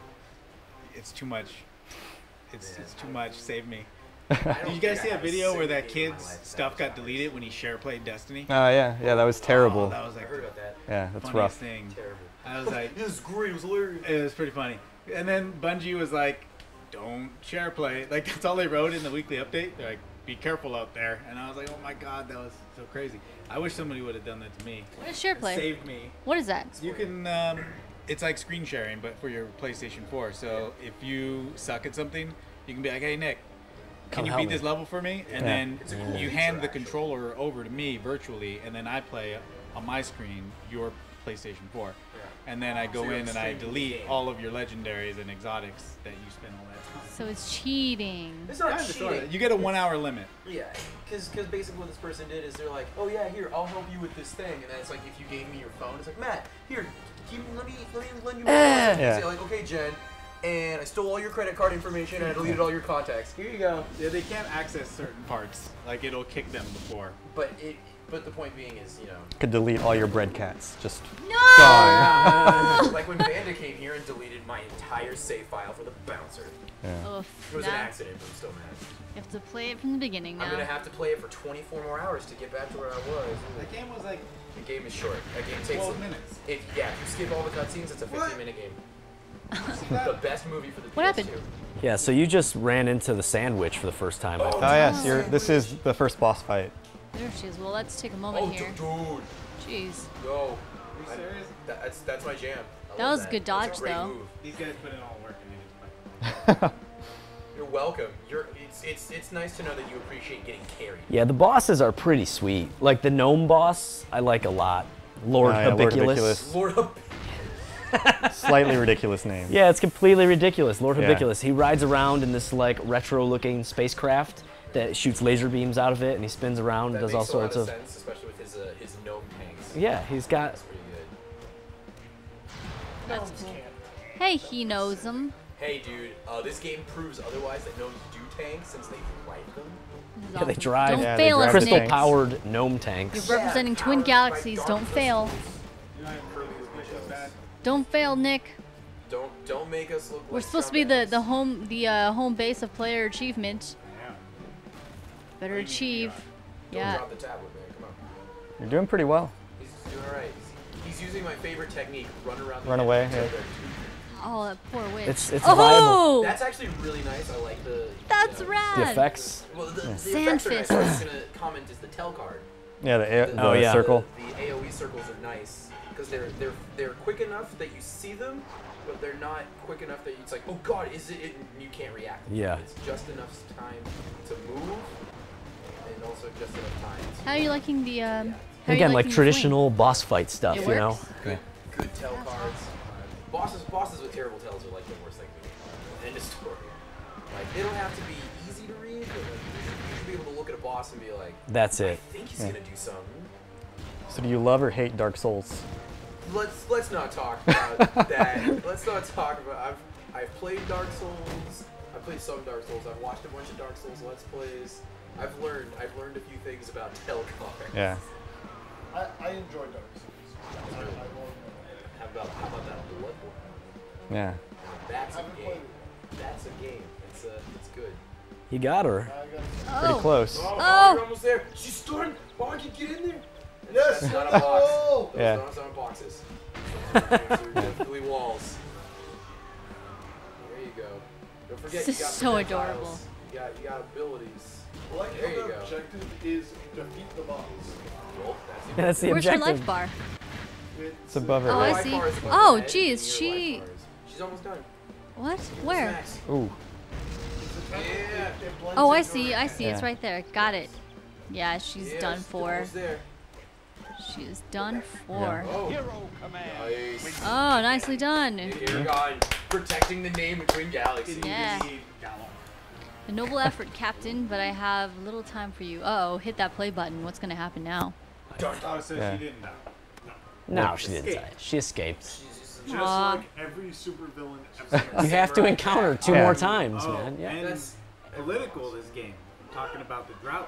it's too much. It's, it's too much. Save me. Did you guys see a video where that kid's stuff got deleted when he share played Destiny? Oh, yeah. Yeah, that was terrible. Oh, that was like I heard about that. yeah, that's funniest rough. thing. Terrible. I was like, This is great. It was hilarious. it was pretty funny. And then Bungie was like, don't share play. Like, that's all they wrote in the weekly update. They're like, be careful out there. And I was like, oh my god, that was so crazy. I wish somebody would have done that to me. What is share It play? saved me. What is that? You can, um, it's like screen sharing, but for your PlayStation four. So if you suck at something, you can be like, hey, Nick, can Come you help beat me. this level for me? And Yeah. then It's a cool you feature, hand the actually. controller over to me virtually, and then I play on my screen your PlayStation four. And then I go So you're in and I streaming the delete game. all of your legendaries and exotics that you spend all that time. So it's cheating. It's not Kinda, sorta. cheating. You get a one hour limit. Yeah, because basically what this person did is they're like, oh yeah, here, I'll help you with this thing, and then it's like if you gave me your phone, it's like, Matt, here, give me, let me let me lend you my phone. And Yeah. say like, okay, Jen, and I stole all your credit card information and I deleted all your contacts. Here you go. Yeah, they can't access certain parts. Like it'll kick them before. But it, but the point being is, you know, Could delete all your bread cats. Just No! gone. like when Vanda came here and deleted my entire save file for the bouncer. Yeah. Oof, It was now an accident, but I'm still mad. You have to play it from the beginning now. I'm gonna have to play it for twenty-four more hours to get back to where I was. The game was like The game is short. That game takes twelve minutes. If yeah, if you skip all the cutscenes, it's a fifteen minute game. See that? The best movie for the What happened? P S two. Yeah, so you just ran into the sandwich for the first time. I Oh, think. Oh, yes. You're, this is the first boss fight. There she is. Well, let's take a moment Oh, here. dude, Jeez. yo, Are you I- serious? that's that's my jam. I That love was a good That's dodge, a great though. move. These guys put in all the work and they just play. You're welcome. You're it's it's it's nice to know that you appreciate getting carried. Yeah, the bosses are pretty sweet. Like the gnome boss, I like a lot. Lord Oh, yeah, Lord Habiculus. Habiculus. Lord of Slightly ridiculous name. Yeah, it's completely ridiculous. Lord Yeah. Habiculus. He rides around in this like retro-looking spacecraft that shoots laser beams out of it, and he spins around and that does makes all a lot sorts of of. sense, especially with his uh, his gnome tanks. Yeah, he's got. That's pretty good. That's cool. Hey, he knows them. Hey, dude, uh, this game proves otherwise that gnomes do tanks since they ride them. This is Yeah, they awesome. drive Don't Yeah, they fail drive us, the Nick. tanks. Crystal-powered gnome tanks. You're representing Twin powered by Galaxies. dark Don't fail. crystals. You know how Kirby's glitch is bad? Don't fail, Nick. Don't don't make us look. We're like supposed to be the scumbags. the home the uh, home base of player achievement. Yeah. Better achieve. Don't Yeah. drop the tablet, man. Come on. You're doing pretty well. He's doing all right. He's, he's using my favorite technique: run around. The Run net away, until yeah. they're- Oh, that poor witch. It's- it's oh, viable. That's actually really nice. I like the. That's you know, rad. The effects. Well, the, the effects Sand are nice. fist. What I was gonna comment is the tell card. Yeah, the, air, the Oh, yeah. circle. The, the AoE circles are nice because they're they're they're quick enough that you see them, but they're not quick enough that it's like, oh god, is it? it and you can't react. Yeah. It's just enough time to move, and also just enough time. To, How are you liking the um? how are you Again, like liking the traditional boss fight stuff, It you know? works? good good tell cards. Bosses bosses with terrible tells are like the worst thing to do. End of story. Like they don't have to be easy to read, but like, you should be able to look at a boss and be like, That's I it. think he's Yeah. gonna do something. So do you love or hate Dark Souls? Let's let's not talk about that. Let's not talk about. I've I've played Dark Souls. I've played some Dark Souls. I've watched a bunch of Dark Souls Let's Plays. I've learned I've learned a few things about tell cards. Yeah. I, I enjoy Dark Souls. I, I will How about how about that Bloodborne? Yeah. That's a Haven't played game. That's a game. It's uh it's good. He got her. I got Pretty Oh. close. Oh, Oh. you're almost there. She's starting. Bonky, get in there. Yes. That's not a box. Oh. Those Yeah. aren't on boxes. Those are definitely walls. There you go. Don't forget This you got is so projectiles. adorable. You got you got abilities. Like There you the go. objective is defeat the boss. Well, that's the That's the Where's her objective. life bar? It's above her Oh, Her I head. life see. bar is above Oh, her head, geez, and your she- life bar is- She's almost done. What? Where? Snacks. Ooh. Yeah. Oh, I see. I see. It's Yeah. right there. Got it. Yeah, she's Yeah, done she's for. almost there. She is done for. Oh. Nice. Oh, nicely done. Here we go. Protecting the name of Twin Galaxies. Yeah. A noble effort, Captain, but I have little time for you. Uh oh, hit that play button. What's gonna happen now? Oh, so Yeah. she didn't die. No, she didn't escaped. die. She escaped. Just Aw. like every supervillain ever. You have to encounter two Yeah. more times, Oh, man. Yeah. and political this game. I'm talking about the drought.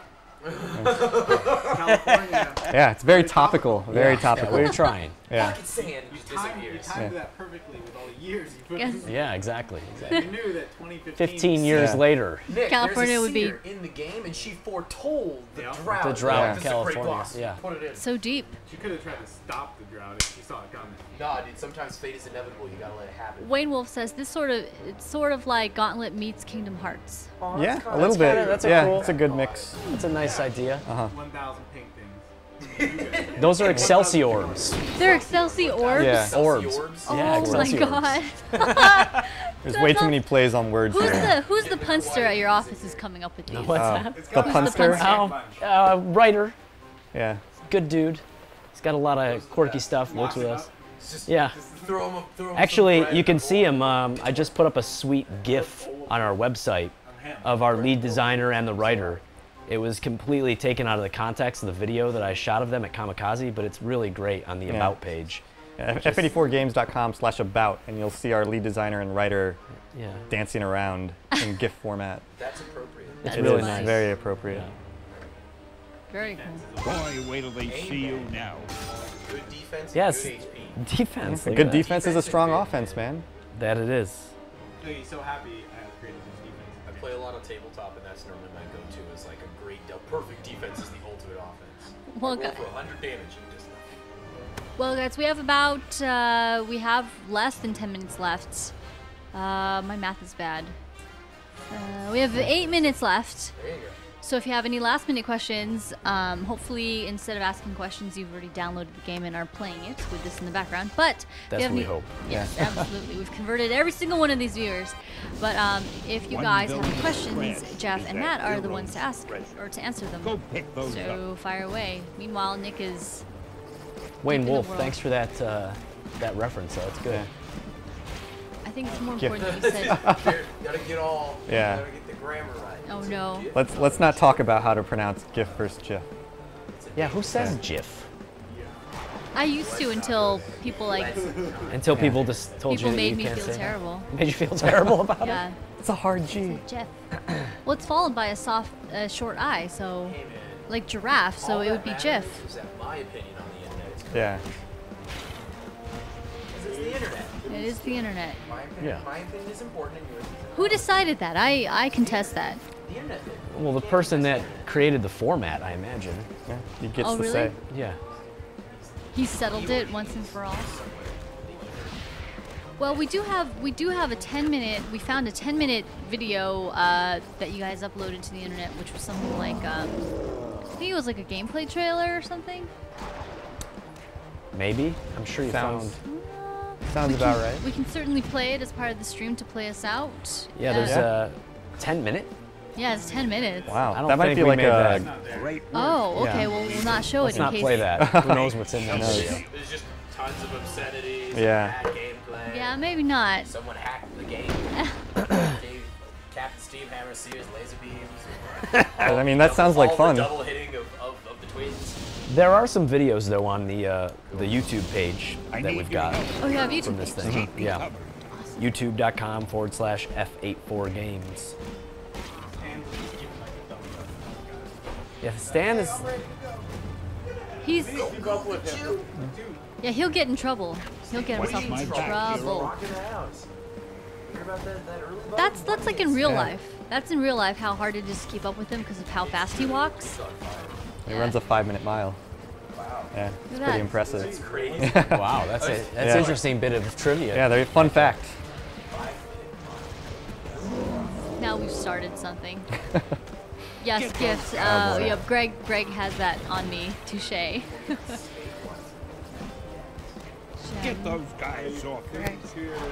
California. Yeah, it's very topical. Very Yeah, topical. we were trying. Yeah. Fucking sand You just timed, you disappears. timed Yeah. that perfectly with all the years you put Yes. in. Yeah, exactly. exactly. You knew that twenty fifteen. Fifteen years Yeah. later. Nick, California there's a would be- seer in the game, and she foretold the Yeah. drought. The drought Like, in this is a great California, boss. yeah. Put it in. So deep. She could have tried to stop the drought if she saw it coming. Nah, dude. Sometimes fate is inevitable. You gotta let it happen. Wayne Wolf says this sort of it's sort of like Gauntlet meets Kingdom Hearts. Oh, Yeah, that's a kinda- little bit. kinda- that's a yeah, cool- it's a good mix. That's a nice idea. Uh-huh. One thousand pink things. Those are Excelsiors. They're Excelsior orbs. Yeah. Orbs. Orbs. Oh Yeah, my Excelsiors. god. There's way too many plays on words Who's here. the Who's the punster at your office who's coming up with these? What's Oh. that? It's The got punster? punster? Oh, uh, writer. Yeah. Good dude. He's got a lot of quirky stuff. Works with us. Just, Yeah. just throw him, throw him Actually, some bread you can and see him. Um, I just put up a sweet GIF on our website of our lead designer and the writer. It was completely taken out of the context of the video that I shot of them at Kamikaze, but it's really great on the Yeah. About page. Yeah, F eighty-four games dot com slash about, and you'll see our lead designer and writer Yeah. dancing around in GIF format. That's appropriate. It's It really is nice. very appropriate. Very cool. Boy, wait till they see you now. Good defense. Yes. And good H P. Defense. A look good at that. defense is a strong offense, man. That it is. Look, he's so happy I have created this defense. I play a lot on tabletop, and that's normally my go-to. Is like a great, del- perfect defense is the ultimate offense. Well, I roll gu- for one hundred damage and just. Well, guys, we have about uh, we have less than ten minutes left. Uh, my math is bad. Uh, we have eight minutes left. There you go. So if you have any last minute questions, um, hopefully instead of asking questions, you've already downloaded the game and are playing it with this in the background. But if That's you have what we any- hope. Yes, absolutely. We've converted every single one of these viewers. But um, if you One guys have any village questions, spread Jeff is and that Matt are the zero ones to ask treasure. or to answer them. Go pick those So up. fire away. Meanwhile, Nick is. Wayne in the Wolf, world. thanks for that uh, that reference. Though it's good. Yeah. I think it's more Gift. important that you said. There- gotta get all. Yeah. Gotta get the grammar right. Oh no. Let's let's not talk about how to pronounce GIF versus GIF. Yeah, who says Yeah. GIF? I used to until people like Until people just told people you that made you me can't feel say that? terrible. Made you feel terrible about it? Yeah. It's a hard G. Jeff. Well, it's followed by a soft, uh, short I, so Hey, man. like giraffe. So All it that would be matters Jeff. Is that my opinion on the internet is correct. Yeah. 'Cause it's the internet. It is the internet. My opinion, Yeah. my opinion is important, and yours is Who decided that? I I contest that. the internet. did. Well, the person that created the format, I imagine. Yeah. He gets Oh, to really? say. Yeah. He settled it once and for all. Well, we do have we do have a ten minute. We found a ten minute video uh, that you guys uploaded to the internet, which was something like um, I think it was like a gameplay trailer or something. Maybe. I'm sure you Sounds- found. Sounds We about can- right. We can certainly play it as part of the stream to play us out. Yeah, there's Uh, a ten minute. yeah, it's ten minutes. I Wow. don't That might think be we like made a. that. Great work. Oh, okay. Yeah. Well, we'll not show Let's it in not case. play that. Who knows what's in that knows? video? There's just tons of obscenities. Yeah. Bad gameplay. Yeah, maybe not. Someone hacked the game. Gave Captain Steve Hammer Sears laser beams. I mean, that sounds like all fun. The double hitting of, of, of the twins. There are some videos though on the uh, the YouTube page I that need we've your got help. Oh, you have from YouTube. this page. thing. Keep me Yeah. covered. YouTube.com forward slash F eighty-four games. Yeah, Stan is. He's Keep up with him. yeah. He'll get in trouble. He'll get What's himself my into back, trouble. Rocking the house. Hear about that, that early bug? That's that's like in real Yeah. life. That's in real life how hard it is to keep up with him because of how fast he walks. He Yeah. runs a five minute mile. Wow. Yeah, it's at pretty that. impressive. It's crazy. Wow, that's a that's Yeah. an interesting bit of trivia. Yeah, they're fun fact. Now we've started something. Yes, Get gifts. those- Uh, Oh, boy. yep, Greg. Greg has that on me. Touche. Get those guys off me. Greg.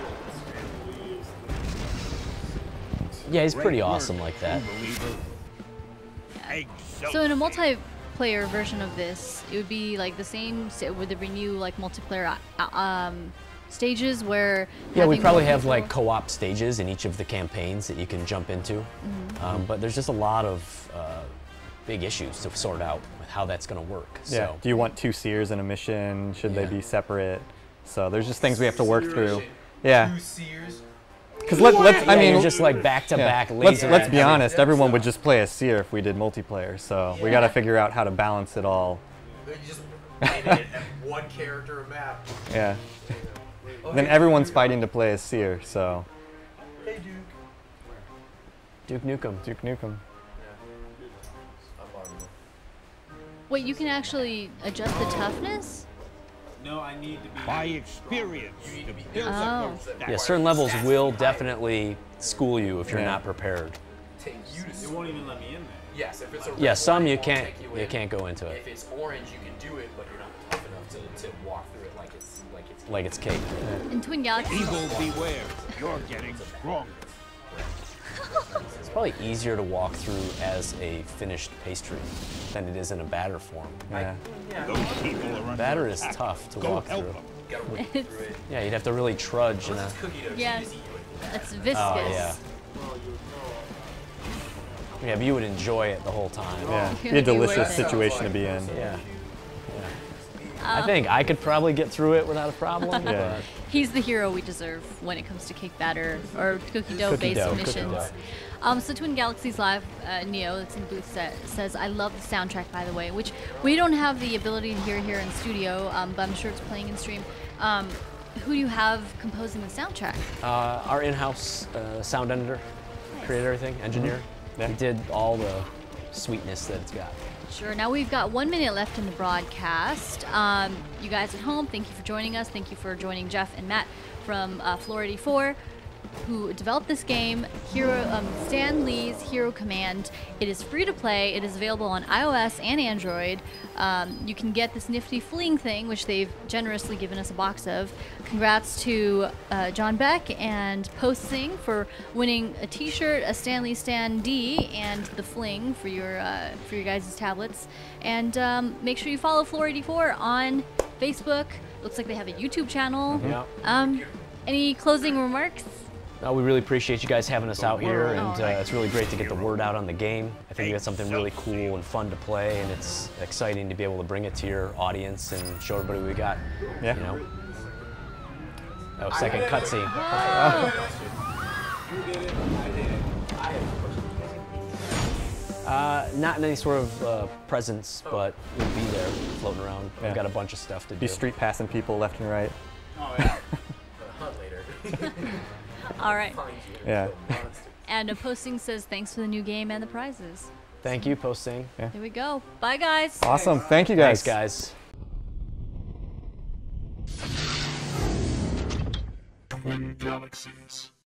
Yeah, he's pretty Great work, awesome like that. unbeliever. Egg So in a multiplayer version of this, it would be like the same. So would there be new like multiplayer uh, um, stages where Yeah, we having probably more have people- like co-op stages in each of the campaigns that you can jump into. Mm-hmm. Um, but there's just a lot of uh, big issues to sort out with how that's going to work. Yeah. So, Do you want two seers in a mission? Should Yeah. they be separate? So there's just things we have to work through. Two Yeah. seers. Because let, let's, I yeah, mean, you're just like back to yeah. back let's, laser. let's at be every- honest, everyone would just play a seer if we did multiplayer. So we got to Yeah. figure out how to balance it all. You just made it one character a map. Yeah. Oh, Then hey, everyone's Duke. fighting to play as seer. So Hey, Duke. Duke Nukem. Duke Nukem. I'm on. Wait, you can actually adjust the toughness? No, I need to be. By experience. You need to be Build Oh. up That Yeah, certain levels stats will behind it. definitely school you if you're Yeah. not prepared. Take you to It school. won't even let me in there. Yes, if it's a red Yeah, some one, you it won't can't take you in. can't go into If it it's orange, you can do it, but you're not tough enough to, to walk through it like it's like it's. like it's cake. In Twin Galaxies, Evil beware. You're getting stronger. It's probably easier to walk through as a finished pastry than it is in a batter form. Yeah. Those people are under Batter is attack. tough to Go walk help through. them. You gotta work It's- through it. Yeah, you'd have to really trudge in a. Unless it's cookie dough, Yeah. you just eat it. it's viscous. Oh yeah. Yeah, but you would enjoy it the whole time. Yeah. It's Be a gonna be delicious worth it. situation to be in. Yeah. I think I could probably get through it without a problem. Yeah. He's the hero we deserve when it comes to cake batter or cookie dough Cookie based dough, cookie missions. dough. Um, so Twin Galaxies Live, uh, Neo, that's in the booth, sa- says, I love the soundtrack, by the way, which we don't have the ability to hear here in studio, um, but I'm sure it's playing in stream. Um, who do you have composing the soundtrack? Uh, our in-house uh, sound editor created everything, engineer. Yeah. He did all the sweetness that it's got. Sure. Now we've got one minute left in the broadcast. Um, you guys at home, thank you for joining us. Thank you for joining Jeff and Matt from uh, Floor eighty-four, who developed this game, Hero um, Stan Lee's Hero Command. It is free to play. It is available on iOS and Android. Um, you can get this nifty fling thing, which they've generously given us a box of. Congrats to uh, John Beck and Posting for winning a T-shirt, a Stan Lee Stan D, and the fling for your uh, for your guys' tablets. And um, make sure you follow Floor eighty-four on Facebook. Looks like they have a YouTube channel. Yeah. Um, any closing remarks? Uh, we really appreciate you guys having us out here, and uh, Alright. it's really great to get the word out on the game. I think we got something really cool and fun to play, and it's exciting to be able to bring it to your audience and show everybody what we got. Yeah. You know. Oh, second cutscene. Uh, not in any sort of uh, presence, but we'll be there floating around. Yeah. We've got a bunch of stuff to do. Be street passing people left and right. Oh yeah. Hunt later. All right. Find you. Yeah. And a Posting says thanks for the new game and the prizes. Thank you, Posting. There we go. Bye, guys. Awesome. Thank you guys. Thanks, guys. Twin Galaxies.